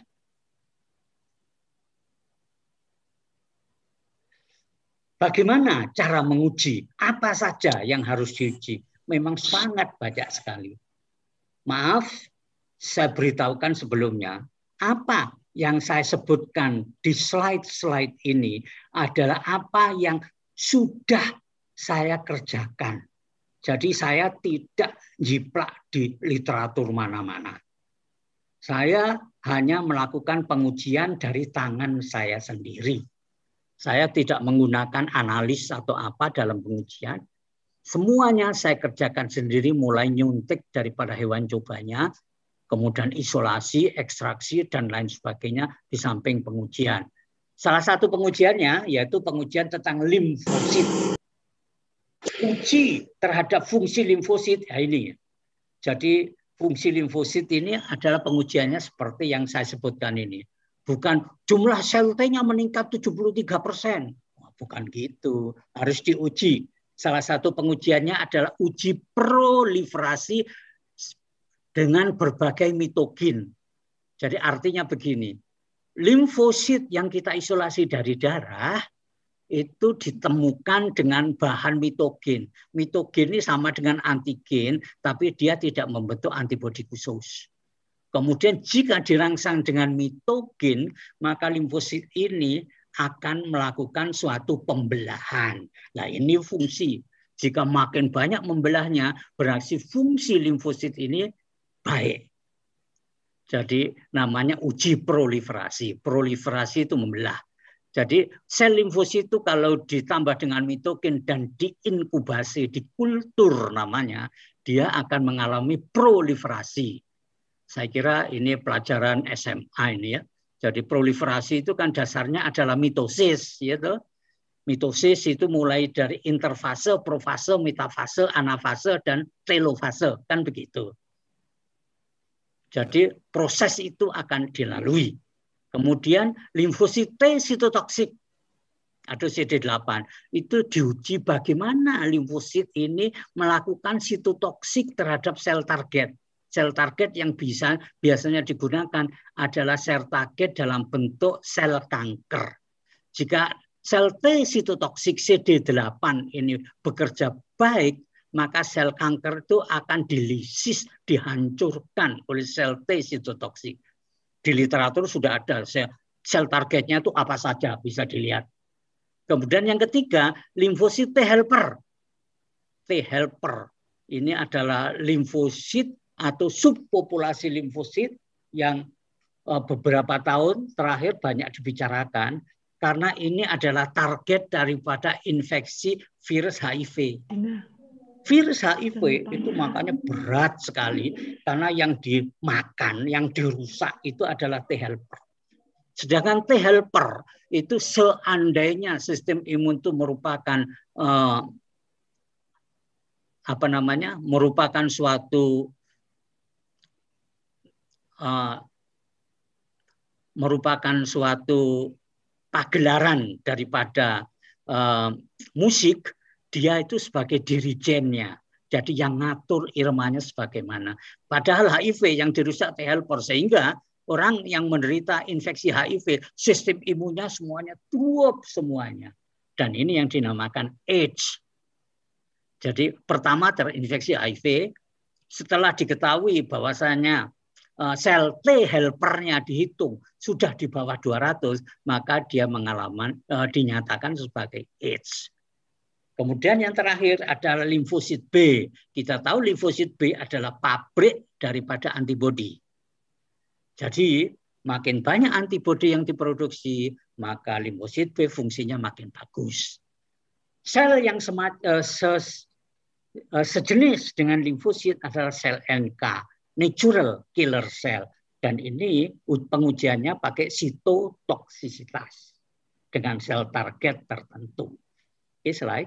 Bagaimana cara menguji? Apa saja yang harus diuji? Memang sangat banyak sekali. Maaf, saya beritahukan sebelumnya, apa yang saya sebutkan di slide-slide ini adalah apa yang sudah saya kerjakan Jadi saya tidak jiplak di literatur mana-mana. Saya hanya melakukan pengujian dari tangan saya sendiri. Saya tidak menggunakan analis atau apa dalam pengujian. Semuanya saya kerjakan sendiri, mulai nyuntik daripada hewan cobanya, kemudian isolasi, ekstraksi, dan lain sebagainya di samping pengujian. Salah satu pengujiannya yaitu pengujian tentang limfosit. Uji terhadap fungsi limfosit ya ini. Jadi fungsi limfosit ini adalah pengujiannya seperti yang saya sebutkan ini. Bukan jumlah sel T-nya meningkat tujuh puluh tiga persen. Bukan gitu. Harus diuji. Salah satu pengujiannya adalah uji proliferasi dengan berbagai mitokin. Jadi artinya begini. Limfosit yang kita isolasi dari darah itu ditemukan dengan bahan mitogen. Mitogen ini sama dengan antigen, tapi dia tidak membentuk antibodi khusus. Kemudian jika dirangsang dengan mitogen, maka limfosit ini akan melakukan suatu pembelahan. Nah ini fungsi. Jika makin banyak membelahnya, berarti fungsi limfosit ini baik. Jadi namanya uji proliferasi. Proliferasi itu membelah. Jadi sel limfosit itu kalau ditambah dengan mitogen dan diinkubasi, dikultur namanya, dia akan mengalami proliferasi. Saya kira ini pelajaran S M A ini ya. Jadi proliferasi itu kan dasarnya adalah mitosis, gitu. Mitosis itu mulai dari interfase, profase, metafase, anafase, dan telofase, kan begitu. Jadi proses itu akan dilalui. Kemudian limfosit T sitotoksik atau C D delapan itu diuji bagaimana limfosit ini melakukan sitotoksik terhadap sel target. Sel target yang bisa biasanya digunakan adalah sel target dalam bentuk sel kanker. Jika sel T sitotoksik C D delapan ini bekerja baik, maka sel kanker itu akan dilisis, dihancurkan oleh sel T sitotoksik. Di literatur sudah ada sel, sel targetnya itu apa saja bisa dilihat. Kemudian yang ketiga, limfosit T helper. T helper ini adalah limfosit atau subpopulasi limfosit yang beberapa tahun terakhir banyak dibicarakan karena ini adalah target daripada infeksi virus H I V. Virus H I V itu makanya berat sekali karena yang dimakan, yang dirusak itu adalah T helper. Sedangkan T helper itu seandainya sistem imun itu merupakan eh, apa namanya, merupakan suatu eh, merupakan suatu pagelaran daripada eh, musik. Dia itu sebagai dirijennya. Jadi yang ngatur irmanya sebagaimana. Padahal H I V yang dirusak T helper. Sehingga orang yang menderita infeksi H I V, sistem imunnya semuanya drop semuanya. Dan ini yang dinamakan AIDS. Jadi pertama terinfeksi H I V, setelah diketahui bahwasanya sel T helpernya dihitung sudah di bawah dua ratus, maka dia mengalami, dinyatakan sebagai AIDS. Kemudian yang terakhir adalah limfosit B. Kita tahu limfosit B adalah pabrik daripada antibodi. Jadi makin banyak antibodi yang diproduksi, maka limfosit B fungsinya makin bagus. Sel yang semat, uh, se, uh, sejenis dengan limfosit adalah sel N K, natural killer cell. Dan ini pengujiannya pakai sitotoksisitas dengan sel target tertentu. Oke, slide.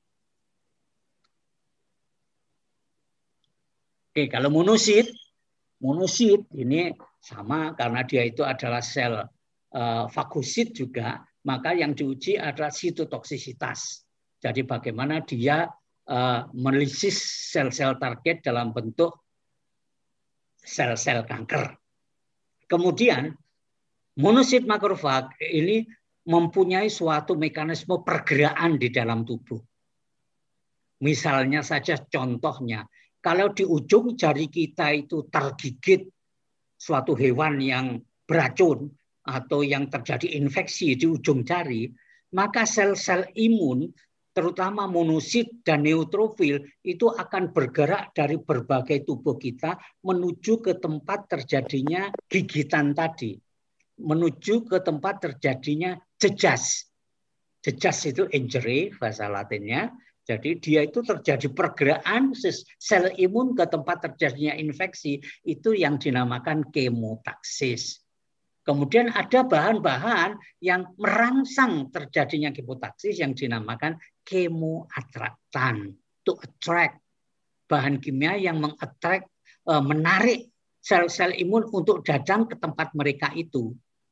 Oke, kalau monosit, monosit ini sama karena dia itu adalah sel uh, fagosit juga, maka yang diuji adalah sitotoksisitas. Jadi bagaimana dia uh, melisis sel-sel target dalam bentuk sel-sel kanker. Kemudian monosit makrofag ini mempunyai suatu mekanisme pergerakan di dalam tubuh. Misalnya saja contohnya, kalau di ujung jari kita itu tergigit suatu hewan yang beracun atau yang terjadi infeksi di ujung jari, maka sel-sel imun terutama monosit dan neutrofil, itu akan bergerak dari berbagai tubuh kita menuju ke tempat terjadinya gigitan tadi, menuju ke tempat terjadinya jejas. Jejas itu injury bahasa Latinnya. Jadi dia itu terjadi pergerakan sel imun ke tempat terjadinya infeksi, itu yang dinamakan kemotaksis. Kemudian ada bahan-bahan yang merangsang terjadinya kemotaksis yang dinamakan kemoatraktan. To attract, bahan kimia yang mengattract, menarik sel-sel imun untuk datang ke tempat mereka itu.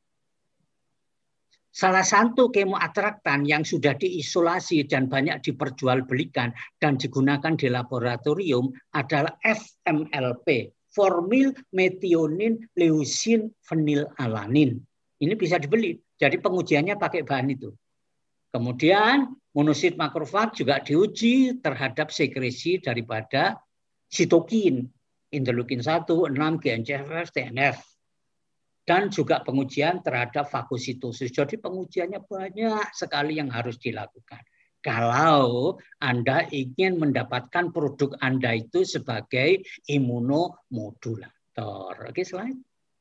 Salah satu kemoatraktan yang sudah diisolasi dan banyak diperjualbelikan dan digunakan di laboratorium adalah F M L P. Formil metionin leucin fenilalanin. Ini bisa dibeli. Jadi pengujiannya pakai bahan itu. Kemudian monosit makrofag juga diuji terhadap sekresi daripada sitokin, interleukin satu, enam, G N C F F, T N F. Dan juga pengujian terhadap fagositosis. Jadi pengujiannya banyak sekali yang harus dilakukan. Kalau Anda ingin mendapatkan produk Anda itu sebagai imunomodulator. Oke, slide.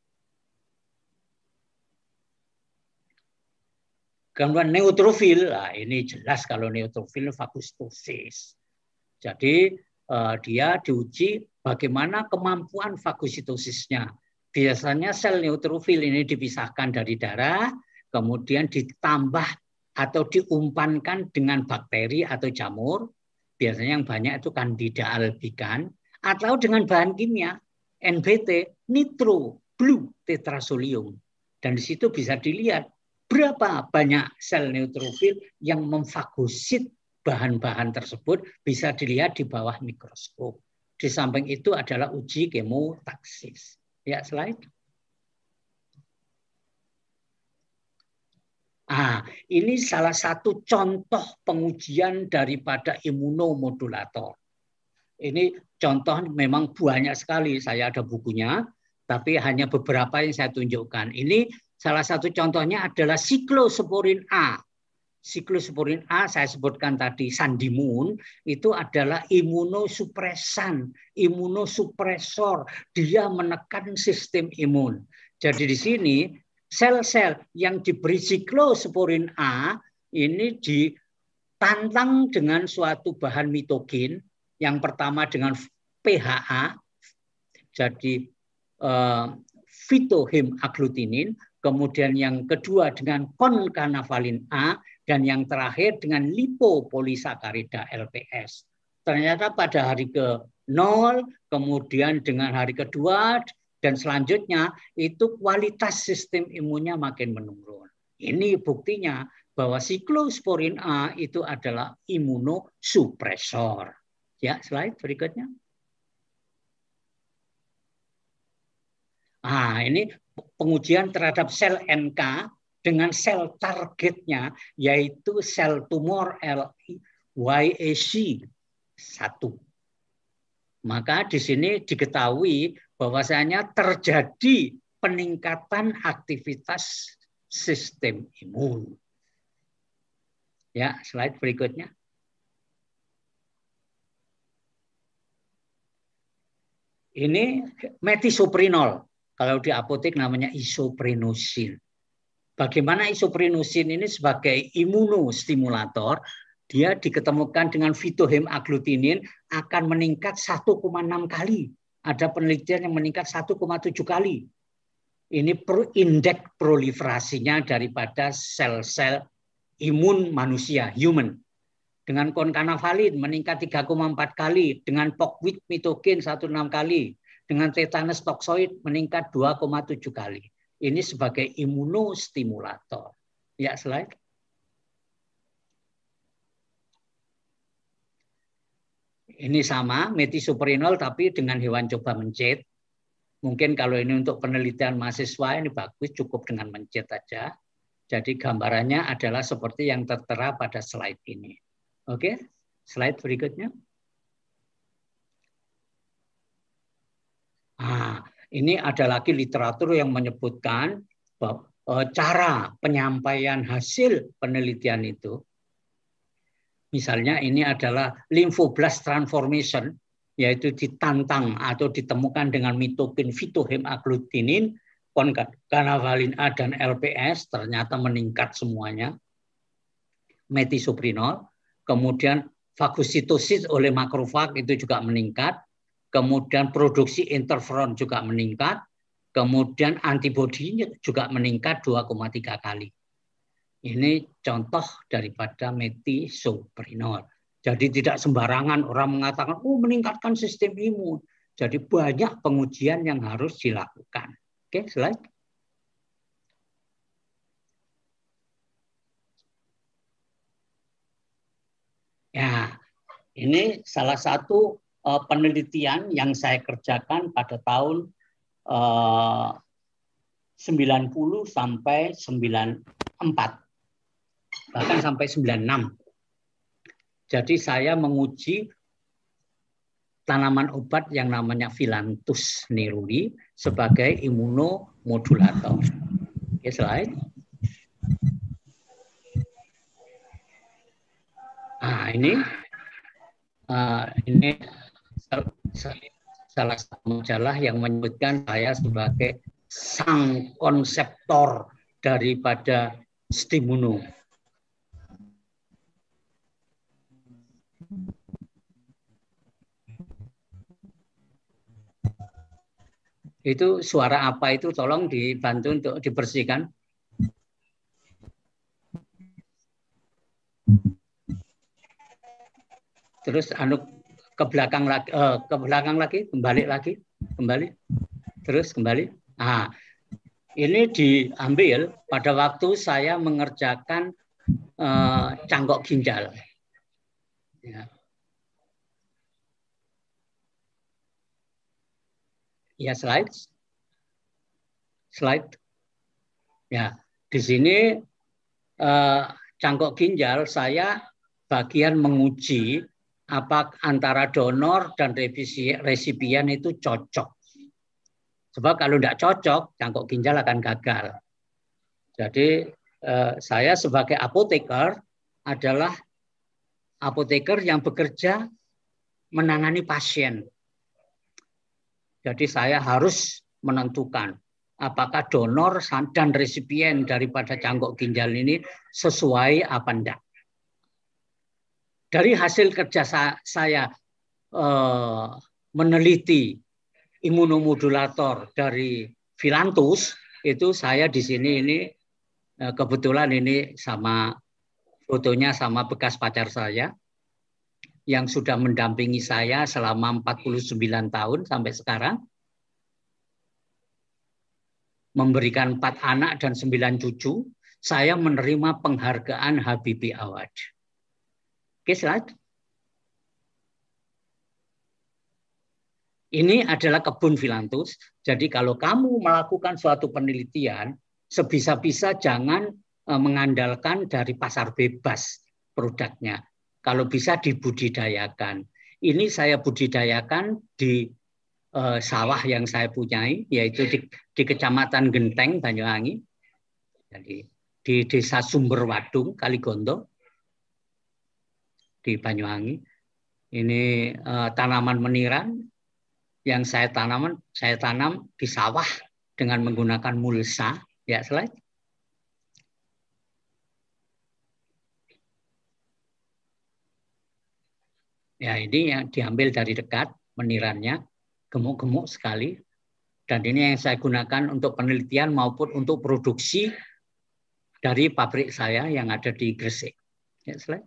Kemudian neutrofil, nah ini jelas kalau neutrofil fagositosis. Jadi eh, dia diuji bagaimana kemampuan fagositosisnya. Biasanya sel neutrofil ini dipisahkan dari darah, kemudian ditambah atau diumpankan dengan bakteri atau jamur, biasanya yang banyak itu Candida albicans, atau dengan bahan kimia N B T, nitro blue tetrasolium. Dan di situ bisa dilihat berapa banyak sel neutrofil yang memfagosit bahan-bahan tersebut, bisa dilihat di bawah mikroskop. Di samping itu adalah uji kemotaksis. Ya, slide. Ah, ini salah satu contoh pengujian daripada imunomodulator. Ini contoh memang banyak sekali, saya ada bukunya, tapi hanya beberapa yang saya tunjukkan. Ini salah satu contohnya adalah siklosporin A. Siklosporin A saya sebutkan tadi, sandimun, itu adalah imunosupresan, imunosupresor. Dia menekan sistem imun. Jadi di sini sel-sel yang diberi siklosporin A ini ditantang dengan suatu bahan mitogen. Yang pertama dengan P H A, jadi eh, phytohemagglutinins, kemudian yang kedua dengan konkanavalin A, dan yang terakhir dengan lipopolisakarida L P S. Ternyata pada hari ke nol, kemudian dengan hari kedua, dan selanjutnya itu kualitas sistem imunnya makin menurun. Ini buktinya bahwa siklosporin A itu adalah imunosupresor. Ya, slide berikutnya. Ah, ini pengujian terhadap sel N K dengan sel targetnya, yaitu sel tumor L Y A C satu. Maka di sini diketahui bahwasanya terjadi peningkatan aktivitas sistem imun. Ya, slide berikutnya. Ini metisoprinol. Kalau di apotek namanya isoprenosin. Bagaimana isoprenosin ini sebagai imunostimulator, dia diketemukan dengan phytohemagglutinins akan meningkat satu koma enam kali. Ada penelitian yang meningkat satu koma tujuh kali. Ini indeks proliferasinya daripada sel-sel imun manusia, human. Dengan konkanavalin meningkat tiga koma empat kali, dengan pokewid mitogen satu koma enam kali, dengan tetanus toksoid meningkat dua koma tujuh kali. Ini sebagai imunostimulator. Ya, slide. Ini sama, metisoprinol tapi dengan hewan coba mencit. Mungkin kalau ini untuk penelitian mahasiswa ini bagus, cukup dengan mencit aja. Jadi gambarannya adalah seperti yang tertera pada slide ini. Oke, slide berikutnya. Nah, ini ada lagi literatur yang menyebutkan bahwa cara penyampaian hasil penelitian itu. Misalnya ini adalah lymphoblast transformation, yaitu ditantang atau ditemukan dengan mitokin fitohemaggglutinin, konkanavalin A dan L P S, ternyata meningkat semuanya. Metisoprinol, kemudian fagositosis oleh makrofag itu juga meningkat, kemudian produksi interferon juga meningkat, kemudian antibodinya juga meningkat dua koma tiga kali. Ini contoh daripada metisoprinol. Jadi tidak sembarangan orang mengatakan, oh meningkatkan sistem imun. Jadi banyak pengujian yang harus dilakukan. Oke, slide. Ya, ini salah satu uh, penelitian yang saya kerjakan pada tahun uh, sembilan puluh sampai sembilan puluh empat, bahkan sampai sembilan puluh enam. Jadi saya menguji tanaman obat yang namanya Phyllanthus neruli sebagai imunomodulator. Oke, slide. Nah, ini uh, ini salah satu majalah yang menyebutkan saya sebagai sang konseptor daripada stimuno. Itu suara apa itu? Tolong dibantu untuk dibersihkan. Terus anu ke belakang lagi, eh, ke belakang lagi, kembali lagi, kembali, terus kembali. Nah, ini diambil pada waktu saya mengerjakan eh, cangkok ginjal. Ya. Ya, slide, slide. Ya, di sini eh, cangkok ginjal saya bagian menguji apa antara donor dan resipien itu cocok. Sebab kalau tidak cocok, cangkok ginjal akan gagal. Jadi eh, saya sebagai apoteker adalah apoteker yang bekerja menangani pasien. Jadi saya harus menentukan apakah donor dan resipien daripada cangkok ginjal ini sesuai apa enggak. Dari hasil kerja saya eh, meneliti imunomodulator dari Phyllanthus, itu saya di sini ini eh, kebetulan ini sama fotonya sama bekas pacar saya yang sudah mendampingi saya selama empat puluh sembilan tahun sampai sekarang. Memberikan empat anak dan sembilan cucu, saya menerima penghargaan Habibie Award. Oke, slide. Ini adalah kebun Phyllanthus. Jadi kalau kamu melakukan suatu penelitian, sebisa-bisa jangan mengandalkan dari pasar bebas produknya. Kalau bisa dibudidayakan. Ini saya budidayakan di eh, sawah yang saya punyai, yaitu di, di Kecamatan Genteng, Banyuwangi. Jadi di Desa Sumberwadung, Kaligondo, di Banyuwangi. Ini eh, tanaman meniran yang saya tanam, saya tanam di sawah dengan menggunakan mulsa. Ya, slide. Ya, ini yang diambil dari dekat menirannya, gemuk-gemuk sekali. Dan ini yang saya gunakan untuk penelitian maupun untuk produksi dari pabrik saya yang ada di Gresik. Ya, slide.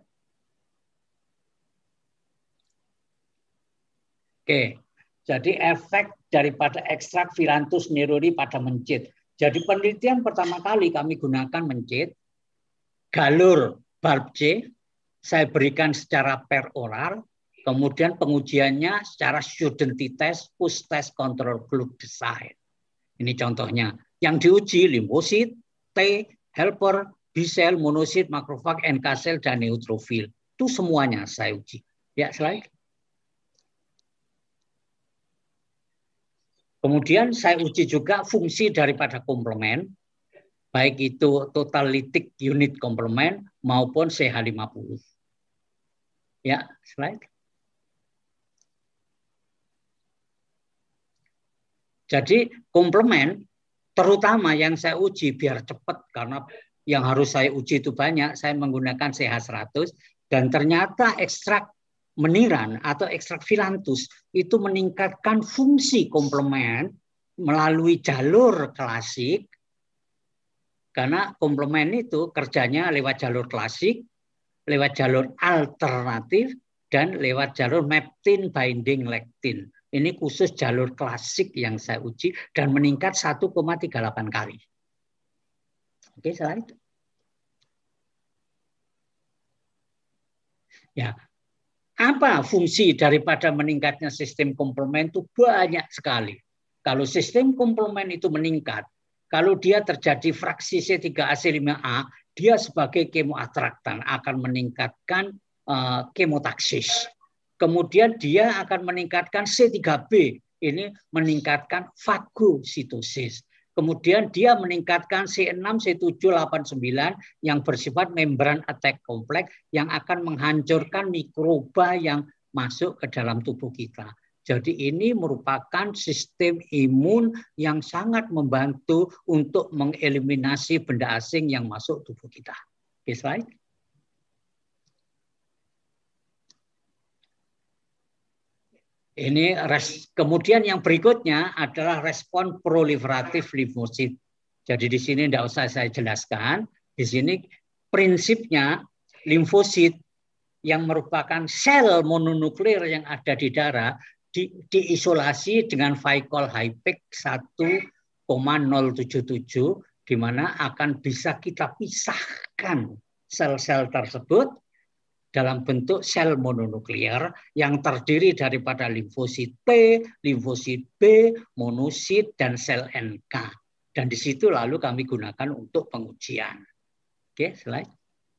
Oke, jadi efek daripada ekstrak Phyllanthus neruli pada mencit. Jadi penelitian pertama kali kami gunakan mencit, galur bulb C, saya berikan secara per oral. Kemudian pengujiannya secara student test, push test control group design. Ini contohnya. Yang diuji limfosit, T, helper, B-cell, monosit, makrofag, N K cell, dan neutrofil. Itu semuanya saya uji. Ya, slide. Kemudian saya uji juga fungsi daripada komplemen, baik itu total lytic unit komplemen maupun C H lima puluh. Ya, slide. Jadi komplement terutama yang saya uji biar cepat karena yang harus saya uji itu banyak, saya menggunakan C H seratus dan ternyata ekstrak meniran atau ekstrak filantus itu meningkatkan fungsi komplement melalui jalur klasik karena komplement itu kerjanya lewat jalur klasik, lewat jalur alternatif dan lewat jalur meptin binding lektin. Ini khusus jalur klasik yang saya uji dan meningkat satu koma tiga delapan kali. Oke, slide. Ya. Apa fungsi daripada meningkatnya sistem komplement itu banyak sekali. Kalau sistem komplement itu meningkat, kalau dia terjadi fraksi C tiga A C lima A, dia sebagai kemoatraktan akan meningkatkan uh, kemotaksis. Kemudian dia akan meningkatkan C tiga B, ini meningkatkan fagositosis. Kemudian dia meningkatkan C enam, C tujuh, delapan, sembilan yang bersifat membran attack kompleks yang akan menghancurkan mikroba yang masuk ke dalam tubuh kita. Jadi ini merupakan sistem imun yang sangat membantu untuk mengeliminasi benda asing yang masuk tubuh kita. Oke, slide. Ini res, kemudian yang berikutnya adalah respon proliferatif limfosit. Jadi di sini tidak usah saya jelaskan. Di sini prinsipnya limfosit yang merupakan sel mononukleer yang ada di darah di, diisolasi dengan Vicol Hypec satu koma nol tujuh tujuh di mana akan bisa kita pisahkan sel-sel tersebut dalam bentuk sel mononuklear yang terdiri daripada limfosit T, limfosit B, monosit, dan sel N K. Dan di situ lalu kami gunakan untuk pengujian. Oke, slide.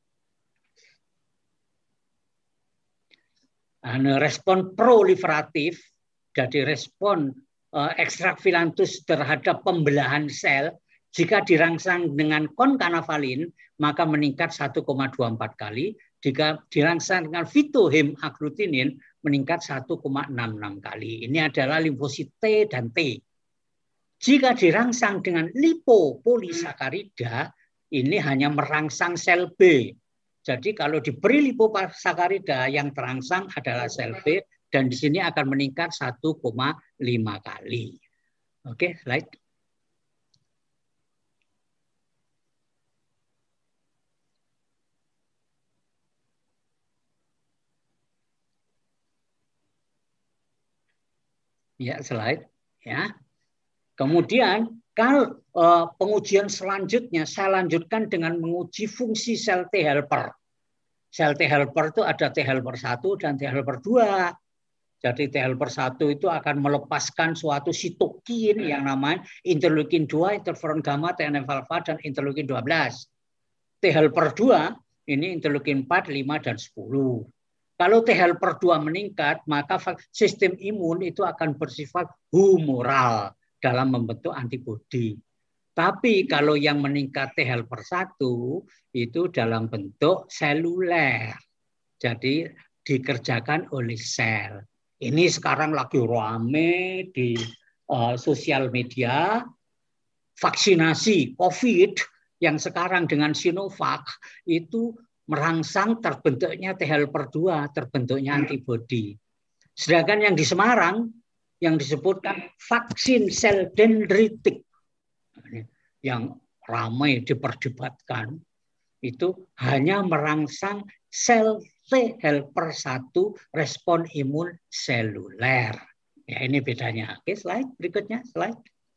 Nah, respon proliferatif, jadi respon uh, ekstrak filantus terhadap pembelahan sel, jika dirangsang dengan konkanavalin, maka meningkat satu koma dua empat kali. Jika dirangsang dengan fitohemaglutinin meningkat satu koma enam enam kali. Ini adalah limfosit T dan T. Jika dirangsang dengan lipopolisakarida, ini hanya merangsang sel B. Jadi kalau diberi lipopolisakarida yang terangsang adalah sel B dan di sini akan meningkat satu koma lima kali. Oke, slide. Ya, slide. Ya. Kemudian kalau uh, pengujian selanjutnya saya lanjutkan dengan menguji fungsi sel T helper. Sel T helper itu ada T helper satu dan T helper dua. Jadi T helper satu itu akan melepaskan suatu sitokin yang namanya interleukin dua, interferon gamma, T N F alpha dan interleukin dua belas. T helper dua ini interleukin empat, lima dan sepuluh. Kalau T helper dua meningkat, maka sistem imun itu akan bersifat humoral dalam membentuk antibodi. Tapi kalau yang meningkat T helper satu itu dalam bentuk seluler. Jadi dikerjakan oleh sel. Ini sekarang lagi rame di uh, sosial media. Vaksinasi COVID yang sekarang dengan Sinovac itu merangsang terbentuknya T helper dua, terbentuknya antibodi. Sedangkan yang di Semarang, yang disebutkan vaksin sel dendritik, yang ramai diperdebatkan, itu hanya merangsang sel T helper satu respon imun seluler. Ya, ini bedanya. Oke, slide berikutnya, slide.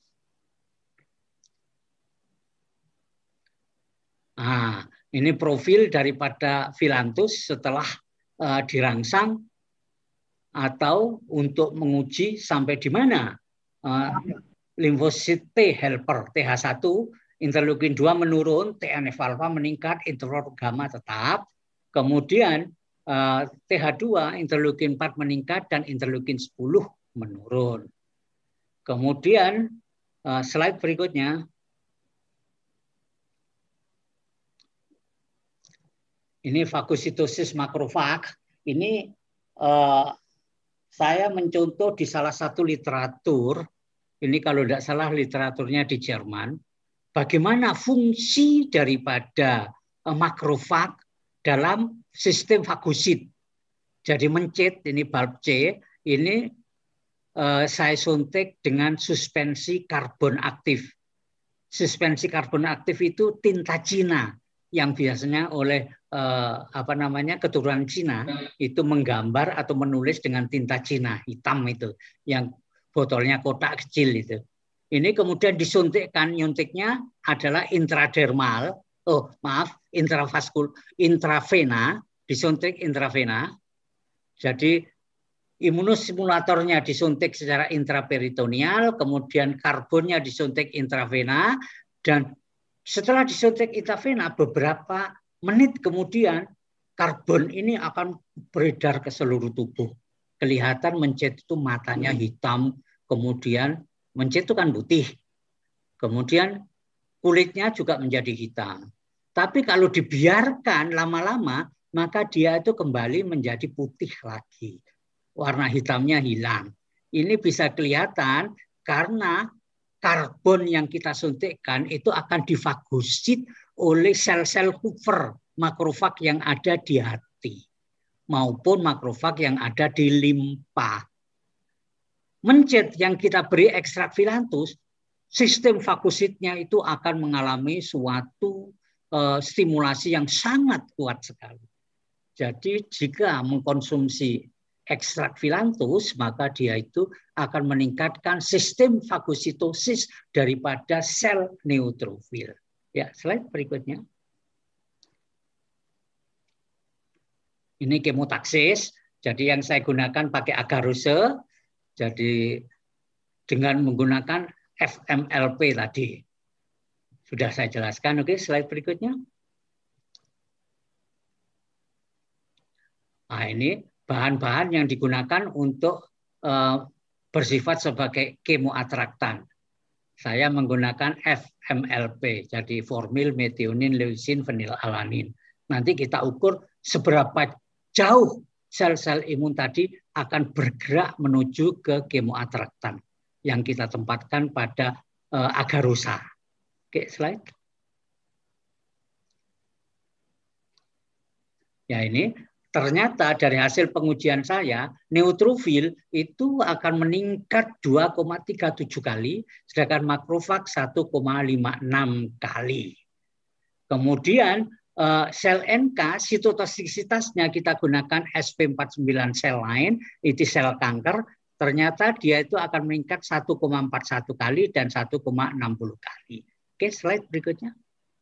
Nah, ini profil daripada filantus setelah uh, dirangsang atau untuk menguji sampai di mana uh, limfosit T helper T H satu, interleukin dua menurun, T N F alpha meningkat, interferon gamma tetap. Kemudian uh, T H dua, interleukin empat meningkat dan interleukin sepuluh menurun. Kemudian uh, slide berikutnya. Ini fagositosis makrofag. Ini uh, saya mencontoh di salah satu literatur, ini kalau tidak salah literaturnya di Jerman, bagaimana fungsi daripada uh, makrofag dalam sistem fagosit. Jadi mencit, ini bulb C, ini uh, saya suntik dengan suspensi karbon aktif. Suspensi karbon aktif itu tinta Cina yang biasanya oleh eh, apa namanya keturunan Cina itu menggambar atau menulis dengan tinta Cina hitam itu yang botolnya kotak kecil itu. Ini kemudian disuntikkan, nyuntiknya adalah intradermal, oh maaf intravaskul, intravena, disuntik intravena. Jadi imunosimulatornya disuntik secara intraperitoneal, kemudian karbonnya disuntik intravena, dan setelah disuntik intravena beberapa menit kemudian karbon ini akan beredar ke seluruh tubuh. Kelihatan mencit itu matanya hitam, kemudian mencit itu kan putih, kemudian kulitnya juga menjadi hitam. Tapi kalau dibiarkan lama-lama, maka dia itu kembali menjadi putih lagi. Warna hitamnya hilang. Ini bisa kelihatan karena karbon yang kita suntikkan itu akan difagosit oleh sel-sel Kupffer makrofag yang ada di hati maupun makrofag yang ada di limpa. Mencit yang kita beri ekstrak filantus, sistem fagositnya itu akan mengalami suatu uh, stimulasi yang sangat kuat sekali. Jadi jika mengkonsumsi ekstrak filantus, maka dia itu akan meningkatkan sistem fagositosis daripada sel neutrofil. Ya, slide berikutnya. Ini kemotaksis. Jadi yang saya gunakan pakai agarose. Jadi dengan menggunakan F M L P tadi. Sudah saya jelaskan. Oke, slide berikutnya. Nah, ini bahan-bahan yang digunakan untuk uh, bersifat sebagai kemoatraktan. Saya menggunakan F M L P, jadi formil, metionin, leucin, fenilalanin. Nanti kita ukur seberapa jauh sel-sel imun tadi akan bergerak menuju ke kemoatraktan yang kita tempatkan pada uh, agarosa. Oke, slide. Ya, ini ternyata dari hasil pengujian saya, neutrofil itu akan meningkat dua koma tiga tujuh kali, sedangkan makrofag satu koma lima enam kali. Kemudian sel N K, sitotoksisitasnya kita gunakan S P empat puluh sembilan sel lain, itu sel kanker, ternyata dia itu akan meningkat satu koma empat satu kali dan satu koma enam nol kali. Oke, slide berikutnya.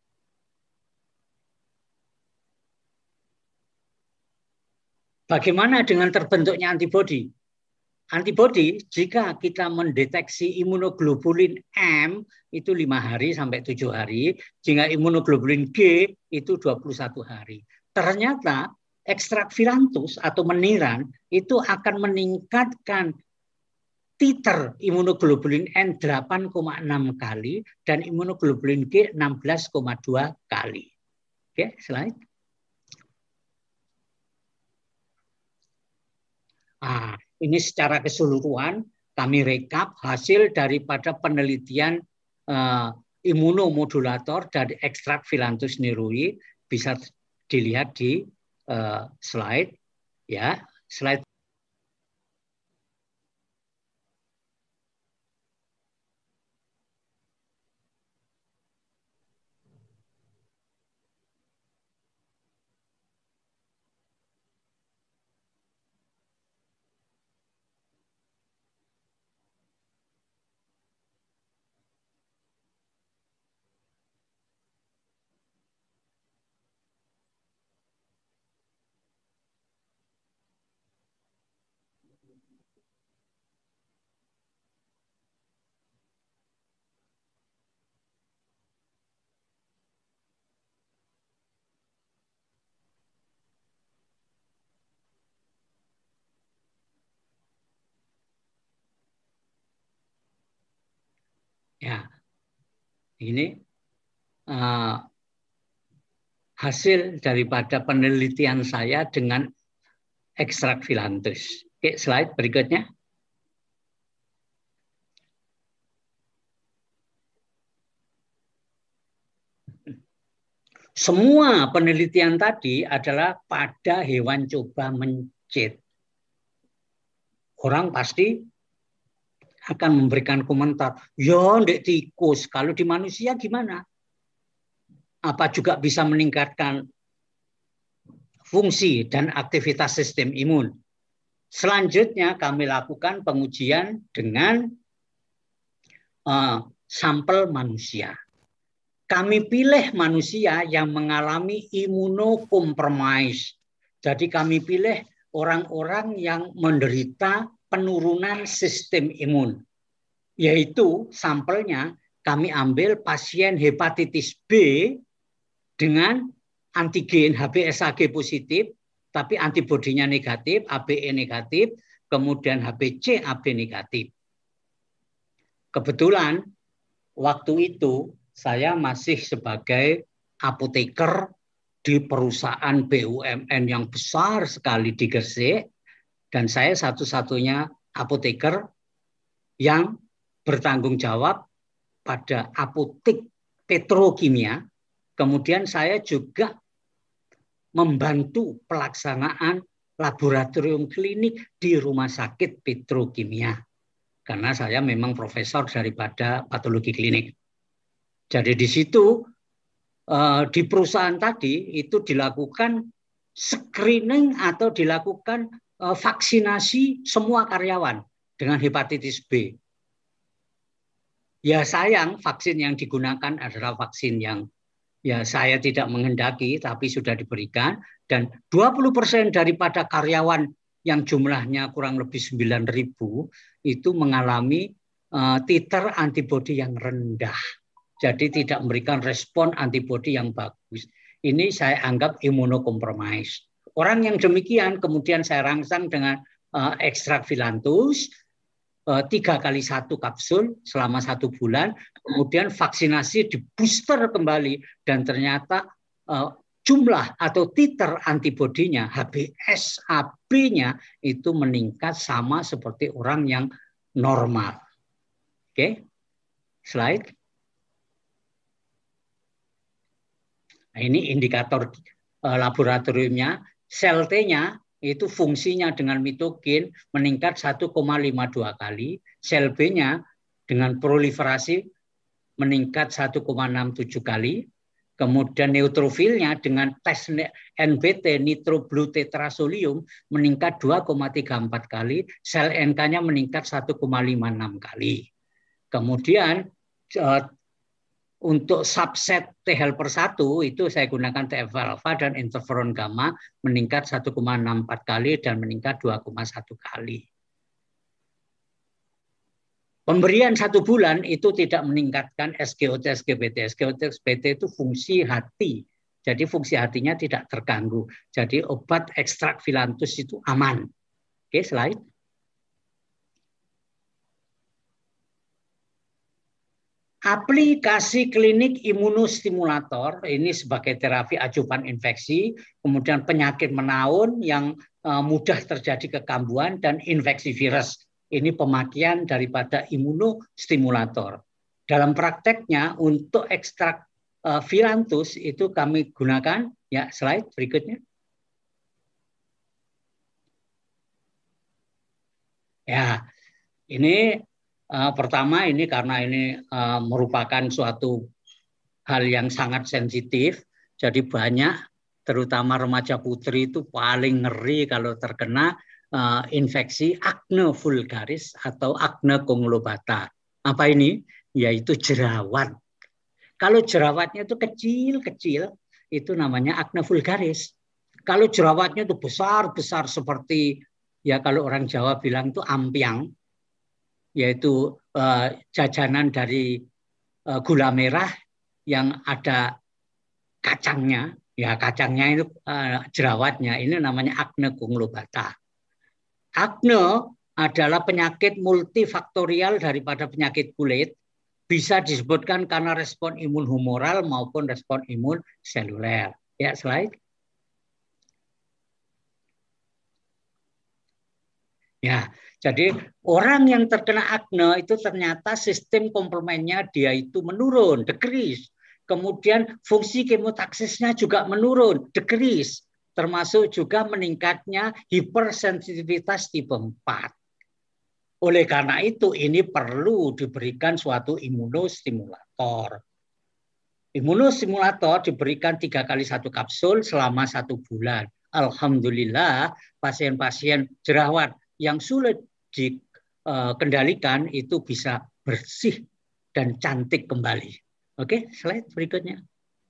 Bagaimana dengan terbentuknya antibodi? Antibodi jika kita mendeteksi imunoglobulin M itu lima hari sampai tujuh hari, jika imunoglobulin G itu dua puluh satu hari. Ternyata ekstrak filantus atau meniran itu akan meningkatkan titer imunoglobulin N delapan koma enam kali dan imunoglobulin G enam belas koma dua kali. Oke, slide. Ah, ini secara keseluruhan kami rekap hasil daripada penelitian uh, imunomodulator dari ekstrak filantus nirui, bisa dilihat di uh, slide, ya, slide. Ya, ini uh, hasil daripada penelitian saya dengan ekstrak filantus. Oke, slide berikutnya. Semua penelitian tadi adalah pada hewan coba mencit. Orang pasti akan memberikan komentar, ya ndek tikus, kalau di manusia gimana? Apa juga bisa meningkatkan fungsi dan aktivitas sistem imun? Selanjutnya kami lakukan pengujian dengan uh, sampel manusia. Kami pilih manusia yang mengalami imunokompromis. Jadi kami pilih orang-orang yang menderita penurunan sistem imun. Yaitu sampelnya kami ambil pasien hepatitis B dengan antigen H B S A G positif, tapi antibodinya negatif, A B E negatif, kemudian H B C A B negatif. Kebetulan waktu itu saya masih sebagai apoteker di perusahaan B U M N yang besar sekali di Gresik, dan saya satu-satunya apoteker yang bertanggung jawab pada apotek petrokimia. Kemudian saya juga membantu pelaksanaan laboratorium klinik di rumah sakit petrokimia. Karena saya memang profesor daripada patologi klinik. Jadi di situ di perusahaan tadi itu dilakukan screening atau dilakukan vaksinasi semua karyawan dengan hepatitis B. Ya sayang vaksin yang digunakan adalah vaksin yang ya saya tidak menghendaki tapi sudah diberikan, dan dua puluh persen daripada karyawan yang jumlahnya kurang lebih sembilan ribu itu mengalami uh, titer antibodi yang rendah. Jadi tidak memberikan respon antibodi yang bagus. Ini saya anggap imunokompromis. Orang yang demikian kemudian saya rangsang dengan uh, ekstrak filantus, uh, tiga kali satu kapsul selama satu bulan. Kemudian vaksinasi di booster kembali. Dan ternyata uh, jumlah atau titer antibodinya, H B S A B-nya itu meningkat sama seperti orang yang normal. Oke, slide. Nah, ini indikator uh, laboratoriumnya. Sel T-nya itu fungsinya dengan mitokin meningkat satu koma lima dua kali. Sel B-nya dengan proliferasi meningkat satu koma enam tujuh kali. Kemudian neutrofilnya dengan tes N B T nitroblutetrasolium meningkat dua koma tiga empat kali. Sel N K-nya meningkat satu koma lima enam kali. Kemudian uh, untuk subset T helper satu itu saya gunakan T F alpha dan interferon gamma meningkat satu koma enam empat kali dan meningkat dua koma satu kali. Pemberian satu bulan itu tidak meningkatkan S G O T, S G B T. S G O T, S G B T itu fungsi hati. Jadi fungsi hatinya tidak terganggu. Jadi obat ekstrak filantus itu aman. Oke, slide. Aplikasi klinik imunostimulator ini sebagai terapi ajuvan infeksi, kemudian penyakit menaun yang uh, mudah terjadi kekambuhan dan infeksi virus. Ini pemakaian daripada imunostimulator. Dalam prakteknya untuk ekstrak uh, filantus itu kami gunakan, ya slide berikutnya. Ya, ini Uh, pertama ini karena ini uh, merupakan suatu hal yang sangat sensitif, jadi banyak terutama remaja putri itu paling ngeri kalau terkena uh, infeksi acne vulgaris atau acne conglobata. Apa ini? Yaitu jerawat. Kalau jerawatnya itu kecil-kecil, itu namanya acne vulgaris. Kalau jerawatnya itu besar-besar seperti, ya kalau orang Jawa bilang itu ampiang, yaitu uh, jajanan dari uh, gula merah yang ada kacangnya, ya kacangnya itu uh, jerawatnya, ini namanya acne conglobata. Acne adalah penyakit multifaktorial daripada penyakit kulit, bisa disebutkan karena respon imun humoral maupun respon imun seluler. Ya, slide. Ya, jadi orang yang terkena akne itu ternyata sistem komplemennya dia itu menurun, decrease. Kemudian fungsi kemotaksisnya juga menurun, decrease. Termasuk juga meningkatnya hipersensitivitas tipe empat. Oleh karena itu ini perlu diberikan suatu imunostimulator. Imunostimulator diberikan tiga kali satu kapsul selama satu bulan. Alhamdulillah pasien-pasien jerawat yang sulit dikendalikan itu bisa bersih dan cantik kembali. Oke, slide berikutnya.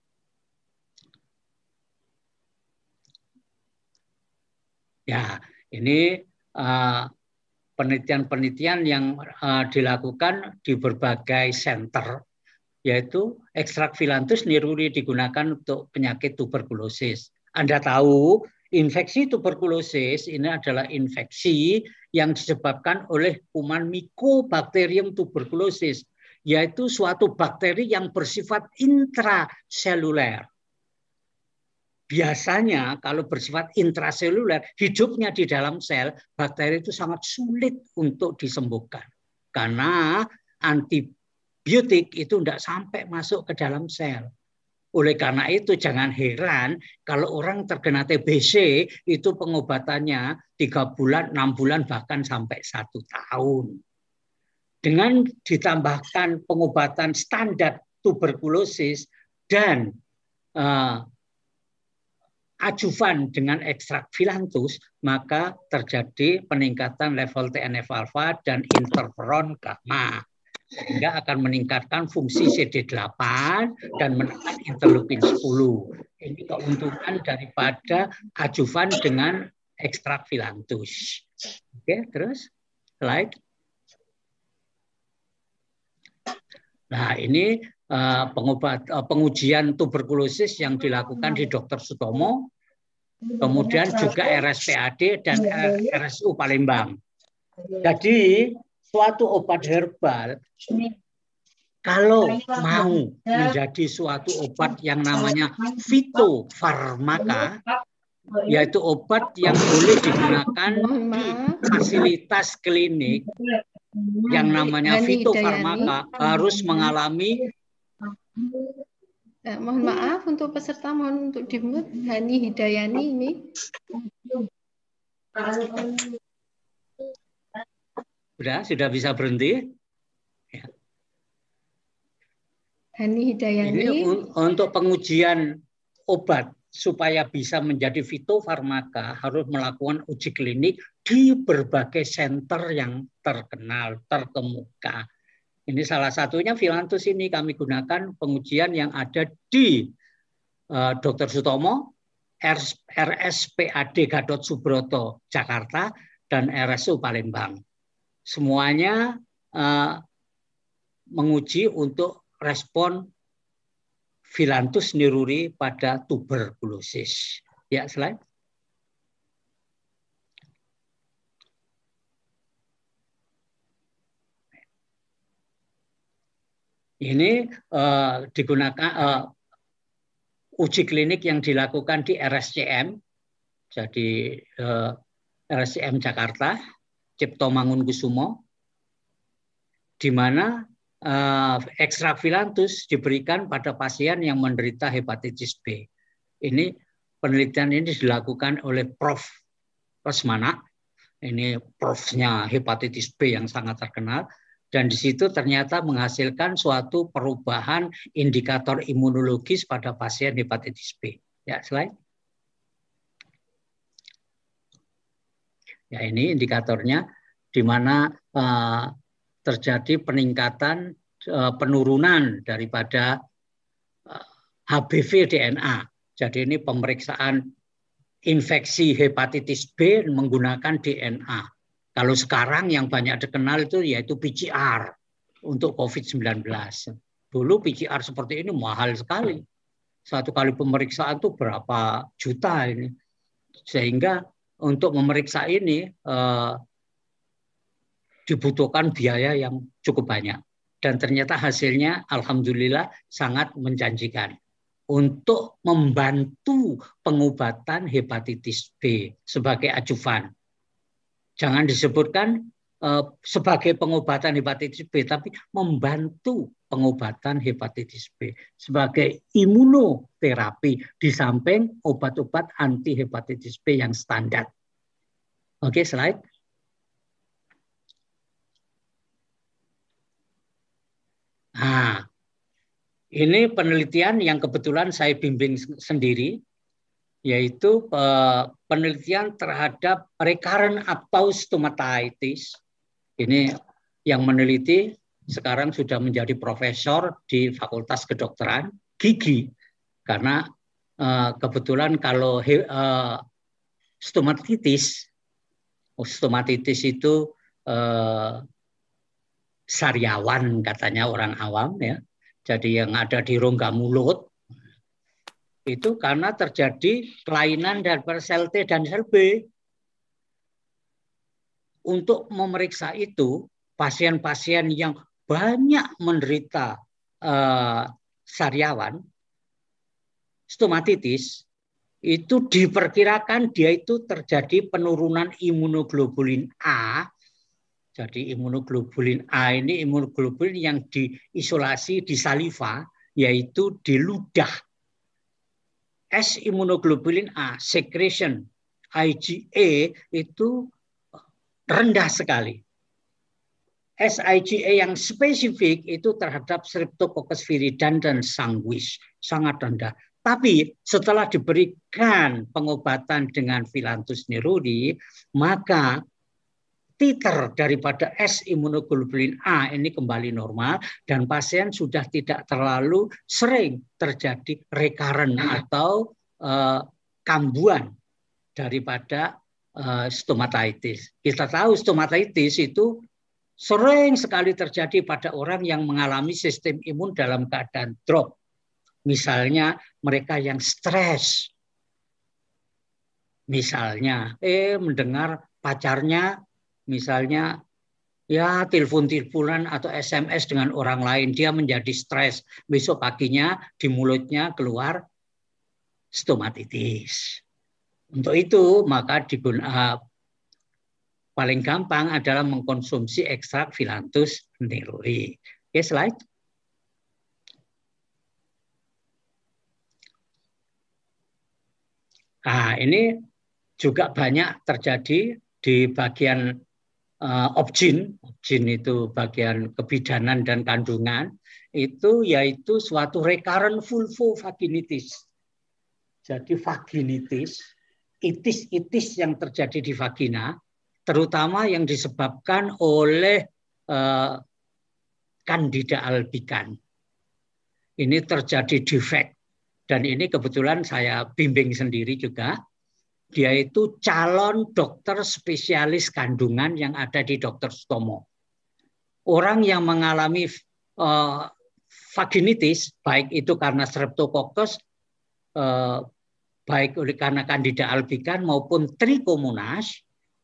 Ya, ini penelitian-penelitian uh, yang uh, dilakukan di berbagai center, yaitu ekstrak Phyllanthus niruri digunakan untuk penyakit tuberkulosis. Anda tahu, infeksi tuberkulosis ini adalah infeksi yang disebabkan oleh kuman Mycobacterium tuberculosis, yaitu suatu bakteri yang bersifat intraseluler. Biasanya kalau bersifat intraseluler, hidupnya di dalam sel, bakteri itu sangat sulit untuk disembuhkan. Karena antibiotik itu tidak sampai masuk ke dalam sel. Oleh karena itu jangan heran kalau orang terkena T B C itu pengobatannya tiga bulan, enam bulan, bahkan sampai satu tahun. Dengan ditambahkan pengobatan standar tuberkulosis dan uh, ajuvan dengan ekstrak Phyllanthus, maka terjadi peningkatan level T N F alfa dan interferon gamma, sehingga akan meningkatkan fungsi C D delapan dan menekan interleukin sepuluh. Ini keuntungan daripada ajuvan dengan ekstrak Phyllanthus. Oke, terus slide. Nah, ini uh, pengobat uh, pengujian tuberkulosis yang dilakukan di Dokter Sutomo, kemudian juga R S P A D dan R S U Palembang. Jadi suatu obat herbal kalau mau menjadi suatu obat yang namanya fitofarmaka, yaitu obat yang boleh digunakan di fasilitas klinik, yang namanya fitofarmaka harus mengalami. Eh, mohon maaf untuk peserta, mohon untuk di-mute. Hani Hidayani ini. Sudah, sudah bisa berhenti? Ya. Hani Hidayani. Ini untuk pengujian obat supaya bisa menjadi fitofarmaka harus melakukan uji klinik di berbagai center yang terkenal, terkemuka. Ini salah satunya Phyllanthus ini kami gunakan pengujian yang ada di uh, Dokter Sutomo, R S P A D Gatot Subroto Jakarta, dan R S U Palembang. Semuanya uh, menguji untuk respon Phyllanthus niruri pada tuberkulosis. Ya, slide. Ini uh, digunakan uh, uji klinik yang dilakukan di R S C M, jadi uh, R S C M Jakarta, Cipto Mangunkusumo, di mana Uh, ekstrak Phyllanthus diberikan pada pasien yang menderita hepatitis B. Ini penelitian ini dilakukan oleh Profesor Lesmana. Ini profnya hepatitis B yang sangat terkenal, dan di situ ternyata menghasilkan suatu perubahan indikator imunologis pada pasien hepatitis B. Ya, slide. Ya, ini indikatornya di mana uh, terjadi peningkatan uh, penurunan daripada uh, H B V D N A. Jadi ini pemeriksaan infeksi hepatitis B menggunakan D N A. Kalau sekarang yang banyak dikenal itu yaitu P C R untuk COVID sembilan belas. Dulu P C R seperti ini mahal sekali. Satu kali pemeriksaan itu berapa juta ini. Sehingga untuk memeriksa ini uh, dibutuhkan biaya yang cukup banyak. Dan ternyata hasilnya alhamdulillah sangat menjanjikan untuk membantu pengobatan hepatitis B sebagai ajuvan. Jangan disebutkan uh, sebagai pengobatan hepatitis B, tapi membantu pengobatan hepatitis B sebagai imunoterapi di samping obat-obat anti hepatitis B yang standar. Oke, slide. Nah, ini penelitian yang kebetulan saya bimbing sendiri, yaitu penelitian terhadap recurrent aphthous stomatitis. Ini yang meneliti sekarang sudah menjadi profesor di Fakultas Kedokteran Gigi, karena uh, kebetulan kalau uh, stomatitis, stomatitis itu uh, sariawan katanya orang awam ya, jadi yang ada di rongga mulut itu karena terjadi kelainan daripada sel T dan sel B. Untuk memeriksa itu, pasien-pasien yang banyak menderita uh, sariawan, stomatitis, itu diperkirakan dia itu terjadi penurunan imunoglobulin A. Jadi imunoglobulin A ini imunoglobulin yang diisolasi di saliva, yaitu di ludah. S imunoglobulin A, secretion, I G A itu rendah sekali. S I G A yang spesifik itu terhadap Streptococcus viridans dan sanguis, sangat rendah. Tapi setelah diberikan pengobatan dengan Philanthus neruri, maka titer daripada S imunoglobulin A ini kembali normal dan pasien sudah tidak terlalu sering terjadi recurrent atau uh, kambuhan daripada uh, stomatitis. Kita tahu stomatitis itu sering sekali terjadi pada orang yang mengalami sistem imun dalam keadaan drop. Misalnya mereka yang stres. Misalnya eh mendengar pacarnya misalnya ya telepon-teleponan atau S M S dengan orang lain, dia menjadi stres. Besok paginya di mulutnya keluar stomatitis. Untuk itu maka digunakan paling gampang adalah mengkonsumsi ekstrak Philanthus neruri. Oke, slide. Nah, ini juga banyak terjadi di bagian Uh, obgyn, obgyn itu bagian kebidanan dan kandungan, itu yaitu suatu recurrent vulvovaginitis. Jadi vaginitis, itis-itis yang terjadi di vagina, terutama yang disebabkan oleh uh, Candida albicans. Ini terjadi defek, dan ini kebetulan saya bimbing sendiri juga. Dia itu calon dokter spesialis kandungan yang ada di Dokter Sutomo. Orang yang mengalami uh, vaginitis, baik itu karena Streptococcus, uh, baik oleh karena Candida albicans maupun Trichomonas,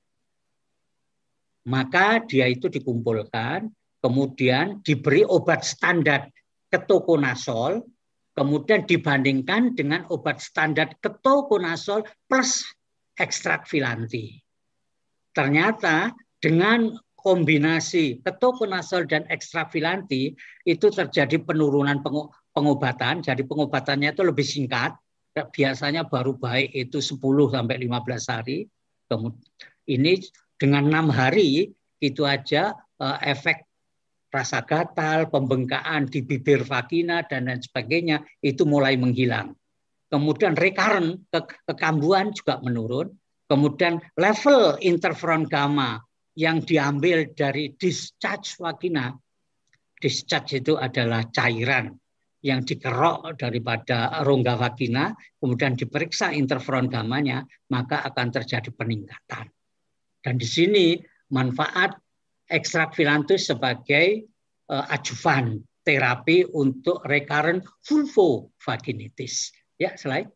maka dia itu dikumpulkan, kemudian diberi obat standar ketoconazole, kemudian dibandingkan dengan obat standar ketoconazole plus ekstrak Philanthus. Ternyata dengan kombinasi ketoconazole dan ekstrak Philanthus itu terjadi penurunan pengobatan. Jadi pengobatannya itu lebih singkat. Biasanya baru baik itu sepuluh sampai lima belas hari. Ini dengan enam hari itu aja efek rasa gatal, pembengkakan di bibir vagina dan lain sebagainya itu mulai menghilang. Kemudian recurrent ke kekambuhan juga menurun. Kemudian level interferon gamma yang diambil dari discharge vagina. Discharge itu adalah cairan yang dikerok daripada rongga vagina, kemudian diperiksa interferon gammanya, maka akan terjadi peningkatan. Dan di sini manfaat ekstrak Philanthus sebagai uh, adjuvan terapi untuk recurrent vulvovaginitis. Ya, slide.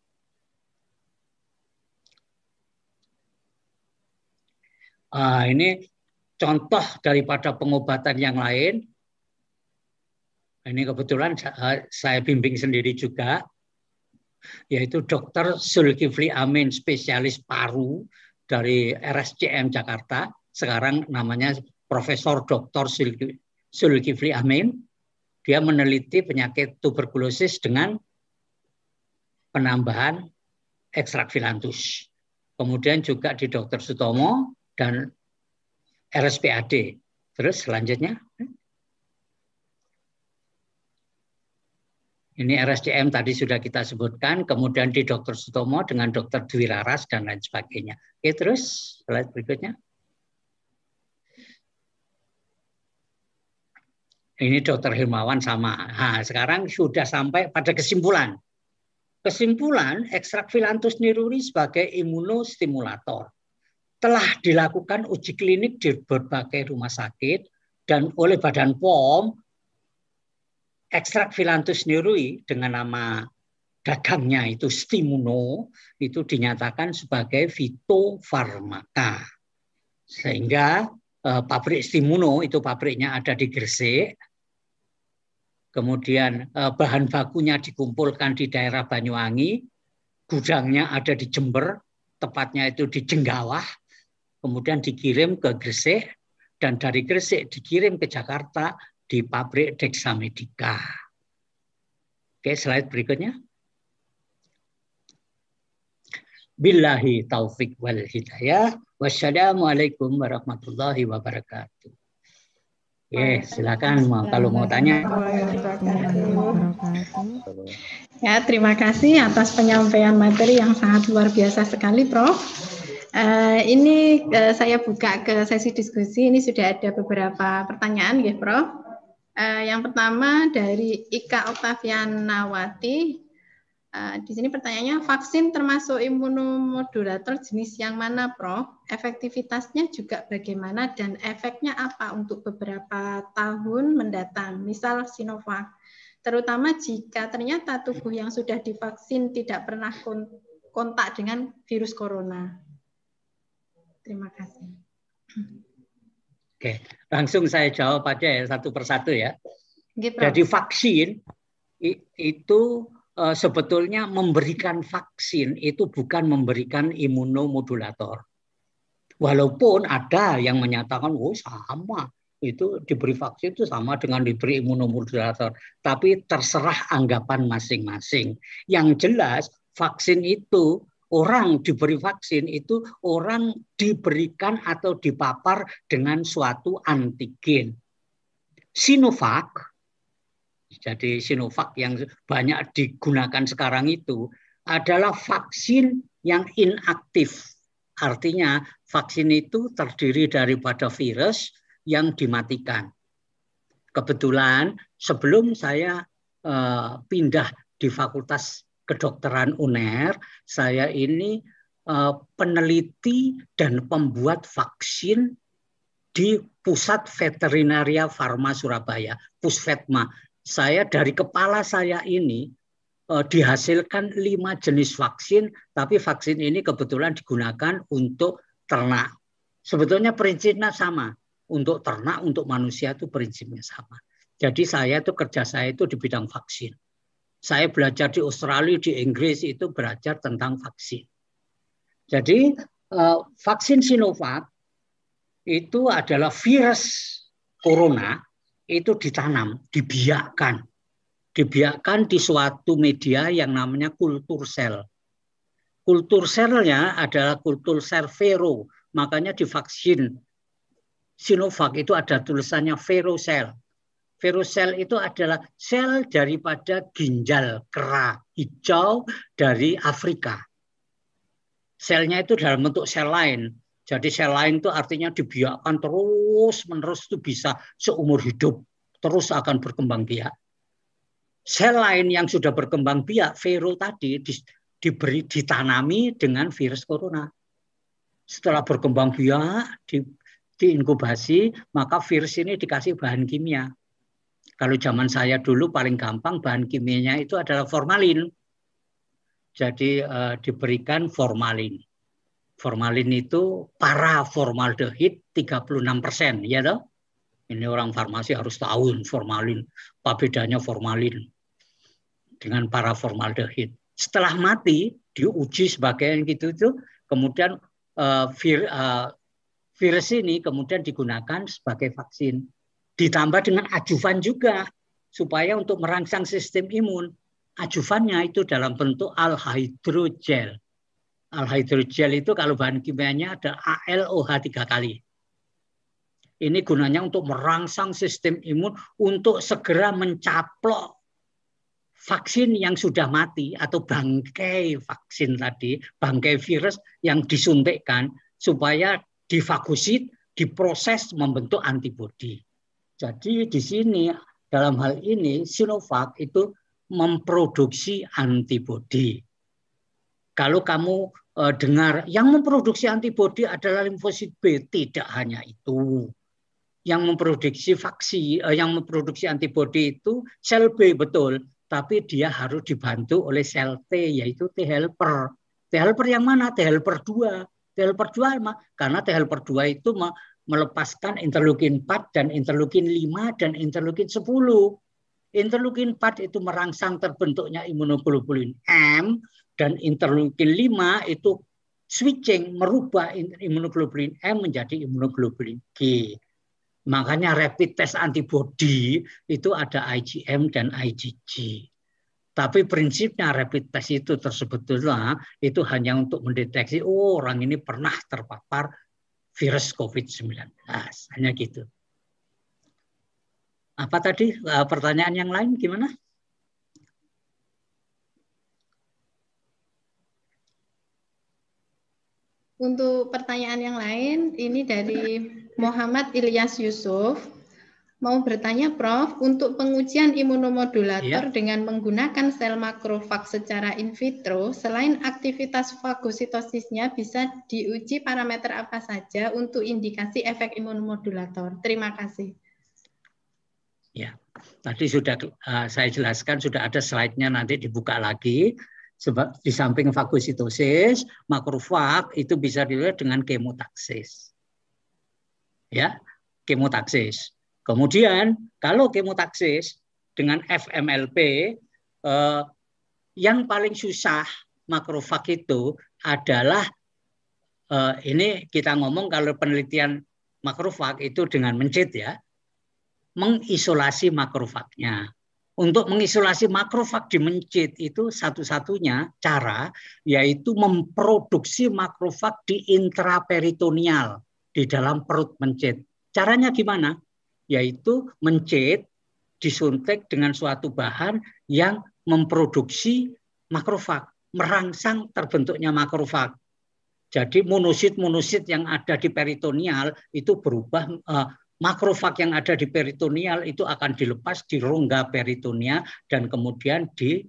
Ah, ini contoh daripada pengobatan yang lain. Ini kebetulan saya bimbing sendiri juga, yaitu Dokter Zulkifli Amin, spesialis paru. dari R S C M Jakarta, sekarang namanya Profesor Doktor Zulkifli Amin. Dia meneliti penyakit tuberkulosis dengan penambahan ekstrak filantus. Kemudian juga di Dokter Sutomo dan R S P A D. Terus selanjutnya. Ini R S C M tadi sudah kita sebutkan, kemudian di Dokter Sutomo dengan Dokter Dwi Laras dan lain sebagainya. Oke, terus slide berikutnya. Ini Dokter Hirmawan sama. Nah, sekarang sudah sampai pada kesimpulan. Kesimpulan ekstrak filantus niruri sebagai imunostimulator telah dilakukan uji klinik di berbagai rumah sakit dan oleh Badan P O M. Ekstrak filantus nirui dengan nama dagangnya itu Stimuno itu dinyatakan sebagai fitofarmaka. Sehingga eh, pabrik Stimuno itu pabriknya ada di Gresik. Kemudian eh, bahan bakunya dikumpulkan di daerah Banyuwangi, gudangnya ada di Jember, tepatnya itu di Jenggawah. Kemudian dikirim ke Gresik dan dari Gresik dikirim ke Jakarta di pabrik Dexamedica. Oke, slide berikutnya. Billahi taufik wal hidayah. Wassalamualaikum warahmatullahi wabarakatuh. Oke, silakan mau, kalau mau tanya. Ya, terima kasih atas penyampaian materi yang sangat luar biasa sekali, Prof Uh, ini uh, saya buka ke sesi diskusi. Ini sudah ada beberapa pertanyaan, ya, Prof Uh, yang pertama dari Ika Oktavianawati. Uh, di sini pertanyaannya, vaksin termasuk imunomodulator jenis yang mana, Prof? Efektivitasnya juga bagaimana dan efeknya apa untuk beberapa tahun mendatang, misal Sinovac? Terutama jika ternyata tubuh yang sudah divaksin tidak pernah kontak dengan virus corona. Terima kasih. Oke, langsung saya jawab aja ya satu persatu ya. Oke, jadi vaksin itu uh, sebetulnya memberikan vaksin itu bukan memberikan imunomodulator. Walaupun ada yang menyatakan, oh sama, itu diberi vaksin itu sama dengan diberi imunomodulator. Tapi terserah anggapan masing-masing. Yang jelas vaksin itu, orang diberi vaksin itu orang diberikan atau dipapar dengan suatu antigen. Sinovac, jadi Sinovac yang banyak digunakan sekarang itu adalah vaksin yang inaktif. Artinya vaksin itu terdiri daripada virus yang dimatikan. Kebetulan sebelum saya uh, pindah di Fakultas Kedokteran U N E R, saya ini uh, peneliti dan pembuat vaksin di Pusat Veterinaria Farma Surabaya, Pusvetma. Saya dari kepala saya ini uh, dihasilkan lima jenis vaksin, tapi vaksin ini kebetulan digunakan untuk ternak. Sebetulnya prinsipnya sama, untuk ternak, untuk manusia itu prinsipnya sama. Jadi saya itu kerja saya itu di bidang vaksin. Saya belajar di Australia, di Inggris itu belajar tentang vaksin. Jadi uh, vaksin Sinovac itu adalah virus corona itu ditanam, dibiakkan. Dibiakkan di suatu media yang namanya kultur sel. Kultur selnya adalah kultur sel vero, makanya di vaksin Sinovac itu ada tulisannya verosel. Verosel itu adalah sel daripada ginjal kera hijau dari Afrika. Selnya itu dalam bentuk sel lain. Jadi sel lain itu artinya dibiarkan terus-menerus itu bisa seumur hidup. Terus akan berkembang biak. Sel lain yang sudah berkembang biak, vero tadi, di, diberi ditanami dengan virus corona. Setelah berkembang biak, di, diinkubasi, maka virus ini dikasih bahan kimia. Kalau zaman saya dulu paling gampang bahan kimianya itu adalah formalin. Jadi eh, diberikan formalin. Formalin itu paraformaldehid tiga puluh enam persen, ya toh? Ini orang farmasi harus tahu formalin, apa bedanya formalin dengan paraformaldehid. Setelah mati diuji sebagai gitu itu, kemudian uh, vir, uh, virus ini kemudian digunakan sebagai vaksin. Ditambah dengan ajuvan juga, supaya untuk merangsang sistem imun. Ajuvannya itu dalam bentuk alhydrogel. Alhydrogel itu kalau bahan kimianya ada A L O H tiga kali. Ini gunanya untuk merangsang sistem imun untuk segera mencaplok vaksin yang sudah mati atau bangkai vaksin tadi, bangkai virus yang disuntikkan supaya difagosit, diproses membentuk antibodi. Jadi di sini dalam hal ini Sinovac itu memproduksi antibodi. Kalau kamu eh, dengar yang memproduksi antibodi adalah limfosit B, tidak hanya itu. Yang memproduksi vaksin, eh, yang memproduksi antibodi itu sel B betul, tapi dia harus dibantu oleh sel T, yaitu T helper. T helper yang mana? T helper dua. T helper dua karena T helper dua itu melepaskan interleukin empat dan interleukin lima dan interleukin sepuluh. Interleukin empat itu merangsang terbentuknya imunoglobulin M dan interleukin lima itu switching, merubah imunoglobulin M menjadi imunoglobulin G. Makanya rapid test antibody itu ada I G M dan I G G. Tapi prinsipnya rapid test itu tersebutlah itu hanya untuk mendeteksi oh orang ini pernah terpapar virus COVID sembilan belas. Hanya gitu. Apa tadi pertanyaan yang lain gimana? Untuk pertanyaan yang lain, ini dari Muhammad Ilyas Yusuf. Mau bertanya, Prof, untuk pengujian imunomodulator ya. Dengan menggunakan sel makrofag secara in vitro, selain aktivitas fagositosisnya, bisa diuji parameter apa saja untuk indikasi efek imunomodulator? Terima kasih. Ya, tadi sudah uh, saya jelaskan, sudah ada slide-nya, nanti dibuka lagi. Sebab di samping fagositosis, makrofag itu bisa dilihat dengan kemotaksis. Ya, kemotaksis. Kemudian kalau kemotaksis dengan F M L P, eh, yang paling susah makrofag itu adalah eh, ini kita ngomong kalau penelitian makrofag itu dengan mencit ya, mengisolasi makrofagnya. Untuk mengisolasi makrofag di mencit itu satu-satunya cara yaitu memproduksi makrofag di intraperitoneal di dalam perut mencit. Caranya gimana? Yaitu mencit disuntik dengan suatu bahan yang memproduksi makrofag, merangsang terbentuknya makrofag. Jadi monosit-monosit yang ada di peritoneal itu berubah uh, makrofag yang ada di peritoneal itu akan dilepas di rongga peritoneal dan kemudian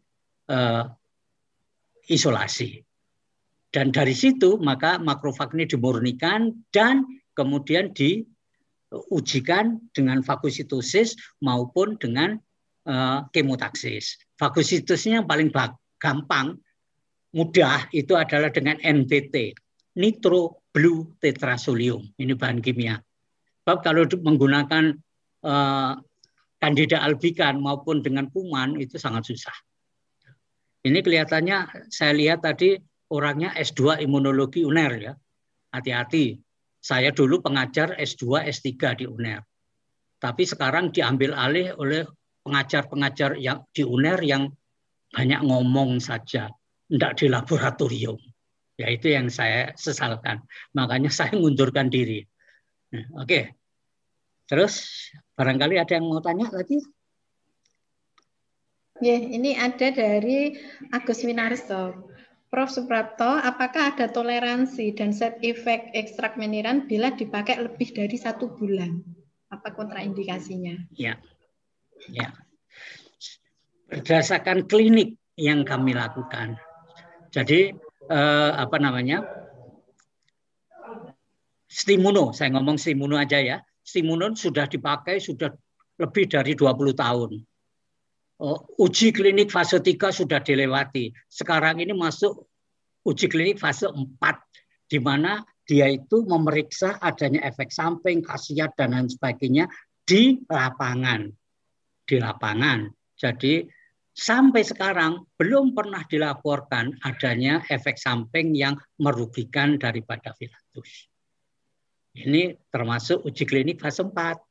diisolasi. Uh, dan dari situ maka makrofag ini dimurnikan dan kemudian diujikan dengan fagositosis maupun dengan uh, kemotaksis. Fagositosisnya yang paling gampang, mudah itu adalah dengan N B T, nitro blue tetrasolium. Ini bahan kimia. Sebab kalau menggunakan uh, Candida albicans maupun dengan kuman itu sangat susah. Ini kelihatannya saya lihat tadi orangnya S dua imunologi U N E R ya. Hati-hati. Saya dulu pengajar S dua S tiga di U N E R. Tapi sekarang diambil alih oleh pengajar-pengajar yang di U N E R yang banyak ngomong saja, tidak di laboratorium. Ya itu yang saya sesalkan. Makanya saya mengundurkan diri. Nah, oke. Okay. Terus barangkali ada yang mau tanya lagi? Ya, ini ada dari Agus Winarso. Prof Suprapto, apakah ada toleransi dan side effect ekstrak meniran bila dipakai lebih dari satu bulan? Apa kontraindikasinya? Ya, ya. Berdasarkan klinik yang kami lakukan. Jadi eh, apa namanya? Stimuno, saya ngomong stimuno aja ya. Stimuno sudah dipakai sudah lebih dari dua puluh tahun. Oh, uji klinik fase tiga sudah dilewati. Sekarang ini masuk uji klinik fase empat, di mana dia itu memeriksa adanya efek samping, khasiat, dan lain sebagainya di lapangan. Di lapangan. Jadi sampai sekarang belum pernah dilaporkan adanya efek samping yang merugikan daripada Vilantus. Ini termasuk uji klinik fase empat.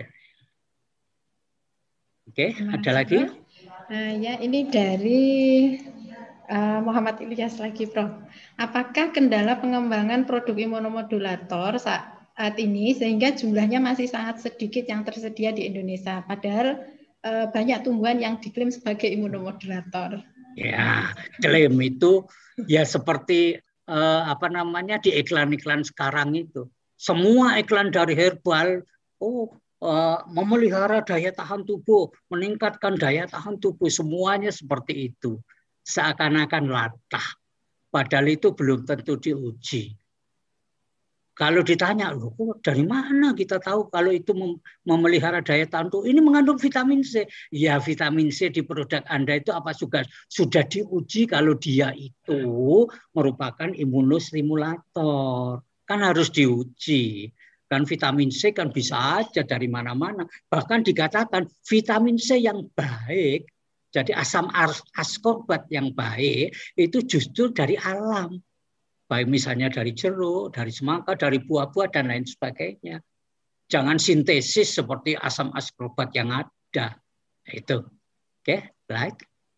Oke, ada lagi? Uh, ya, ini dari uh, Muhammad Ilyas lagi, Prof. Apakah kendala pengembangan produk imunomodulator saat ini sehingga jumlahnya masih sangat sedikit yang tersedia di Indonesia? Padahal uh, banyak tumbuhan yang diklaim sebagai imunomodulator. Ya, klaim itu ya seperti uh, apa namanya di iklan-iklan sekarang itu. Semua iklan dari herbal, oh uh, memelihara daya tahan tubuh, meningkatkan daya tahan tubuh, semuanya seperti itu. Seakan-akan latah, padahal itu belum tentu diuji. Kalau ditanya, loh, dari mana kita tahu kalau itu memelihara daya tahan tubuh? Ini mengandung vitamin C. Ya, vitamin C di produk Anda itu apa juga sudah diuji kalau dia itu merupakan imunostimulator. Kan harus diuji. Kan vitamin C kan bisa aja dari mana-mana. Bahkan dikatakan vitamin C yang baik, jadi asam ascorbat yang baik, itu justru dari alam. Baik misalnya dari jeruk, dari semangka, dari buah-buah, dan lain sebagainya. Jangan sintesis seperti asam ascorbat yang ada. Itu. Oke, like.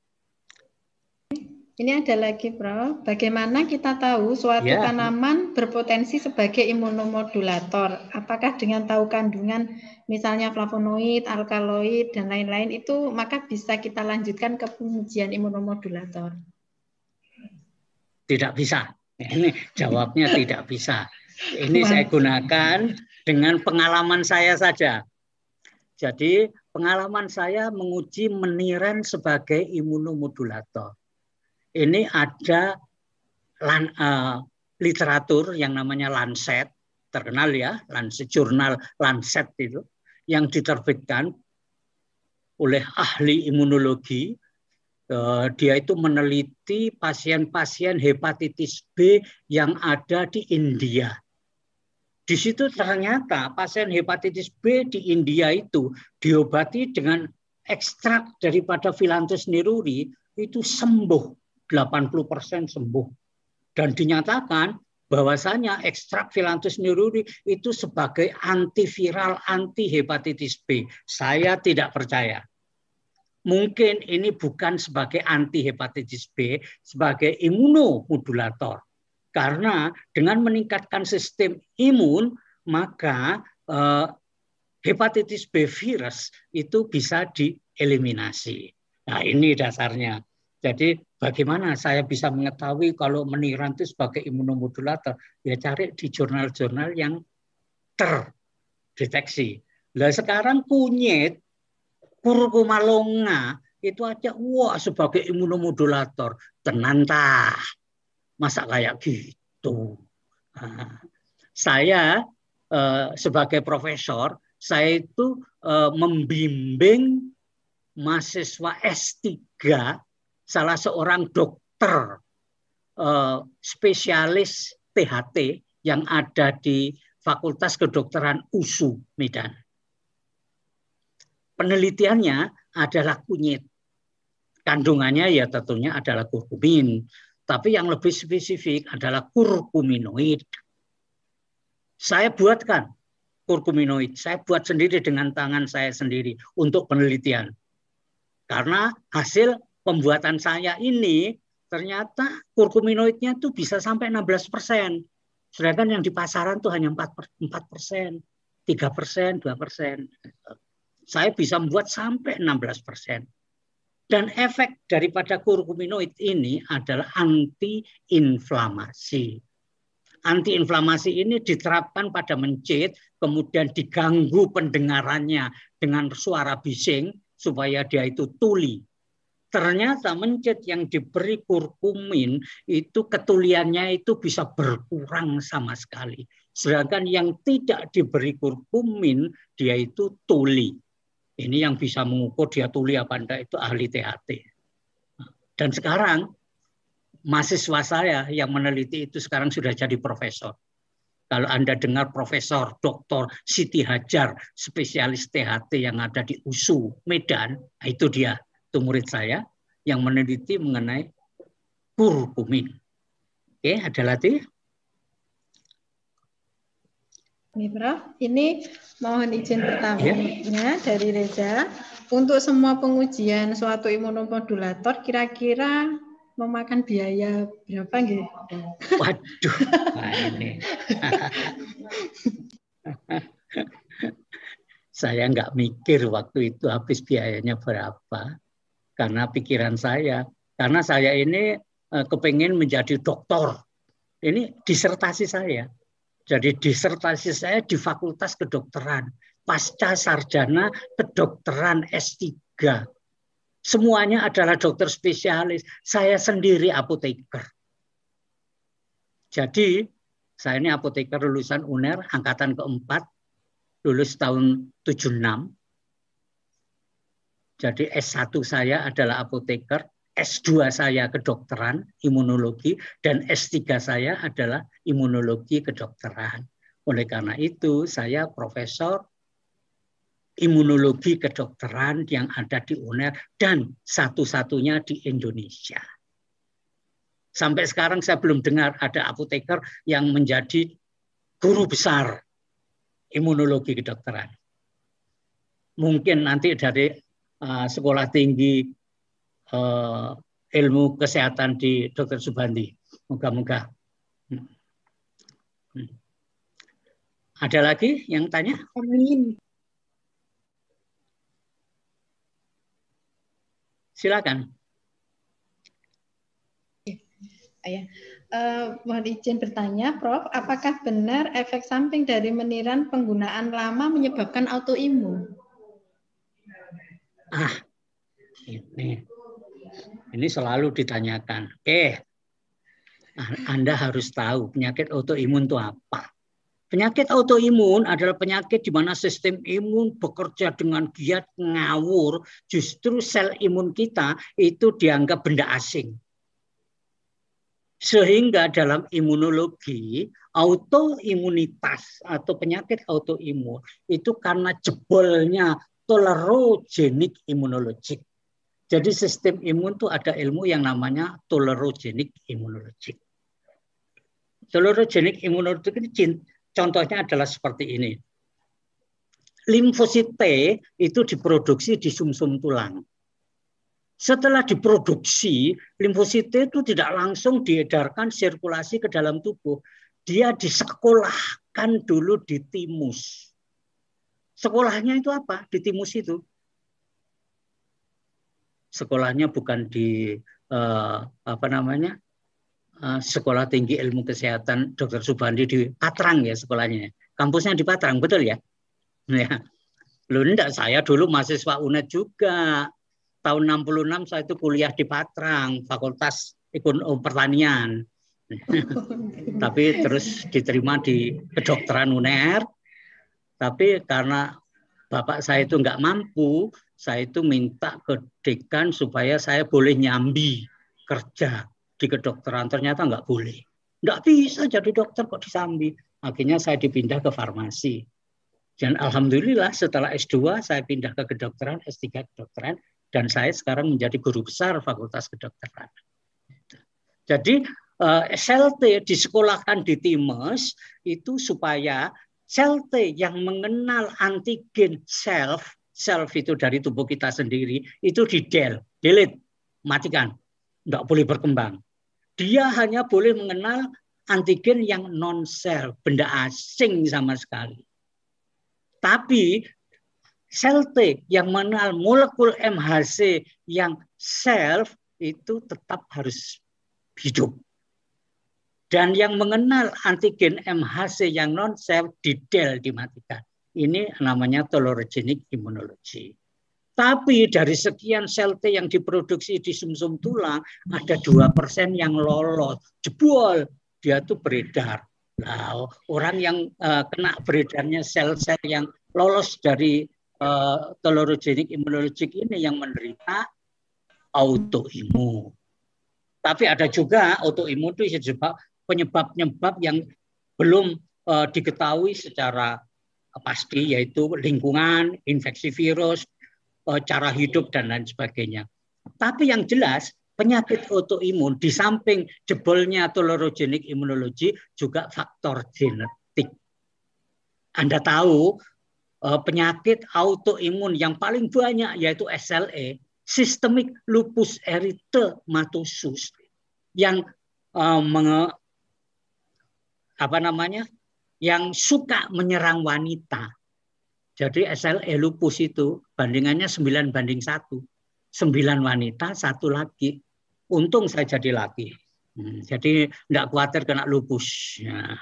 Ini ada lagi, Prof. Bagaimana kita tahu suatu Ya. tanaman berpotensi sebagai imunomodulator? Apakah dengan tahu kandungan misalnya flavonoid, alkaloid, dan lain-lain itu maka bisa kita lanjutkan ke pengujian imunomodulator? Tidak bisa. Ini jawabnya tidak bisa. Ini saya gunakan dengan pengalaman saya saja. Jadi pengalaman saya menguji meniran sebagai imunomodulator. Ini ada lan, uh, literatur yang namanya Lancet, terkenal ya, Lancet, jurnal Lancet itu, yang diterbitkan oleh ahli imunologi. Uh, dia itu meneliti pasien-pasien hepatitis B yang ada di India. Di situ ternyata pasien hepatitis B di India itu diobati dengan ekstrak daripada Phyllanthus niruri itu sembuh, delapan puluh persen sembuh. Dan dinyatakan bahwasanya ekstrak Phyllanthus niruri itu sebagai antiviral anti hepatitis B. Saya tidak percaya. Mungkin ini bukan sebagai anti hepatitis B, sebagai imunomodulator. Karena dengan meningkatkan sistem imun, maka eh, hepatitis B virus itu bisa dieliminasi. Nah, ini dasarnya. Jadi bagaimana saya bisa mengetahui kalau meniran itu sebagai imunomodulator? Ya cari di jurnal-jurnal yang terdeteksi. Nah, sekarang kunyit, kurkuma longa itu aja wah sebagai imunomodulator. Tenan tah. Masa kayak gitu. Nah, saya eh, sebagai profesor, saya itu eh, membimbing mahasiswa S tiga, salah seorang dokter eh, spesialis T H T yang ada di Fakultas Kedokteran U S U Medan. Penelitiannya adalah kunyit. Kandungannya ya tentunya adalah kurkumin. Tapi yang lebih spesifik adalah kurkuminoid. Saya buatkan kurkuminoid. Saya buat sendiri dengan tangan saya sendiri untuk penelitian. Karena hasil pembuatan saya ini ternyata kurkuminoidnya itu bisa sampai enam belas persen. Sedangkan yang di pasaran itu hanya empat persen, tiga persen, dua persen. Saya bisa membuat sampai enam belas persen. Dan efek daripada kurkuminoid ini adalah anti-inflamasi. Anti-inflamasi ini diterapkan pada mencit, kemudian diganggu pendengarannya dengan suara bising supaya dia itu tuli. Ternyata mencit yang diberi kurkumin itu ketuliannya itu bisa berkurang sama sekali. Sedangkan yang tidak diberi kurkumin dia itu tuli. Ini yang bisa mengukur dia tuli apa enggak itu ahli T H T. Dan sekarang mahasiswa saya yang meneliti itu sekarang sudah jadi profesor. Kalau Anda dengar Profesor Doktor Siti Hajar, spesialis T H T yang ada di U S U Medan, itu dia, itu murid saya. yang meneliti mengenai kurkumin. Oke, ada lagi? Ini Prof, ini mohon izin bertanya dari Reza. Untuk semua pengujian suatu imunomodulator kira-kira memakan biaya berapa nggih? Waduh, nah ini. Saya nggak mikir waktu itu habis biayanya berapa. Karena pikiran saya. Karena saya ini eh, kepingin menjadi doktor. Ini disertasi saya. Jadi disertasi saya di Fakultas Kedokteran, pasca sarjana kedokteran S tiga. Semuanya adalah dokter spesialis. Saya sendiri apoteker. Jadi saya ini apoteker lulusan U N E R angkatan keempat, lulus tahun tujuh puluh enam. Jadi S satu saya adalah apoteker. S dua saya kedokteran, imunologi, dan S tiga saya adalah imunologi kedokteran. Oleh karena itu, saya profesor imunologi kedokteran yang ada di U N E R dan satu-satunya di Indonesia. Sampai sekarang saya belum dengar ada apoteker yang menjadi guru besar imunologi kedokteran. Mungkin nanti dari uh, sekolah tinggi Uh, ilmu kesehatan di Dokter Subandi. Moga-moga. Hmm. Hmm. Ada lagi yang tanya? Amin. Silakan. Ya. Uh, mohon izin bertanya, Prof, apakah benar efek samping dari meniran penggunaan lama menyebabkan autoimun? Ah, ini. Ini selalu ditanyakan. Eh, Anda harus tahu penyakit autoimun itu apa. Penyakit autoimun adalah penyakit di mana sistem imun bekerja dengan giat ngawur. Justru sel imun kita itu dianggap benda asing. Sehingga dalam imunologi, autoimunitas atau penyakit autoimun itu karena jebolnya tolerogenik imunologik. Jadi sistem imun itu ada ilmu yang namanya tolerogenik imunologik. Tolerogenik imunologik ini contohnya adalah seperti ini. Limfosit T itu diproduksi di sumsum tulang. Setelah diproduksi, limfosit T itu tidak langsung diedarkan sirkulasi ke dalam tubuh. Dia disekolahkan dulu di timus. Sekolahnya itu apa? Di timus itu. Sekolahnya bukan di uh, apa namanya uh, Sekolah Tinggi Ilmu Kesehatan Dokter Subandi di Patrang ya sekolahnya. Kampusnya di Patrang, betul ya? Ya. Loh enggak, saya dulu mahasiswa U N E D juga. Tahun enam puluh enam saya itu kuliah di Patrang, Fakultas Ekonomi Pertanian. Tapi terus diterima di kedokteran U N E R. Tapi karena bapak saya itu enggak mampu, saya itu minta ke dekan supaya saya boleh nyambi kerja di kedokteran. Ternyata nggak boleh. Nggak bisa jadi dokter kok disambi. Akhirnya saya dipindah ke farmasi. Dan alhamdulillah setelah S dua saya pindah ke kedokteran, S tiga kedokteran, dan saya sekarang menjadi guru besar Fakultas Kedokteran. Jadi sel T disekolahkan di timus itu supaya sel T yang mengenal antigen self, self itu dari tubuh kita sendiri, itu di-del, delete, matikan. Nggak boleh berkembang. Dia hanya boleh mengenal antigen yang non-self, benda asing sama sekali. Tapi sel T yang mengenal molekul M H C yang self itu tetap harus hidup. Dan yang mengenal antigen M H C yang non-self di-del, dimatikan. Ini namanya tolerogenik imunologi. Tapi dari sekian sel T yang diproduksi di sumsum tulang, ada dua persen yang lolos. Jebol, dia tuh beredar. Nah, orang yang uh, kena beredarnya sel-sel yang lolos dari uh, tolerogenik imunologik ini yang menderita autoimun. Tapi ada juga autoimun itu sebab penyebab-penyebab yang belum uh, diketahui secara pasti, yaitu lingkungan, infeksi virus, cara hidup, dan lain sebagainya. tapi yang jelas penyakit autoimun di samping jebolnya tolerogenik imunologi juga faktor genetik. Anda tahu penyakit autoimun yang paling banyak yaitu S L E, Systemic Lupus Erythematosus, yang uh, menge, apa namanya, yang suka menyerang wanita. Jadi S L E lupus itu bandingannya sembilan banding satu. sembilan wanita, satu laki. Untung saya jadi laki. Hmm, jadi tidak khawatir kena lupus. Ya.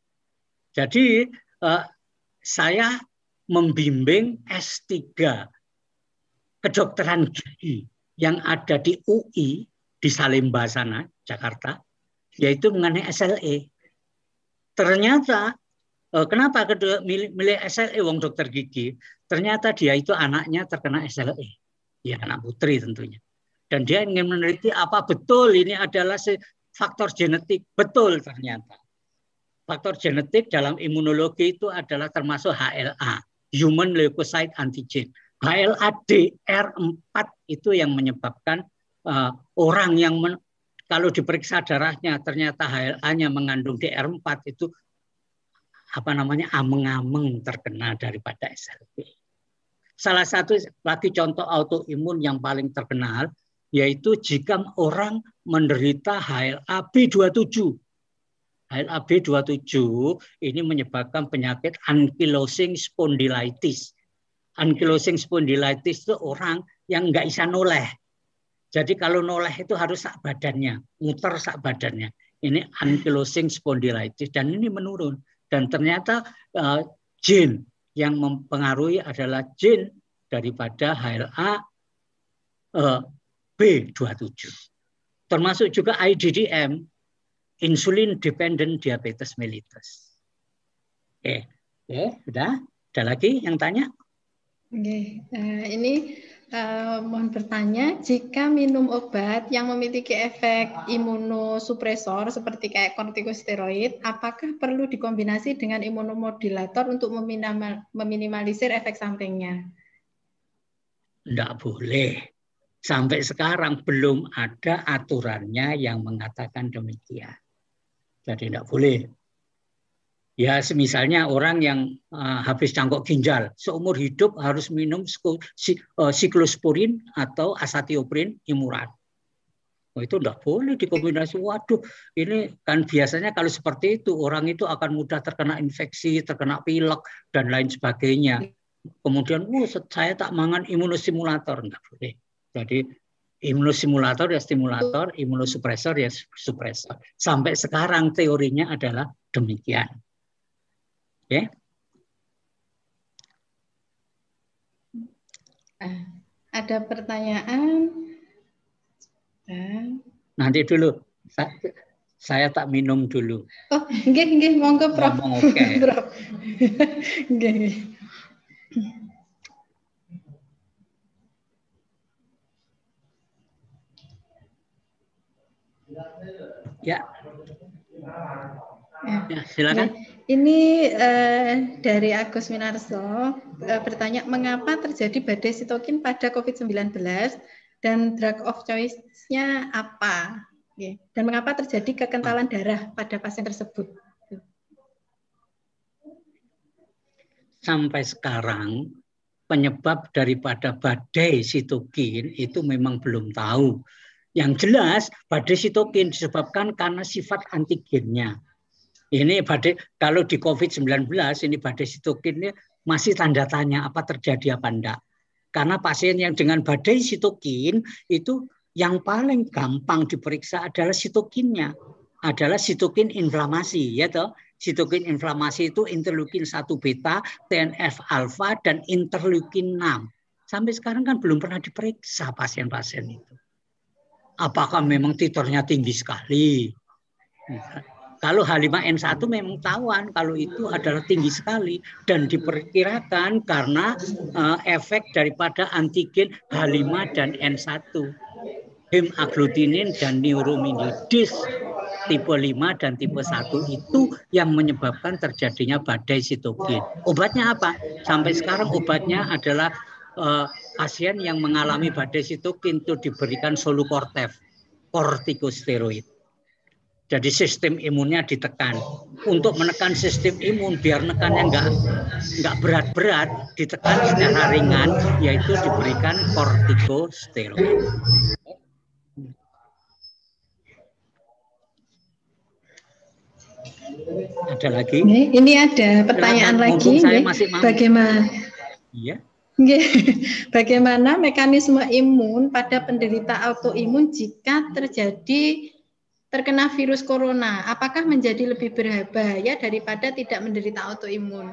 Jadi eh, saya membimbing S tiga kedokteran gigi yang ada di U I, di Salemba sana, Jakarta, yaitu mengenai S L E. Ternyata, eh, kenapa milih, milih S L E wong dokter gigi? Ternyata dia itu anaknya terkena S L E. Ya, anak putri tentunya. Dan dia ingin meneliti apa betul ini adalah faktor genetik. Betul ternyata. Faktor genetik dalam imunologi itu adalah termasuk H L A, Human Leukocyte Antigen. H L A D R empat itu yang menyebabkan uh, orang yang men, kalau diperiksa darahnya ternyata H L A-nya mengandung D R empat, itu apa namanya, ameng-ameng terkena daripada S L E. Salah satu lagi contoh autoimun yang paling terkenal yaitu jika orang menderita H L A B dua puluh tujuh. H L A B dua puluh tujuh ini menyebabkan penyakit ankylosing spondylitis. Ankylosing spondylitis itu orang yang nggak bisa noleh. Jadi kalau noleh itu harus sak badannya, muter sak badannya. Ini ankylosing spondylitis dan ini menurun. Dan ternyata uh, gen yang mempengaruhi adalah gen daripada H L A uh, B dua puluh tujuh. Termasuk juga I D D M, Insulin Dependent Diabetes Mellitus. Oke, oke, sudah. Ada lagi yang tanya? Oke, uh, ini uh, mohon bertanya, jika minum obat yang memiliki efek imunosupresor seperti kayak kortikosteroid, apakah perlu dikombinasi dengan imunomodulator untuk meminimalisir efek sampingnya? Tidak boleh. Sampai sekarang belum ada aturannya yang mengatakan demikian. Jadi tidak boleh. Ya, misalnya orang yang uh, habis cangkok ginjal, seumur hidup harus minum siklosporin atau asatioprin imuran. Oh, itu tidak boleh dikombinasi. Waduh, ini kan biasanya kalau seperti itu, orang itu akan mudah terkena infeksi, terkena pilek, dan lain sebagainya. Kemudian, oh, saya tak mangan imunosimulator. Tidak boleh. Jadi, imunosimulator ya stimulator, imunosupresor ya supresor. Sampai sekarang teorinya adalah demikian. Oke. Okay. Ada pertanyaan? Nanti dulu. Saya, saya tak minum dulu. Oh, nggih nggih, monggo Prof. Ngomong oke. Okay. Nggih nggih. Ya. Ya, silakan. Ini eh, dari Agus Minarso eh, bertanya, mengapa terjadi badai sitokin pada COVID sembilan belas dan drug of choice-nya apa? Dan mengapa terjadi kekentalan darah pada pasien tersebut? Sampai sekarang penyebab daripada badai sitokin itu memang belum tahu. Yang jelas badai sitokin disebabkan karena sifat antigennya. Ini badai, kalau di COVID sembilan belas ini badai sitokinnya masih tanda tanya apa terjadi apa enggak. Karena pasien yang dengan badai sitokin itu yang paling gampang diperiksa adalah sitokinnya. Adalah sitokin inflamasi, ya toh. Sitokin inflamasi itu interleukin satu beta, T N F alfa, dan interleukin enam. Sampai sekarang kan belum pernah diperiksa pasien-pasien itu. Apakah memang titornya tinggi sekali? Kalau H lima N satu memang tahuan kalau itu adalah tinggi sekali dan diperkirakan karena uh, efek daripada antigen H lima dan N satu. Hemagglutinins dan neuraminidase tipe lima dan tipe satu itu yang menyebabkan terjadinya badai sitokin. Obatnya apa? Sampai sekarang obatnya adalah uh, pasien yang mengalami badai sitokin itu diberikan solukortef, kortikosteroid. Jadi sistem imunnya ditekan. Untuk menekan sistem imun biar nekannya enggak enggak berat-berat, ditekan secara ringan, yaitu diberikan kortikosteroid. Ada lagi? Ini, ini ada pertanyaan Silakan, lagi. saya Nih, masih mau. Bagaimana? Iya. Bagaimana mekanisme imun pada penderita autoimun jika terjadi terkena virus corona? Apakah menjadi lebih berbahaya daripada tidak menderita autoimun?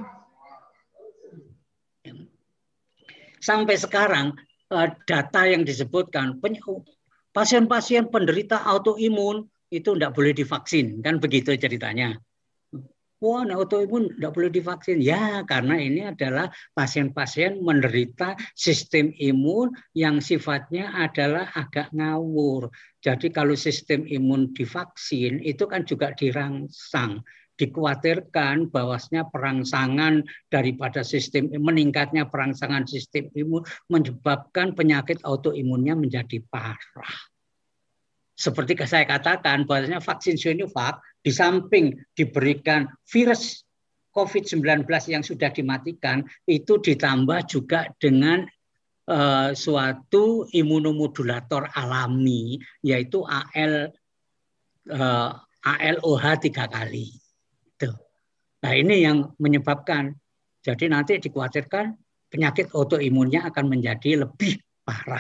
Sampai sekarang data yang disebutkan pasien-pasien penderita autoimun itu tidak boleh divaksin, kan begitu ceritanya. Wah, nah, autoimun tidak boleh divaksin. Ya, karena ini adalah pasien-pasien menderita sistem imun yang sifatnya adalah agak ngawur. Jadi kalau sistem imun divaksin itu kan juga dirangsang. Dikhawatirkan bahwasanya perangsangan daripada sistem, meningkatnya perangsangan sistem imun menyebabkan penyakit autoimunnya menjadi parah. Seperti saya katakan, bahwasanya vaksin Sinovac di samping diberikan virus COVID sembilan belas yang sudah dimatikan, itu ditambah juga dengan uh, suatu imunomodulator alami, yaitu A L, uh, A L O H tiga kali. Tuh. Nah ini yang menyebabkan, jadi nanti dikhawatirkan penyakit autoimunnya akan menjadi lebih parah.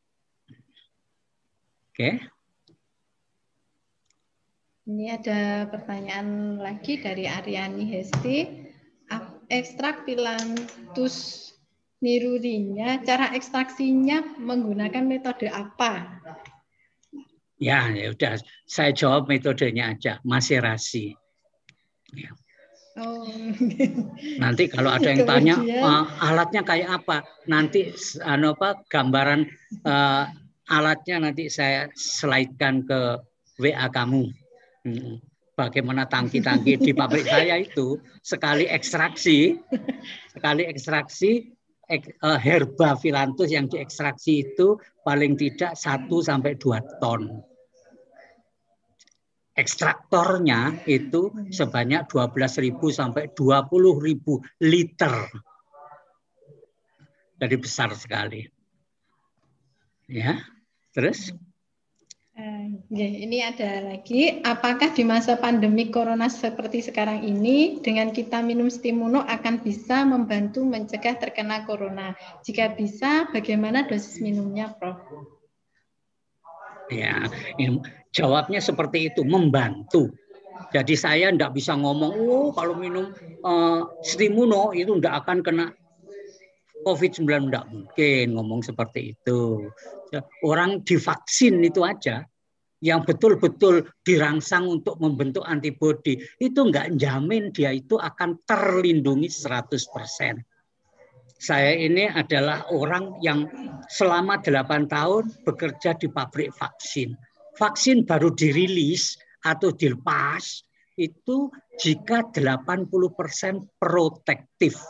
Oke. Okay. Ini ada pertanyaan lagi dari Aryani Hesti. Ekstrak Phyllanthus nirurinya, cara ekstraksinya menggunakan metode apa? Ya, ya udah, saya jawab metodenya aja, maserasi. Ya. Oh. Nanti kalau ada yang tanya uh, alatnya kayak apa, nanti anu apa gambaran uh, alatnya nanti saya slide-kan ke W A kamu. Hmm. Bagaimana tangki-tangki di pabrik saya itu sekali ekstraksi, sekali ekstraksi ek, uh, herba Phyllanthus yang diekstraksi itu paling tidak satu sampai dua ton. Ekstraktornya itu sebanyak dua belas ribu sampai dua puluh ribu liter. Jadi besar sekali. Ya, terus? Uh, ya, ini ada lagi, apakah di masa pandemi corona seperti sekarang ini dengan kita minum Stimuno akan bisa membantu mencegah terkena corona? Jika bisa, bagaimana dosis minumnya, Prof? Ya, ini jawabnya seperti itu, membantu. Jadi saya tidak bisa ngomong, oh kalau minum uh, Stimuno itu tidak akan kena COVID sembilan belas, tidak mungkin ngomong seperti itu. Orang divaksin itu aja, yang betul-betul dirangsang untuk membentuk antibodi, itu nggak jamin dia itu akan terlindungi seratus persen. Saya ini adalah orang yang selama delapan tahun bekerja di pabrik vaksin. Vaksin baru dirilis atau dilepas itu jika delapan puluh persen protektif.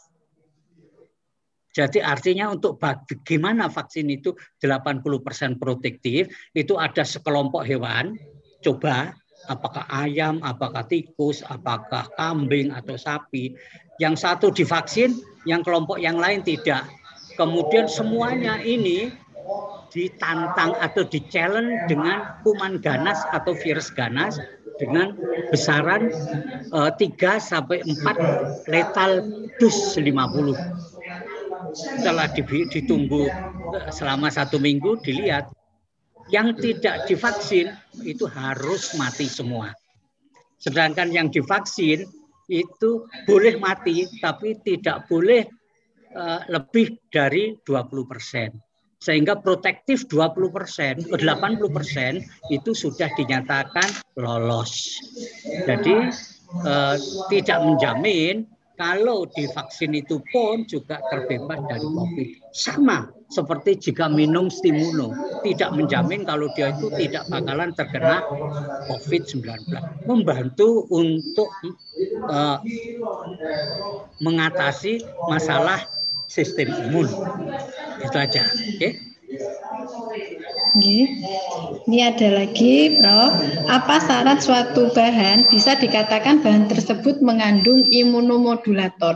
Jadi artinya untuk bagaimana vaksin itu delapan puluh persen protektif, itu ada sekelompok hewan, coba apakah ayam, apakah tikus, apakah kambing atau sapi. Yang satu divaksin, yang kelompok yang lain tidak. Kemudian semuanya ini ditantang atau di-challenge dengan kuman ganas atau virus ganas dengan besaran uh, tiga sampai empat lethal dose lima puluh. Setelah ditunggu selama satu minggu, dilihat yang tidak divaksin itu harus mati semua. Sedangkan yang divaksin itu boleh mati, tapi tidak boleh uh, lebih dari dua puluh persen. Sehingga protektif dua puluh persen, delapan puluh persen itu sudah dinyatakan lolos. Jadi uh, tidak menjamin kalau divaksin itu pun juga terbebas dari COVID. Sama seperti jika minum Stimuno. Tidak menjamin kalau dia itu tidak bakalan terkena COVID sembilan belas. Membantu untuk uh, mengatasi masalah sistem imun. Itu aja. Oke. Okay? Okay. Ini ada lagi, Prof. Apa syarat suatu bahan bisa dikatakan bahan tersebut mengandung imunomodulator?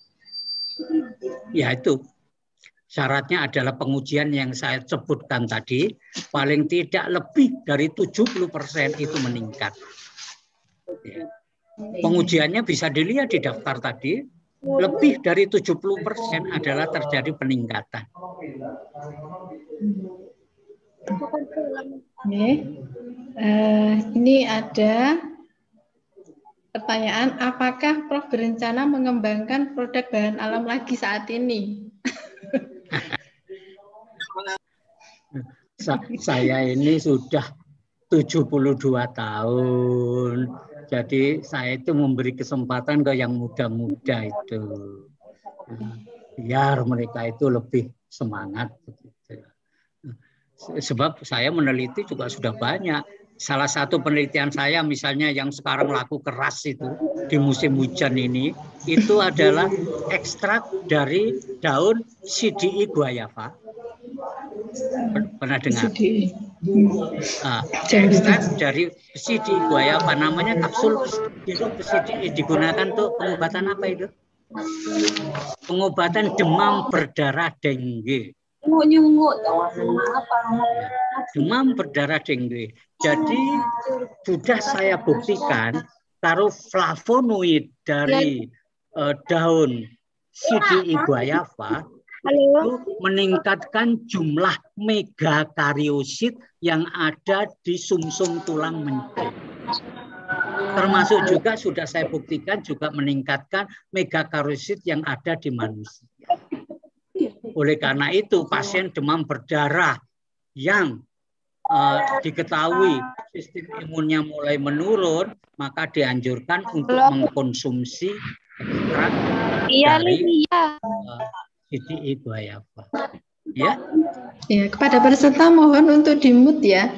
Ya itu. Syaratnya adalah pengujian yang saya sebutkan tadi, paling tidak lebih dari tujuh puluh persen itu meningkat. Ya. Pengujiannya bisa dilihat di daftar tadi, lebih dari tujuh puluh persen adalah terjadi peningkatan. Oke. Uh, ini ada pertanyaan, apakah Prof berencana mengembangkan produk bahan alam lagi saat ini? Saya ini sudah tujuh puluh dua tahun. Jadi saya itu memberi kesempatan ke yang muda-muda itu. Biar mereka itu lebih semangat. Sebab saya meneliti juga sudah banyak. Salah satu penelitian saya misalnya yang sekarang laku keras itu di musim hujan ini, itu adalah ekstrak dari daun C D I guayava. Pernah dengar? Uh, ekstrak dari C D I guayava, namanya kapsul C D I, digunakan untuk pengobatan apa itu? Pengobatan demam berdarah dengue. Demam berdarah dengue. Jadi sudah saya buktikan taruh flavonoid dari uh, daun C D I guayava itu meningkatkan jumlah megakariosit yang ada di sumsum tulang mencong. Termasuk juga sudah saya buktikan juga meningkatkan megakariosit yang ada di manusia. Oleh karena itu pasien demam berdarah yang uh, diketahui sistem imunnya mulai menurun, maka dianjurkan untuk mengkonsumsi ekstrak dari uh, C D I guayava. Ya. Ya, kepada peserta mohon untuk di-mute ya.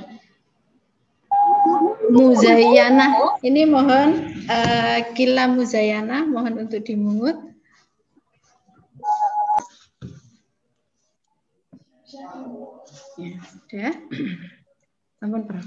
Muzayana, ini mohon uh, Kila Muzayana, mohon untuk di-mute. Ya, sudah. Ampun, Prof.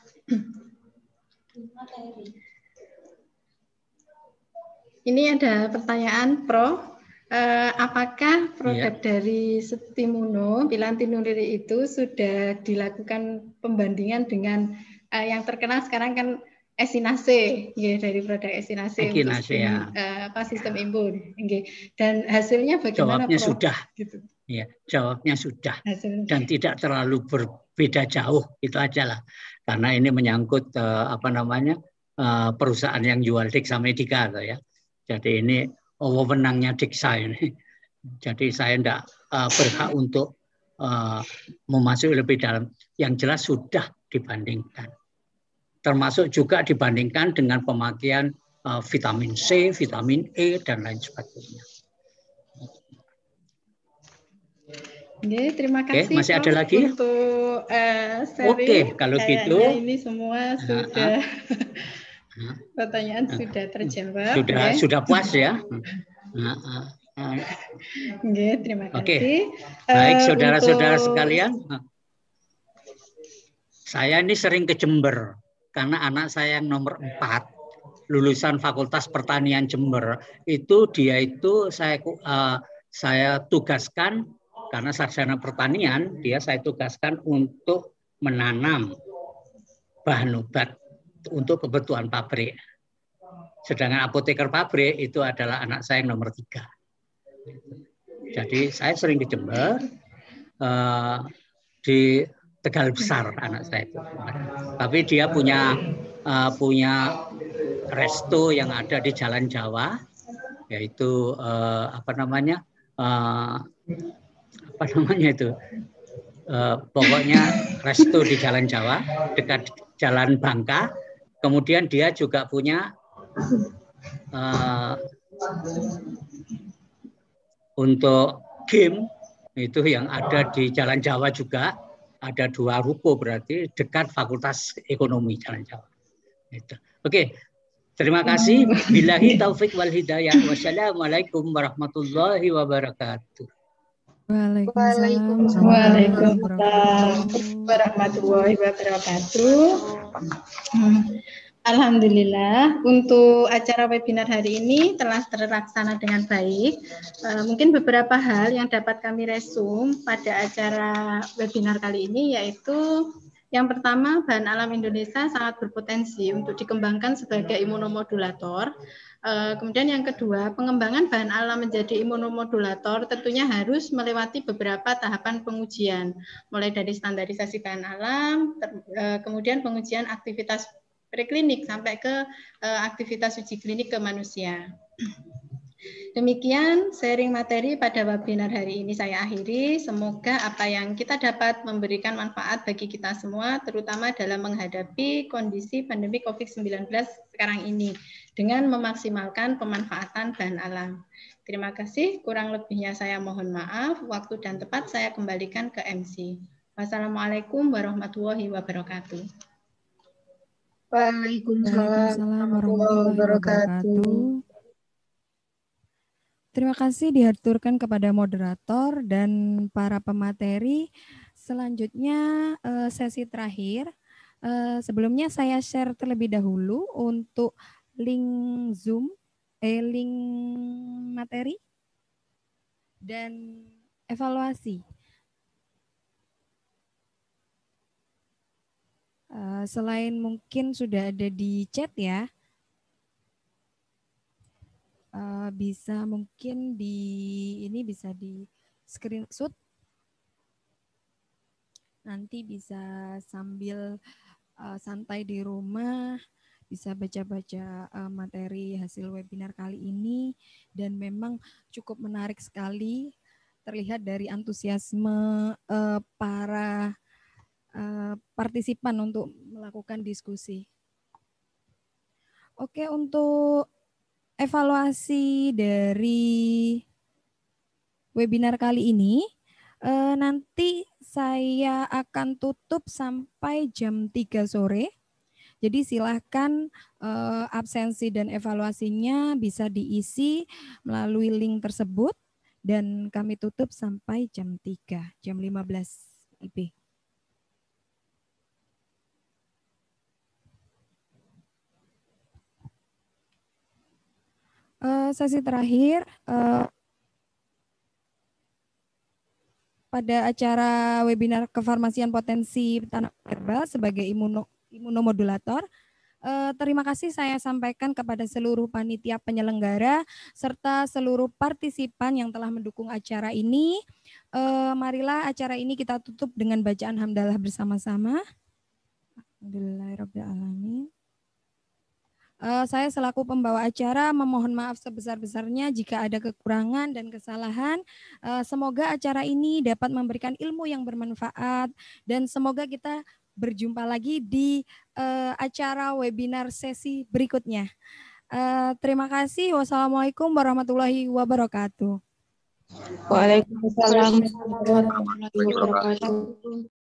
Ini ada pertanyaan, Prof. Uh, apakah produk ya. dari Setimuno, Pilantinuriri itu sudah dilakukan pembandingan dengan uh, yang terkenal sekarang kan Esinase, ya, dari produk Esinase untuk sistem, ya. uh, apa, sistem imun. Okay. Dan hasilnya bagaimana, Jawabnya Prof? Sudah. Gitu. Ya, jawabnya sudah. Hasilnya. Dan tidak terlalu berbeda jauh, itu aja lah. Karena ini menyangkut uh, apa namanya uh, perusahaan yang jual Dexamedica, ya. Jadi ini wewenangnya Dexa ini. Jadi saya tidak uh, berhak untuk uh, memasuki lebih dalam. Yang jelas sudah dibandingkan. Termasuk juga dibandingkan dengan pemakaian uh, vitamin C, vitamin E, dan lain sebagainya. Oke, terima kasih. Oke, masih ada lagi? Untuk uh, sharing. Oke, kalau kayaknya gitu. Ini semua sudah uh, uh, pertanyaan uh, sudah terjawab. Sudah ya. Sudah puas ya. Uh, uh, uh. Oke, terima kasih. Oke. Baik, saudara-saudara uh, untuk... sekalian. Saya ini sering ke Jember karena anak saya yang nomor empat lulusan Fakultas Pertanian Jember itu dia itu saya uh, saya tugaskan. Karena sarjana pertanian, dia saya tugaskan untuk menanam bahan obat untuk kebutuhan pabrik. Sedangkan apoteker pabrik itu adalah anak saya yang nomor tiga. Jadi saya sering ke Jember, uh, di Tegal Besar anak saya itu. Tapi dia punya uh, punya resto yang ada di Jalan Jawa, yaitu uh, apa namanya? Uh, apa namanya itu uh, pokoknya resto di Jalan Jawa dekat Jalan Bangka. Kemudian dia juga punya uh, untuk game itu yang ada di Jalan Jawa juga ada dua ruko, berarti dekat Fakultas Ekonomi Jalan Jawa itu. Oke, terima kasih. Billahi taufik wal hidayah. Wassalamualaikum warahmatullahi wabarakatuh. Waalaikumsalam Waalaikumsalam warahmatullahi wabarakatuh. Hmm. Alhamdulillah, untuk acara webinar hari ini telah terlaksana dengan baik. Uh, mungkin beberapa hal yang dapat kami resum pada acara webinar kali ini yaitu yang pertama, bahan alam Indonesia sangat berpotensi untuk dikembangkan sebagai imunomodulator. Uh, kemudian yang kedua, pengembangan bahan alam menjadi imunomodulator tentunya harus melewati beberapa tahapan pengujian, mulai dari standarisasi bahan alam, ter, uh, kemudian pengujian aktivitas preklinik sampai ke uh, aktivitas uji klinik ke manusia. Demikian sharing materi pada webinar hari ini saya akhiri. Semoga apa yang kita dapat memberikan manfaat bagi kita semua, terutama dalam menghadapi kondisi pandemi COVID sembilan belas sekarang ini, dengan memaksimalkan pemanfaatan bahan alam. Terima kasih, kurang lebihnya saya mohon maaf. Waktu dan tepat saya kembalikan ke M C. Wassalamualaikum warahmatullahi wabarakatuh. Waalaikumsalam warahmatullahi wabarakatuh. Terima kasih dihaturkan kepada moderator dan para pemateri. Selanjutnya sesi terakhir. Sebelumnya saya share terlebih dahulu untuk link Zoom, eh, link materi dan evaluasi. Uh, selain mungkin sudah ada di chat ya, uh, bisa mungkin di ini bisa di screenshot, nanti bisa sambil uh, santai di rumah, bisa baca-baca uh, materi hasil webinar kali ini, dan memang cukup menarik sekali, terlihat dari antusiasme uh, para Uh, partisipan untuk melakukan diskusi. Oke, untuk evaluasi dari webinar kali ini, uh, nanti saya akan tutup sampai jam tiga sore. Jadi silahkan uh, absensi dan evaluasinya bisa diisi melalui link tersebut, dan kami tutup sampai jam tiga, jam lima belas I P. Uh, sesi terakhir uh, pada acara webinar kefarmasian potensi tanam herbal sebagai imuno, imunomodulator. Uh, terima kasih saya sampaikan kepada seluruh panitia penyelenggara serta seluruh partisipan yang telah mendukung acara ini. Uh, marilah acara ini kita tutup dengan bacaan hamdalah bersama-sama. Alhamdulillahirrahmanirrahim. Uh, saya selaku pembawa acara memohon maaf sebesar-besarnya jika ada kekurangan dan kesalahan. Uh, semoga acara ini dapat memberikan ilmu yang bermanfaat dan semoga kita berjumpa lagi di uh, acara webinar sesi berikutnya. Uh, terima kasih. Wassalamualaikum warahmatullahi wabarakatuh. Waalaikumsalam warahmatullahi wabarakatuh.